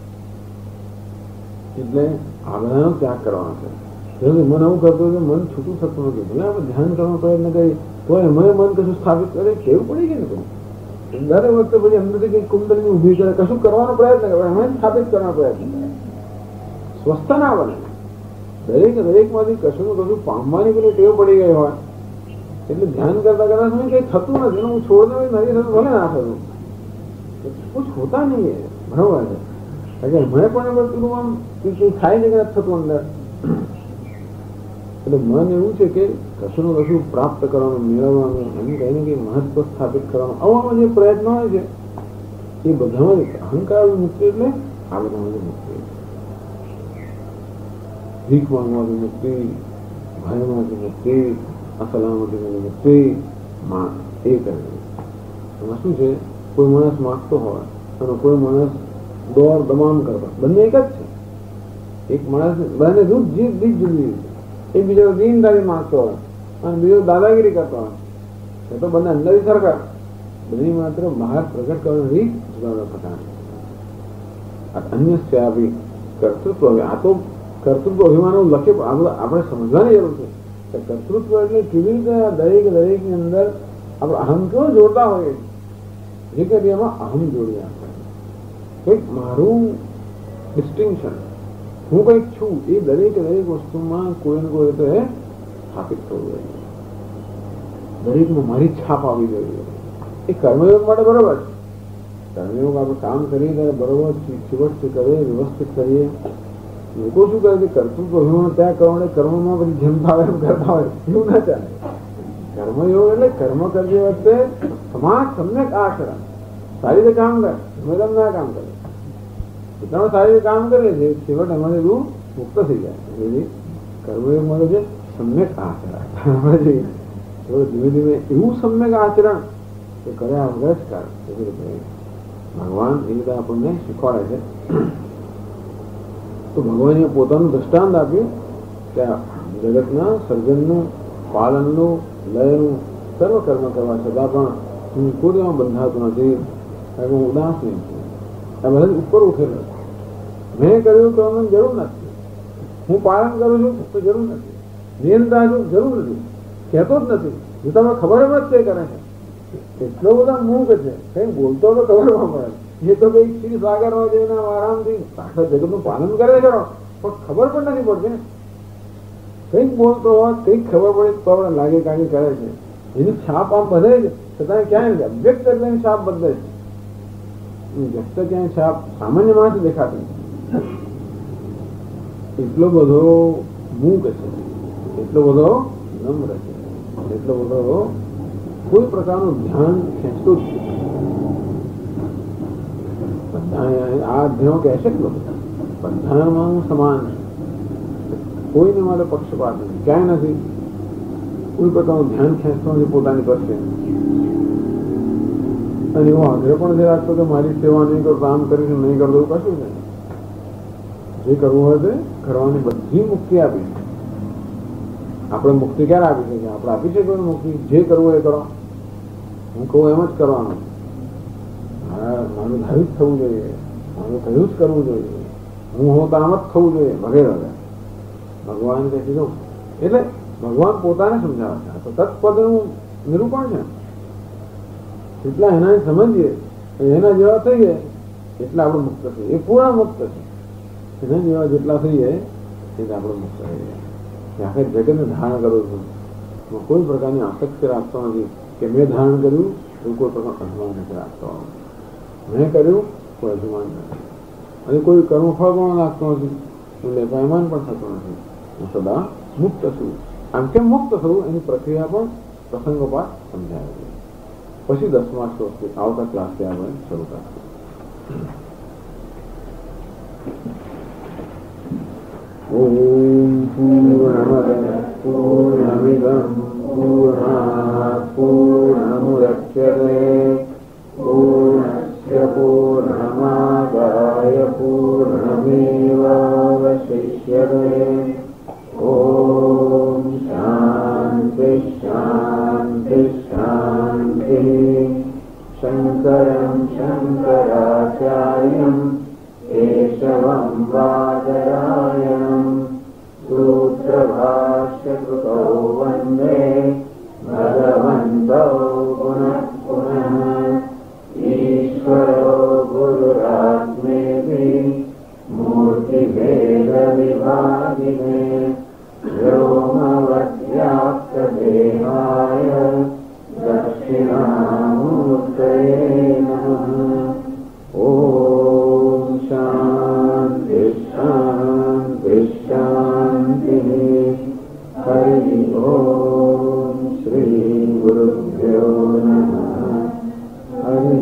એટલે આ બધાનો ત્યાગ કરવાનો છે. મન એવું કરતું હોય મન છૂટું થતું નથી, ભલે આપણે ધ્યાન કરવાનો પ્રયત્ન કરીએ તો એમાં મન કશું સ્થાપિત કરે, કેવું પડી ગયું ને કોઈ દરેક વખતે પછી અંદરથી કઈ કુંડળીની ઊભી કરે, કશું કરવાનો પ્રયત્ન કરે, એમાં સ્થાપિત કરવાનો પ્રયત્ન કરે, સ્વસ્થ ના બને. દરેકમાંથી કશું ને કશું પામવાની પેલી ટેવ પડી ગઈ હોય એટલે ધ્યાન કરતા કરતા સમય કઈ થતું નથી, હું છોડને નથી થતું, ભલે ના થતું, કુછ હોતા નહીં है, બરોબર છે. મેં પણ બધું આમ કઈ થાય છે કે નથી થતું અંદર. એટલે મન એવું છે કે કશું ને કશું પ્રાપ્ત કરવાનું, મેળવવાનું, એનું કઈ ને કઈ મહત્વ સ્થાપિત કરવાનું, આવામાં જે પ્રયત્ન હોય છે એ બધામાં અહંકાર મુક્તિ એટલે આ બધામાં મુક્તિ, ભીખ માંગવાની મુક્તિ, ભયમાંથી મુક્તિ, અસલામતીની મુક્તિ એ કરવી. એમાં શું છે, કોઈ માણસ માગતો હોય અને કોઈ માણસ દોડ દમામ કરતો, બંને એક જ છે. એક માણસ બંને જીત જુદી, એક બીજો દીનદારી માગતો હોય અને બીજો દાદાગીરી કરતો હોય, એ તો બંને અંદરથી સરકાર, બધી માત્ર બહાર પ્રગટ કરવાની રીત જુદા જુદા પ્રકારની. અન્ય સ્યાભી કર્તૃત્વ, હવે આ તો કર્તૃત્વ અભિમાન લખે, આપણે સમજવાની જરૂર છે કે કર્તૃત્વ એટલે કેવી રીતે દરેકની અંદર આપણે અહમ કેવો જોડતા હોઈએ, જે કે એમાં અહમ જોડીએ આપણે કંઈક મારું ડિસ્ટિંક્શન, હું કંઈક છું, એ દરેક વસ્તુમાં કોઈ ને કોઈ રીતે સ્થાપિત થવું જોઈએ, દરેકમાં મારી છાપ આવી જોઈએ. એ કર્મયોગ માટે બરોબર છે. કર્મયોગ આપણે કામ કરીએ ત્યારે બરોબર ચીવટથી કરીએ, વ્યવસ્થિત કરીએ. લોકો શું કરે છે, કર્તૃત્વ અભિમાન ત્યાં કરવાને કર્મમાં પછી જેમ ભાવે એમ કરતા હોય, એવું ના ચાલે. કર્મયોગ એટલે કર્મ કરતી વખતે સમાજ સમ્યક આચરણ, સારી રીતે કામ કરે, મેડમ ના કામ કરે, પોતાનું સારી રીતે કામ કરે છે, છેવટ અમારે એવું મુક્ત થઈ જાય. કર્મયોગ મળે છે સમ્યક આચરણ, ધીમે ધીમે એવું સમ્યક આચરણ કે કર્યા વગર જ કર. ભગવાન એ રીતે આપણને શીખવાડે છે. તો ભગવાને પોતાનું દ્રષ્ટાંત આપ્યું કે જગતના સર્જનનું, પાલનનું, લયનું સર્વ કર્મ કરવા છતાં પણ હું કોઈ એમાં બંધાતું નથી, હું ઉદાસ નહીં છું. આ બધા ઉપર ઉઠેલો મેં કર્યું કરવાની જરૂર નથી, હું પાલન કરું છું તો જરૂર નથી, નિયંત્રણ છું જરૂર નથી, કહેતો જ નથી, જો તમને ખબર જ તે કરે છે. એટલો બધા મૂક છે, કઈ બોલતો તો ખબર પડે, એ તો કઈ ક્ષીર સાગરમાં જઈને આરામથી આખા જગતનું પાલન કરે છે, પણ ખબર પણ નથી પડતી. કંઈક બોલતો હોય, કંઈક ખબર પડે તો લાગે કાગે કરે છે, એની છાપ આમ બધે છે, છતાં ક્યાંય વ્યક્ત કરવાની છાપ બદલે છે, વ્યક્ત ક્યાંય છાપ સામાન્ય માણસ દેખાતી. એટલો બધો મૂક છે, એટલો બધો નમ્ર છે, એટલો બધો કોઈ પ્રકારનું ધ્યાન ખેંચતું જ નથી. આ અધ્યાયો કહેશે કે બધામાં સમાન, કોઈને માટે પક્ષપાત નથી, ક્યાંય નથી, કોઈ પ્રકારનું ધ્યાન ખેંચતો નથી પોતાની પાસે. અને એવો આગ્રહ પણ જે રાખતો કે મારી સેવા નહીં કરતો, આમ કરીશ નહીં કરતો, એવું કશું નહીં. જે કરવું હોય તે કરવાની બધી મુક્તિ આપી. આપણે મુક્તિ ક્યારે આપી શકીએ? આપણે આપી શકીએ મુક્તિ, જે કરવું એ કરો, હું કહું એમ જ કરવાનું, મારું ધાર્યું જ થવું જોઈએ, મારું કહ્યું જ કરવું જોઈએ, હું હોઉં તો આમ જ થવું જોઈએ, વગેરે વગેરે. ભગવાન કહે છે એટલે ભગવાન પોતાને સમજાવે છે, તો તત્પદનું નિરૂપણ છે. જેટલા એના સમજીએ, એના જેવા થઈએ એટલા આપણે મુક્ત થઈએ, એ પૂર્ણ મુક્ત છે. એના જેવા જેટલા થઈએ એટલે આપણે મુક્ત થઈએ. આખા જગતને ધારણ કરું છું, કોઈ પ્રકારની આસક્તિ રાખતો નથી કે મેં ધારણ કર્યું તો કોઈ પ્રકાર અભિમાન નથી રાખતો, મેં કર્યું કોઈ અભિમાન નથી, અને કોઈ કર્મફળ પણ લાગતો નથી, એટલે અભિમાન પણ થતો નથી. હું સદા મુક્ત છું. આમ કેમ મુક્ત થવું એની પ્રક્રિયા પણ પ્રસંગોપાત સમજાવે છે. પછી 10મા શ્લોકથી આવતા ક્લાસથી આપણે શરૂ કરીશું. ઓમ પૂર્ણમદ પૂર્ણમિદં પૂર્ણાત પૂર્ણમુદચ્યતે પૂર્ણસ્ય પૂર્ણમાદાય પૂર્ણમેવાવશિષ્યતે. ઓમ શાંતિ શાંતિ શાંતિ. શંકર शङ्करं शङ्कराचार्यं केशवं बादरायणं सूत्रभाष्यकृतौ वन्दे भगवन्तौ पुनः पुनः। ईश्वरो गुरुरात्मेति मूर्तिभेदविभागिने व्योमवद्व्याप्तदेहाय दक्षिणामूर्तये नमः। ॐ शान्ति शान्ति शान्तिः। हरि ओम श्री गुरुभ्यो नमः। हरि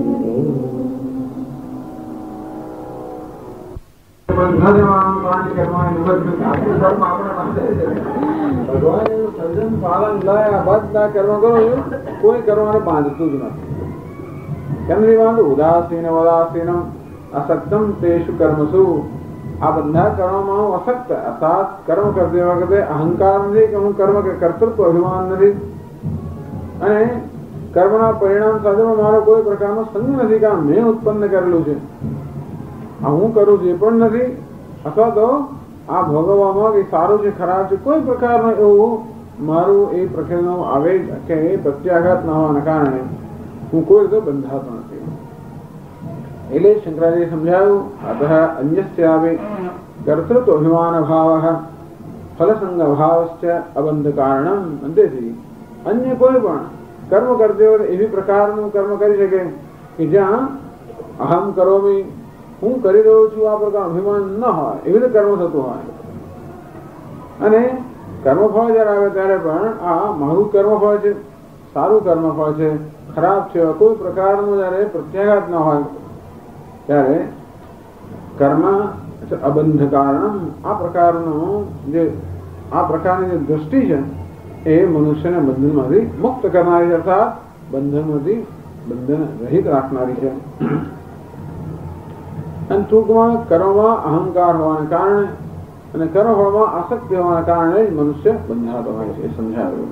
ભગવાન સર્જન પાલન લય આ બધા કર્મ કરો છો, કોઈ કરવાને બાંધતું જ નથી. કેમ નથી બાંધતું? ઉદાસીન વદાસીનમ અસક્તમ તેષુ કર્મસુ. આ બધા કર્મમાં હું અસક્ત અર્થાત કર્મ કરતી વખતે અહંકાર નથી કે હું કર્મ કે કર્તૃત્વ અભિમાન નથી, અને કર્મના પરિણામ સાથે મારો કોઈ પ્રકારનો સંગ નથી કે આ મેં ઉત્પન્ન કરેલું છે, આ હું કરું છું એ પણ નથી, અથવા તો આ ભોગવવામાં કે સારું છે ખરાબ છે કોઈ પ્રકારનો એવું મારું એ પ્રકારનો આવેગ કે એ પ્રત્યાઘાત ન હોવાના કારણે હું કોઈ રીતે બંધાતો નથી. એટલે શંકરાચાર્ય સમજાયું અતઃ અન્યસ્યાપી કર્તૃત્વ અભિમાન ભાવ ફલસંગ ભાવશ્ચ અબંધ કારણમ. અંતેથી અન્ય કોઈ પણ કર્મ કરતી વખતે એવી પ્રકારનું કર્મ કરી શકે કે જ્યાં અહમ કરોમી હું કરી રહ્યો છું આ પ્રકારનું અભિમાન ન હોય, એવી રીતે કર્મ થતું હોય. અને કર્મફળ જયારે આવે ત્યારે પણ આ મારું કર્મફળ છે, સારું કર્મફળ છે, ખરાબ છે, કોઈ પ્રકારનું જયારે પ્રત્યાઘાત ન હોય ત્યારે કર્મ અબંધ કારણ આ પ્રકારની જે દ્રષ્ટિ છે એ મનુષ્યને બંધનમાંથી મુક્ત કરનારી અર્થાત બંધનમાંથી બંધન રહિત રાખનારી છે. અને ટૂંકમાં કર્મમાં અહંકાર હોવાને કારણે અને કર્મફળમાં આસક્તિ હોવાના કારણે જ મનુષ્ય બંધાતો હોય છે, એ સમજાવ્યું.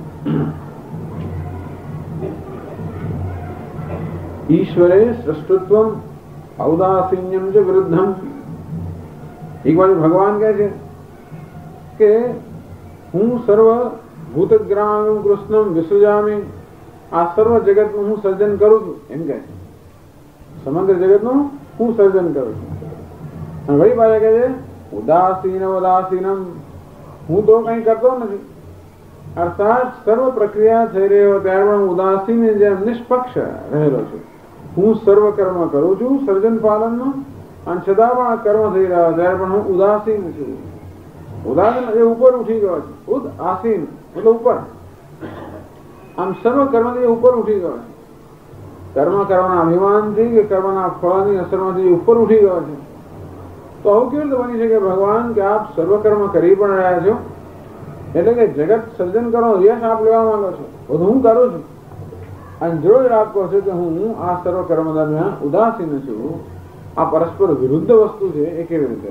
ઈશ્વરે સૃષ્ટત્વમ ઔદાસીન્યમ ચ વિરુદ્ધમ. એક બાજુ ભગવાન કહે છે કે હું સર્વ ભૂતગ્રામ કૃષ્ણમ વિસૃજામી, આ સર્વ જગતનું હું સર્જન કરું છું એમ કહે છે, સમગ્ર જગતનું હું સર્જન કરું છું. અને વળી પાછા કહે છે ઉદાસીન ઉદાસીનમ, હું તો કઈ કરતો નથી, અર્થાત સર્વ પ્રક્રિયા થઈ રહ્યો ત્યારે પણ ઉદાસીન જેમ નિષ્પક્ષ રહેલો છું. હું સર્વ કર્મ કરું છું સર્જન પાલનમાં, અને છતાં પણ આ કર્મ થઈ રહ્યા ત્યારે પણ હું ઉદાસીન છું. ઉદાસીન એ ઉપર ઉઠી ગયો છે, ઉદાસીન એટલે ઉપર, આમ સર્વ કર્મથી ઉપર ઉઠી ગયો છે. કર્મ કરવાના અભિમાનથી કે કર્મના ફળની અસરમાંથી ઉપર ઉઠી ગયો છે. તો આવું કેવી રીતે બની શકે ભગવાન કે આપ સર્વ કર્મ કરી પણ રહ્યા છો, એટલે કે જગત સર્જન કરો યશ આપ લેવા માંગો છો, બધું હું કરું છું, અને જો આપ કહો છો કે હું આ સર્વ કર્મ દરમિયાન ઉદાસીન છું, આ પરસ્પર વિરુદ્ધ વસ્તુ છે એ કેવી રીતે?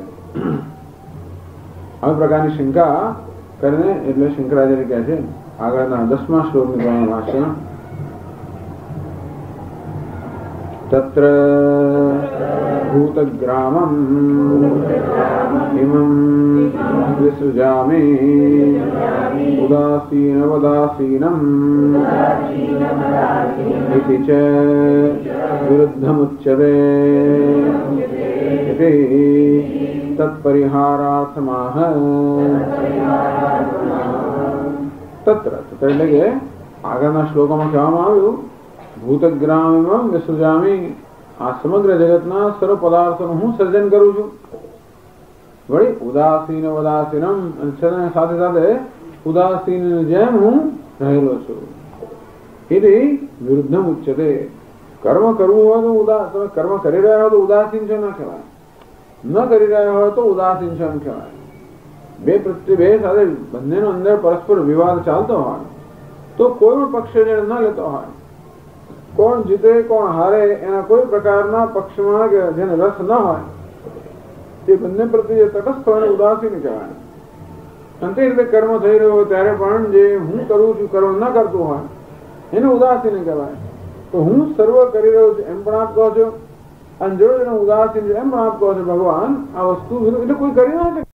આ પ્રકારની શંકા કરીને એટલે શંકરાચાર્ય કહે છે આગળના 10મા શ્લોકની પ્રમાણે ભાષ્ય તત્ર ભૂતગ્રામમ ઇમં વિસૃજામી ઉદાસીન વદાસીનમ ઇતિ ચ વિરુદ્ધમુચ્યતે ઇતિ તત્પરિહારાર્થમાહ. તત્ર એટલે કે આગળના શ્લોકોમાં કહેવામાં આવ્યું ભૂતગ્રામમ વિસૃજામી, આ સમગ્ર જગતના સર્વ પદાર્થોનું હું સર્જન કરું છું. વળી ઉદાસીન ઉદાસીનમ, સાથે સાથે ઉદાસીન જેમ હું રહેલો છું. એથી વિરુદ્ધમ ઉચ્યતે. કર્મ કરવું હોય તો તમે કર્મ કરી રહ્યા હોય તો ઉદાસીન છે ન કહેવાય, ન કરી રહ્યા હોય તો ઉદાસીન છે એમ કહેવાય. બે સાથે બંનેનો અંદર પરસ્પર વિવાદ ચાલતો હોય તો કોઈ પણ પક્ષ ન લેતો હોય, કોણ જીતે કોણ હારે એના કોઈ પ્રકારના પક્ષમાં કે જેને રસ ન હોય એ બંને પ્રત્યે તટસ્થ અને ઉદાસીન કહેવાય. અને તે રીતે કર્મ થઈ રહ્યો હોય ત્યારે પણ જે હું કરું છું કર્મ ન કરતું હોય એને ઉદાસીન કહેવાય. તો હું સર્વ કરી રહ્યો છું એમ પણ આપ કહો છો, અને જોડે ઉદાસીન છે એમ પણ આપ કહો છો. ભગવાન આ વસ્તુ એટલે કોઈ કરી ના શકે.